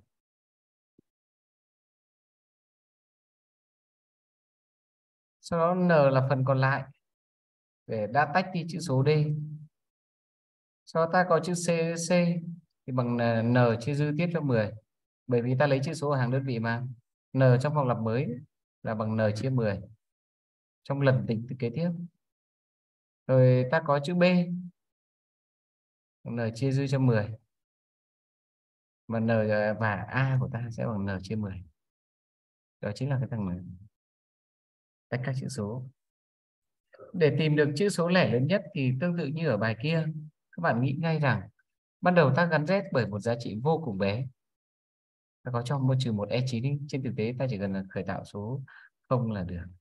Sau đó N là phần còn lại để đã tách đi chữ số D. Sau đó ta có chữ C thì bằng N chia dư tiếp cho 10. Bởi vì ta lấy chữ số ở hàng đơn vị mà. N trong vòng lặp mới là bằng N chia 10 trong lần tính kế tiếp. Rồi ta có chữ B, N chia dư cho 10. Và và A của ta sẽ bằng N chia 10. Đó chính là cái thằng này, tách các chữ số. Để tìm được chữ số lẻ lớn nhất thì tương tự như ở bài kia. Các bạn nghĩ ngay rằng ban đầu ta gắn Z bởi một giá trị vô cùng bé. Ta có cho trừ một E9 đi. Trên thực tế ta chỉ cần là khởi tạo số 0 là được.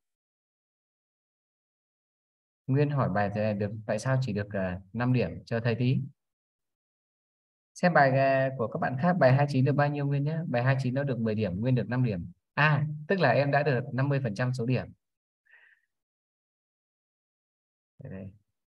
Nguyên hỏi bài này được tại sao chỉ được 5 điểm, chờ thầy tí. Xem bài của các bạn khác, bài 29 được bao nhiêu Nguyên nhé. Bài 29 nó được 10 điểm, Nguyên được 5 điểm. Tức là em đã được 50% số điểm. Đây.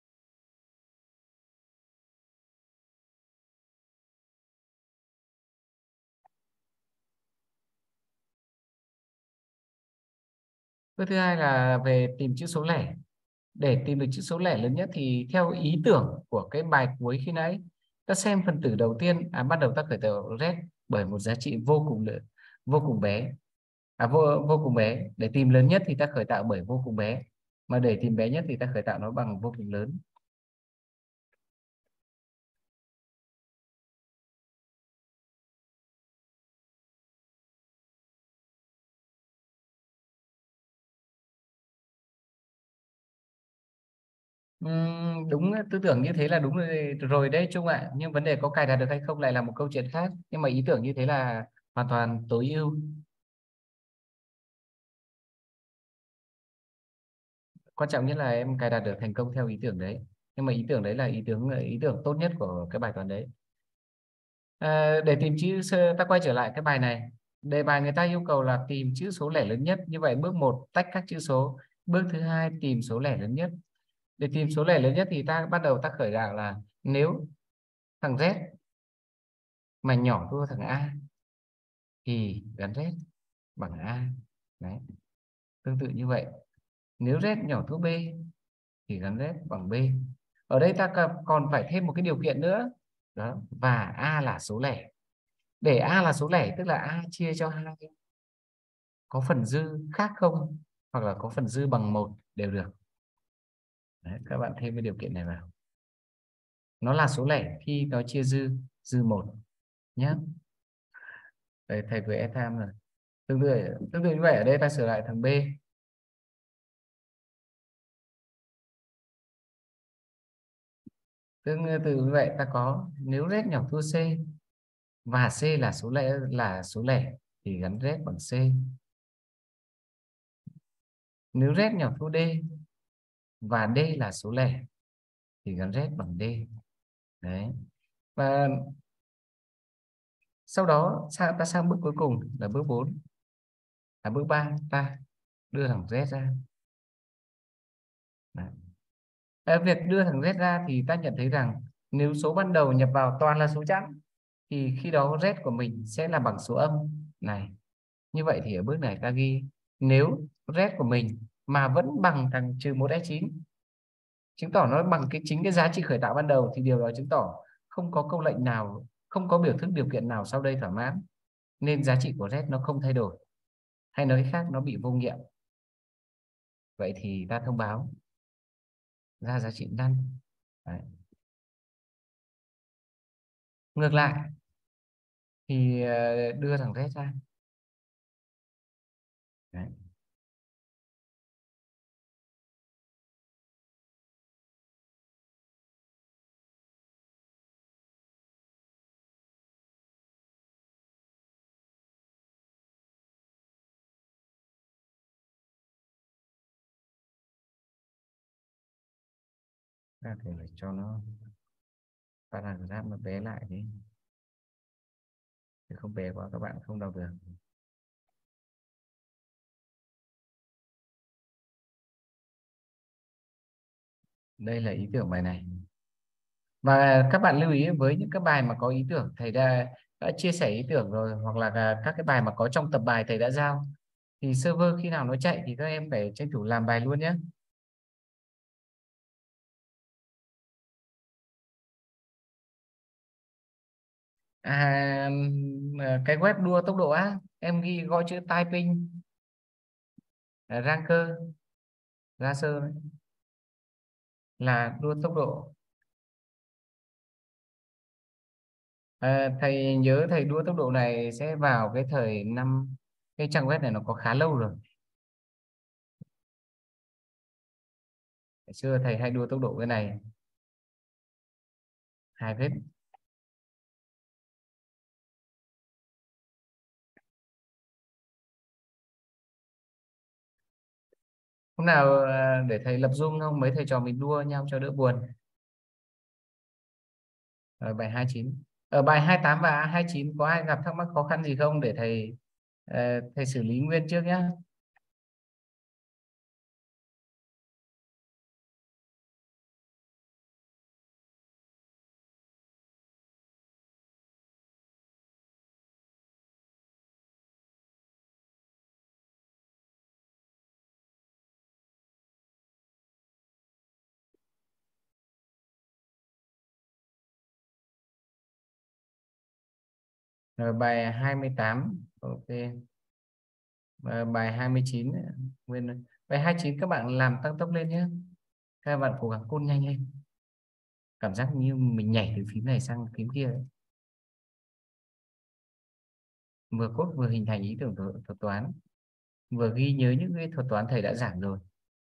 Bước thứ hai là về tìm chữ số lẻ. Để tìm được chữ số lẻ lớn nhất thì theo ý tưởng của cái bài cuối khi nãy, ta xem phần tử đầu tiên, ban đầu ta khởi tạo Z bởi một giá trị vô cùng bé. Vô cùng bé. Để tìm lớn nhất thì ta khởi tạo bởi vô cùng bé. Mà để tìm bé nhất thì ta khởi tạo nó bằng vô cùng lớn. Đúng, tư tưởng như thế là đúng rồi đấy Trung ạ. Nhưng vấn đề có cài đặt được hay không lại là một câu chuyện khác. Nhưng mà ý tưởng như thế là hoàn toàn tối ưu. Quan trọng nhất là em cài đặt được thành công theo ý tưởng đấy. Nhưng mà ý tưởng đấy là ý tưởng tốt nhất của cái bài toán đấy. Để tìm chữ ta quay trở lại cái bài này. Đề bài người ta yêu cầu là tìm chữ số lẻ lớn nhất. Như vậy bước 1 tách các chữ số. Bước thứ hai tìm số lẻ lớn nhất. Để tìm số lẻ lớn nhất thì ta bắt đầu ta khởi tạo là nếu thằng Z mà nhỏ thua thằng A thì gắn Z bằng A. Đấy. Tương tự như vậy, nếu Z nhỏ thua B thì gắn Z bằng B. Ở đây ta còn phải thêm một cái điều kiện nữa. Đó, và A là số lẻ. Để A là số lẻ tức là A chia cho 2 có phần dư khác không, hoặc là có phần dư bằng 1 đều được. Đấy, các bạn thêm cái điều kiện này vào. Nó là số lẻ khi nó chia dư 1 nhé. Đây, thầy vừa tham rồi. Tương tự như vậy, ở đây ta sửa lại thằng B. Tương tự như vậy ta có nếu Z nhỏ thua C và C là số lẻ thì gắn Z bằng C. Nếu Z nhỏ thua D và D là số lẻ thì gắn Z bằng D. Đấy. Và sau đó ta sang bước cuối cùng là bước 4. Bước 3 ta đưa thằng Z ra. Đấy. Việc đưa thằng Z ra thì ta nhận thấy rằng nếu số ban đầu nhập vào toàn là số chẵn thì khi đó Z của mình sẽ là bằng số âm này. Như vậy thì ở bước này ta ghi nếu Z của mình mà vẫn bằng thằng trừ 1S9, chứng tỏ nó bằng chính cái giá trị khởi tạo ban đầu, thì điều đó chứng tỏ không có câu lệnh nào, không có biểu thức điều kiện nào sau đây thỏa mãn, nên giá trị của Z nó không thay đổi, hay nói khác nó bị vô nghiệm. Vậy thì ta thông báo ra giá trị null. Đấy. Ngược lại thì đưa thằng Z ra. Đấy. Ta phải cho nó paragraph nó bé lại đi, chứ không bé quá các bạn không đọc được. Đây là ý tưởng bài này. Và các bạn lưu ý với những cái bài mà có ý tưởng thầy đã chia sẻ ý tưởng rồi, hoặc là các cái bài mà có trong tập bài thầy đã giao, thì server khi nào nó chạy thì các em phải tranh thủ làm bài luôn nhé. À, cái web đua tốc độ á, em ghi gõ chữ typing ranker racer đấy, là đua tốc độ. Thầy nhớ thầy đua tốc độ này sẽ vào cái thời năm, cái trang web này nó có khá lâu rồi. Ngày xưa thầy hay đua tốc độ cái này, hai vết. Hôm nào để thầy lập Zoom không, mấy thầy trò mình đua nhau cho đỡ buồn. Rồi bài 29. Ở bài 28 và 29 có ai gặp thắc mắc khó khăn gì không, để thầy xử lý nguyên trước nhé. Rồi bài 28, ok. Bài 29 nguyên, bài 29 các bạn làm tăng tốc lên nhé. Các bạn cố gắng code nhanh lên, cảm giác như mình nhảy từ phím này sang phím kia ấy. Vừa code vừa hình thành ý tưởng thuật toán, vừa ghi nhớ những cái thuật toán thầy đã giảng rồi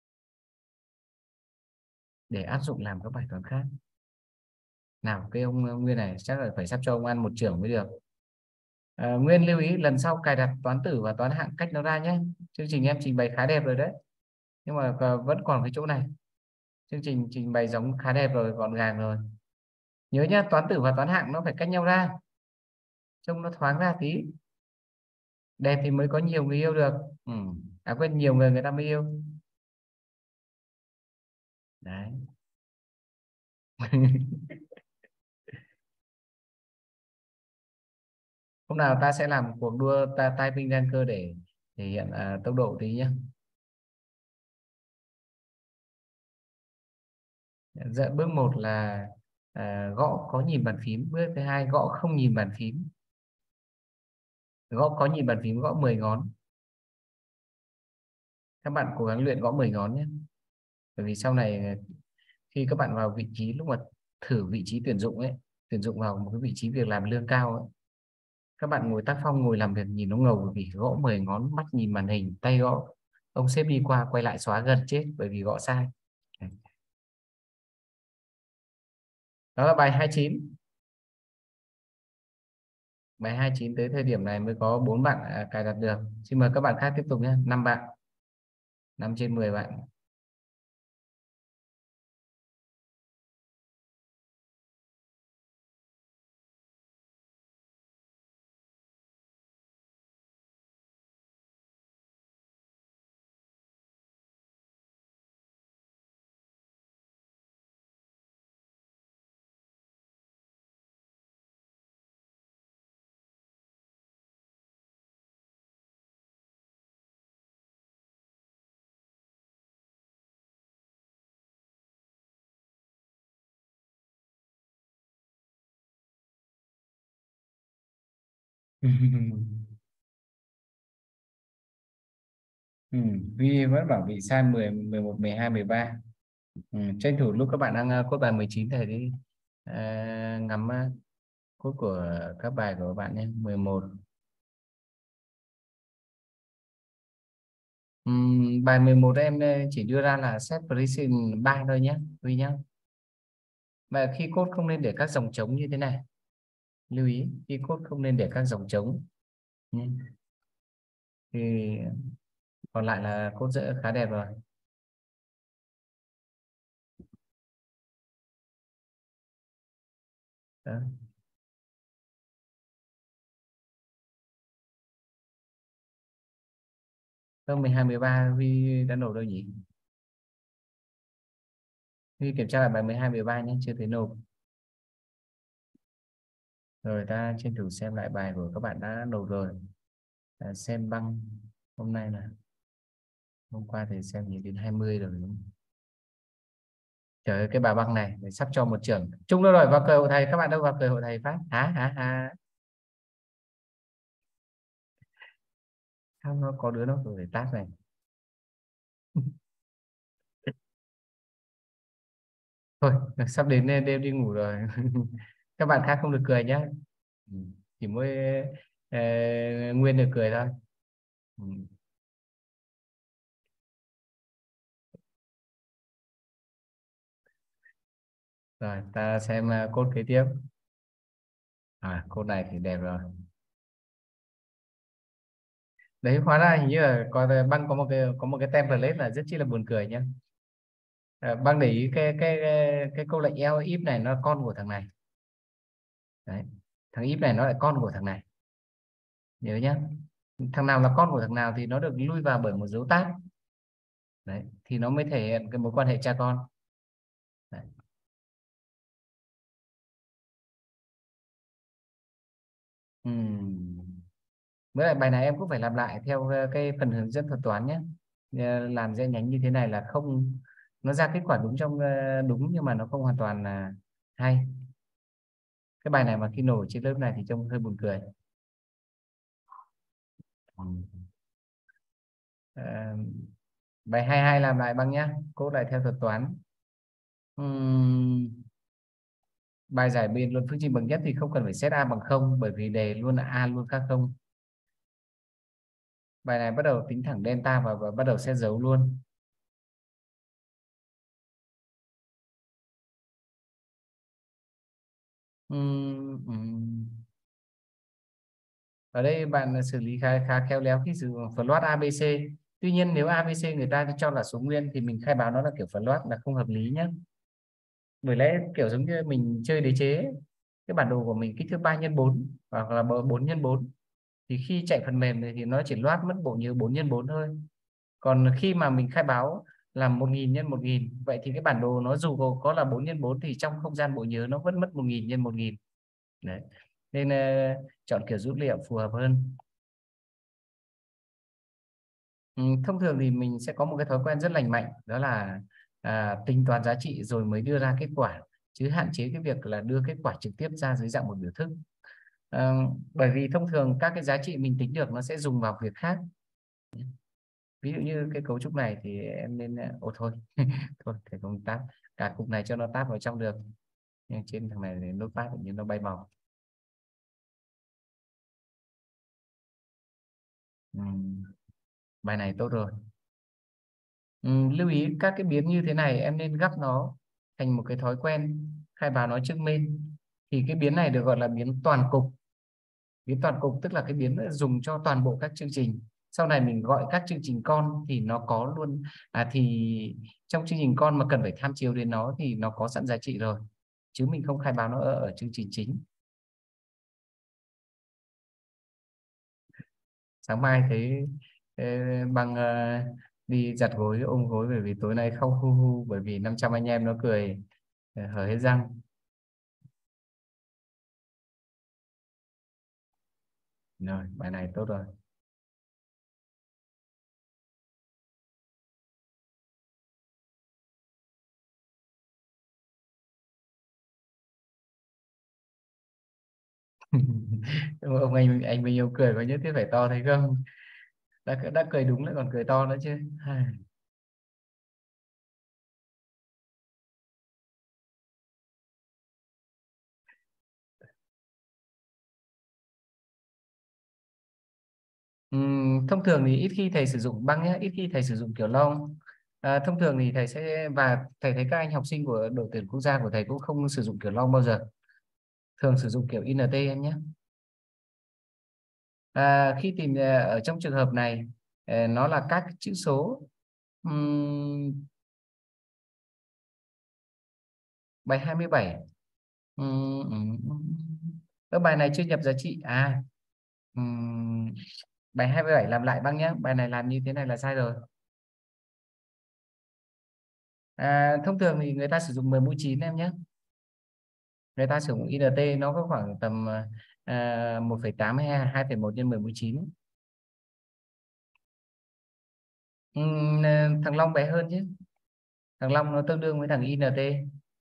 để áp dụng làm các bài toán khác. Nào cái ông Nguyên này chắc là phải sắp cho ông ăn một chưởng mới được. Nguyên lưu ý lần sau cài đặt toán tử và toán hạng cách nó ra nhé. Chương trình em trình bày khá đẹp rồi đấy, nhưng mà vẫn còn cái chỗ này. Chương trình trình bày giống khá đẹp rồi, gọn gàng rồi. Nhớ nhá, toán tử và toán hạng nó phải cách nhau ra, trông nó thoáng ra tí. Đẹp thì mới có nhiều người yêu được. Ừ. À quên, nhiều người người ta mới yêu. Đấy. Hôm nào ta sẽ làm cuộc đua typing ranker để thể hiện tốc độ tí nhé. Dạ, bước một là gõ có nhìn bàn phím. Bước thứ hai gõ không nhìn bàn phím. Gõ có nhìn bàn phím gõ 10 ngón. Các bạn cố gắng luyện gõ 10 ngón nhé. Bởi vì sau này khi các bạn vào vị trí, lúc mà thử vị trí tuyển dụng ấy, tuyển dụng vào một cái vị trí việc làm lương cao ấy, các bạn ngồi tác phong ngồi làm việc nhìn nó ngầu, bởi vì gõ 10 ngón, mắt nhìn màn hình, tay gõ, ông sếp đi qua quay lại xóa gần chết bởi vì gõ sai. Đó là bài 29. Bài 29 tới thời điểm này mới có 4 bạn cài đặt được. Xin mời các bạn khác tiếp tục nhé. 5 bạn, 5 trên 10 bạn. Ừ, Huy vẫn bảo bị sai 10, 11, 12, 13. Tranh thủ lúc các bạn đang code bài 19 thầy đi ngắm code của các bài của các bạn nhé. 11. Bài 11 em chỉ đưa ra là set precision 3 thôi nhé Huy nhé. Và khi code không nên để các dòng trống như thế này. Lưu ý khi code không nên để các dòng trống nhé. Thì còn lại là code sẽ khá đẹp rồi. Đó. Hôm 12, 13 Huy đã nộp đâu nhỉ? Huy kiểm tra lại bài 12 13 nhé, chưa thấy nộp. Rồi ta tranh thủ xem lại bài của các bạn đã nộp rồi. Xem băng hôm nay là hôm qua thì xem nhìn đến 20 rồi đúng không? Trời ơi, cái bà băng này sắp cho một trưởng chung đâu rồi, vào cờ hộ thầy. Các bạn đâu vào cờ hộ thầy phát hả? Sao nó có đứa nó phải tát này. Thôi sắp đến đêm đi ngủ rồi. Các bạn khác không được cười nhé. Ừ, chỉ mỗi ờ, Nguyên được cười thôi. Ừ. Rồi ta xem code kế tiếp. Code này thì đẹp rồi. Đấy, hóa ra hình như là băng có một cái template là rất chi là buồn cười nhá. Băng để ý cái câu lệnh else if này nó là con của thằng này. Đấy, thằng if này nó lại con của thằng này, nhớ nhá. Thằng nào là con của thằng nào thì nó được lui vào bởi một dấu tab. Đấy, thì nó mới thể hiện cái mối quan hệ cha con. Đấy. Với lại bài này em cũng phải làm lại theo cái phần hướng dẫn thuật toán nhé. Làm ra nhánh như thế này là không, nó ra kết quả đúng đúng nhưng mà nó không hoàn toàn là hay. Cái bài này mà khi nổ trên lớp này thì trông hơi buồn cười. Ừm. Ờ, Bài 22 làm lại bằng nhá, cốt lại theo thuật toán. Ừm, Bài giải biện luận phương trình bậc nhất thì không cần phải xét a bằng không, bởi vì đề luôn là a luôn khác không. Bài này bắt đầu tính thẳng delta và bắt đầu xét dấu luôn. Ừm. Ở đây bạn xử lý khá khéo léo khi sử dụng phần loát ABC. Tuy nhiên nếu ABC người ta cho là số nguyên thì mình khai báo nó là kiểu phần loát là không hợp lý nhé. Bởi lẽ kiểu giống như mình chơi đế chế, cái bản đồ của mình kích thước 3x4 hoặc là 4x4, thì khi chạy phần mềm này thì nó chỉ loát mất bộ nhớ 4x4 thôi. Còn khi mà mình khai báo là 1000x1000, vậy thì cái bản đồ nó dù có là 4x4 thì trong không gian bộ nhớ nó vẫn mất 1000x1000. Đấy, nên chọn kiểu dữ liệu phù hợp hơn. Thông thường thì mình sẽ có một cái thói quen rất lành mạnh, đó là tính toán giá trị rồi mới đưa ra kết quả, chứ hạn chế cái việc là đưa kết quả trực tiếp ra dưới dạng một biểu thức. Ờ, Bởi vì thông thường các cái giá trị mình tính được nó sẽ dùng vào việc khác. Ví dụ như cái cấu trúc này thì em nên thôi thôi thầy không tab cả cục này cho nó tab vào trong được, nhưng trên thằng này thì notepad tự nhiên nó bay màu. Ừm, Bài này tốt rồi. Lưu ý các cái biến như thế này em nên gấp nó thành một cái thói quen khai báo nó trước main. Thì cái biến này được gọi là biến toàn cục. Biến toàn cục tức là cái biến dùng cho toàn bộ các chương trình. Sau này mình gọi các chương trình con thì nó có luôn, thì trong chương trình con mà cần phải tham chiếu đến nó thì nó có sẵn giá trị rồi, chứ mình không khai báo nó ở chương trình chính. Sáng mai thấy bằng đi giặt gối ôm gối, bởi vì tối nay không hu hu, bởi vì 500 anh em nó cười hở hết răng. Rồi bài này tốt rồi. Ông anh mình yêu cười có nhất thiết phải to thấy không? Đã cười đúng lại còn cười to nữa chứ. Thông thường thì ít khi thầy sử dụng băng nhé, ít khi thầy sử dụng kiểu long. Thông thường thì thầy sẽ, và thầy thấy các anh học sinh của đội tuyển quốc gia của thầy cũng không sử dụng kiểu long bao giờ, thường sử dụng kiểu INT em nhé. Khi tìm ở trong trường hợp này nó là các chữ số. Ừm, Bài 27. Ở bài này chưa nhập giá trị ừm, bài 27 làm lại băng nhé, bài này làm như thế này là sai rồi. Thông thường thì người ta sử dụng 10 mũi 9 em nhé. Người ta sử dụng INT nó có khoảng tầm 1,8 hay 2,1 nhân 10 mũi 9. Thằng Long bé hơn chứ. Thằng Long nó tương đương với thằng INT.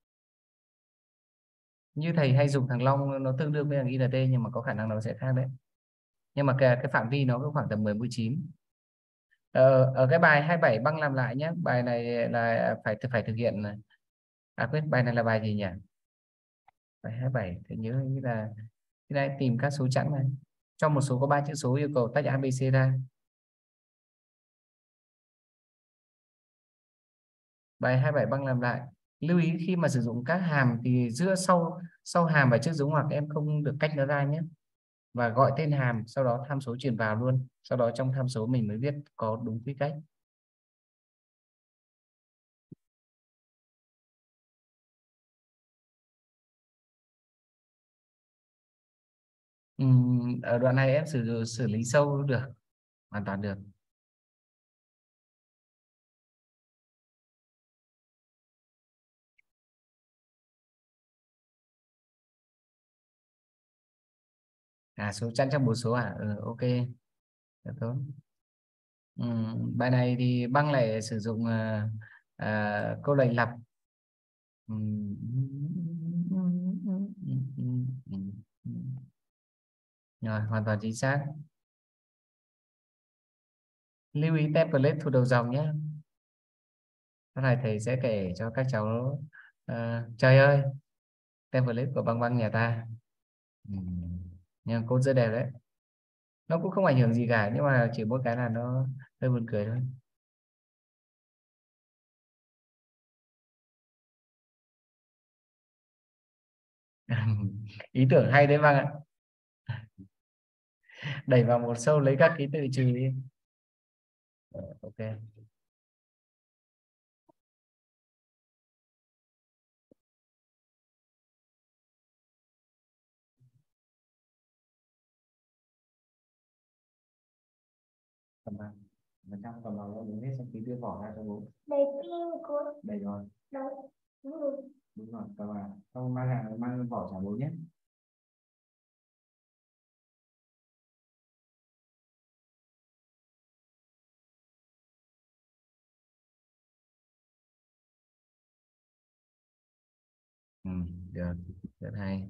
Như thầy hay dùng thằng Long nó tương đương với thằng INT, nhưng mà có khả năng nó sẽ khác đấy. Nhưng mà cái phạm vi nó có khoảng tầm 10 mũi 9. Ở cái bài 27 băng làm lại nhé. Bài này là phải thực hiện. Quyết bài này là bài gì nhỉ? Bài 27 thì nhớ như là cái này tìm các số chẵn này. Cho một số có 3 chữ số, yêu cầu tách ABC ra. Bài 27 băng làm lại. Lưu ý khi mà sử dụng các hàm thì giữa sau hàm và trước dấu ngoặc em không được cách nó ra nhé. Và gọi tên hàm, sau đó tham số truyền vào luôn. Sau đó trong tham số mình mới viết có đúng quy cách. Ở đoạn này em xử lý sâu được, hoàn toàn được. Số chẵn trong bố số ok, được tốt. Bài này thì băng lại sử dụng câu lệnh lặp. Rồi, hoàn toàn chính xác. Lưu ý template thuộc đầu dòng nhé. Sau này thầy sẽ kể cho các cháu. Trời ơi, template của băng băng nhà ta. Nhưng code rất đẹp đấy. Nó cũng không ảnh hưởng gì cả, nhưng mà chỉ mỗi cái là nó hơi buồn cười thôi. Ý tưởng hay đấy Băng ạ. Đẩy vào một sâu lấy các ký tự trừ đi. Ok. Cầm vào. Mình trong cầm vào nó đúng hết, xong tí đưa vỏ ra cho bố. Đầy pin cô. Đầy rồi. Đấy. Đúng rồi. Đúng rồi, cầm vào. Xong mang vỏ trả bố nhé. Ừ, được. Rất hay.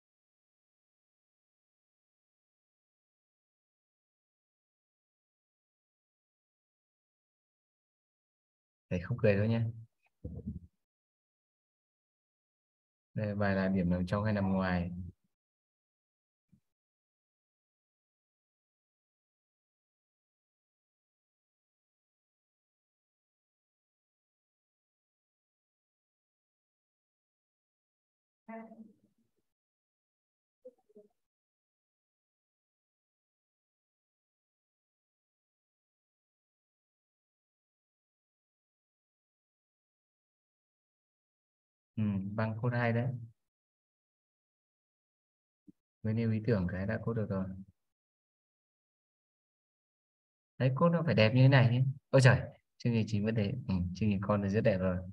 Thầy không cười đâu nhé. Đây, bài là điểm nằm trong hay nằm ngoài? Băng code hay đấy. Với nêu ý tưởng cái đã code được rồi. Đấy, code nó phải đẹp như thế này nhé. Ôi trời, chương trình chính vẫn thế. Chương trình con thì rất đẹp rồi.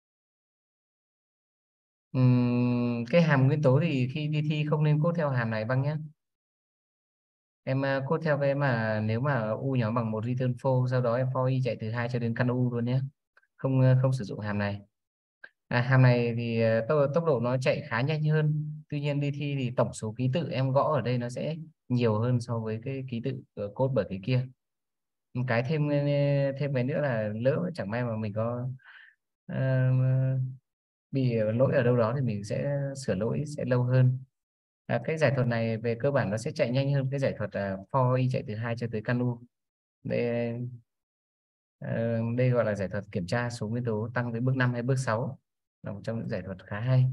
Cái hàm nguyên tố thì khi đi thi không nên code theo hàm này Băng nhé. Em code theo cái mà nếu mà u nhỏ bằng một return false, sau đó em for y chạy từ 2 cho đến căn u luôn nhé. Không sử dụng hàm này. Hàm này thì tốc độ nó chạy khá nhanh hơn. Tuy nhiên đi thi thì tổng số ký tự em gõ ở đây nó sẽ nhiều hơn so với cái ký tự code bởi cái kia. Một cái thêm cái nữa là lỡ chẳng may mà mình có ờ, bị lỗi ở đâu đó thì mình sẽ sửa lỗi sẽ lâu hơn. Cái giải thuật này về cơ bản nó sẽ chạy nhanh hơn cái giải thuật for y chạy từ 2 cho tới căn u. Đây, đây gọi là giải thuật kiểm tra số nguyên tố tăng với bước 5 hay bước 6, là một trong những giải thuật khá hay.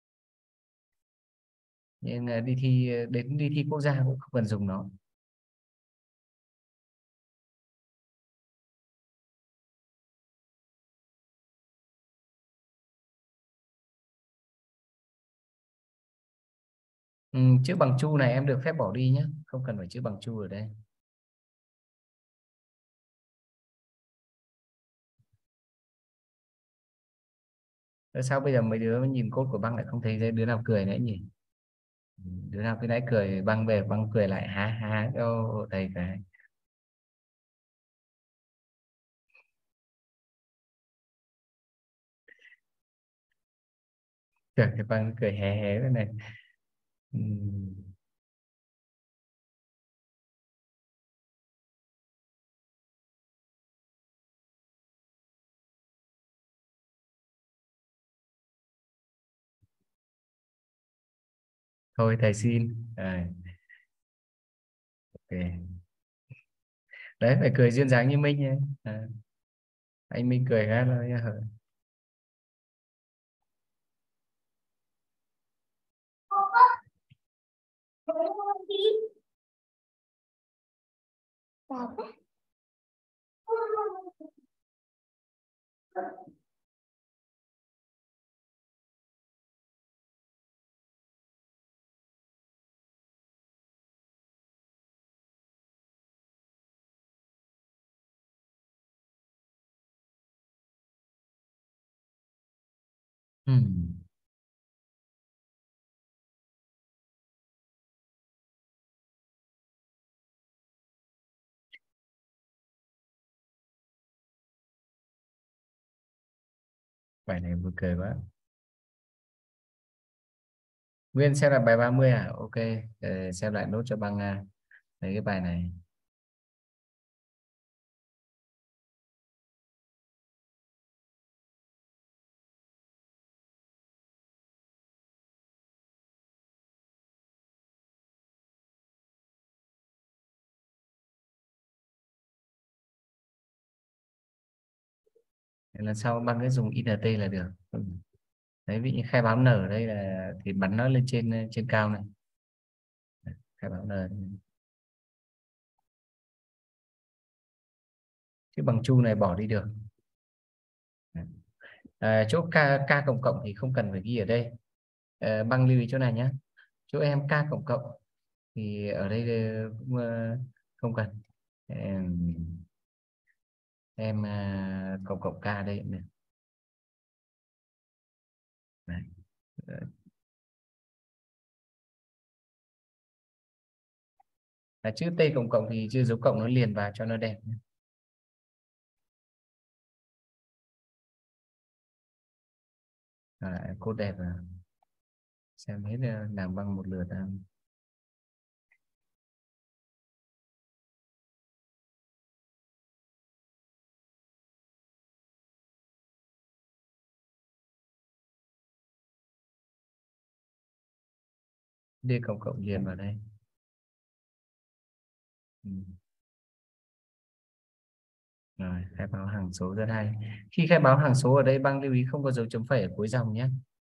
Nhưng đến đi thi quốc gia cũng không cần dùng nó. Chữ bằng chu này em được phép bỏ đi nhé, không cần phải chữ bằng chu ở đây. Sao bây giờ mấy đứa nhìn code của băng lại không thấy đứa nào cười nữa nhỉ? Đứa nào cái nãy cười băng về băng cười lại há há cho thầy cái. Cười cái băng cười hé hé thế này. Thôi thầy xin. Ok. Đấy phải cười duyên dáng như Minh ấy. Anh Minh cười cái là hở. Bài này buồn cười quá. Nguyên xem lại bài 30 à? Ok. Xem lại nốt cho băng lấy cái bài này. Lần sau băng cứ dùng INT là được. Đấy, ví dụ như khai báo N ở đây là thì bắn nó lên trên trên cao này. Khai báo N. Chứ bằng chu này bỏ đi được. Chỗ k cộng cộng thì không cần phải ghi ở đây. Băng lưu ý chỗ này nhé. Chỗ em k cộng cộng thì ở đây cũng không cần. Em cộng cộng k đây này. Đấy. Chữ T cộng cộng thì chữ dấu cộng nó liền vào cho nó đẹp. Code đẹp à. Xem hết làm băng một lượt. D cộng cộng liền vào đây. Rồi, khai báo hằng số rất hay. Khi khai báo hằng số ở đây băng lưu ý không có dấu chấm phẩy ở cuối dòng nhé.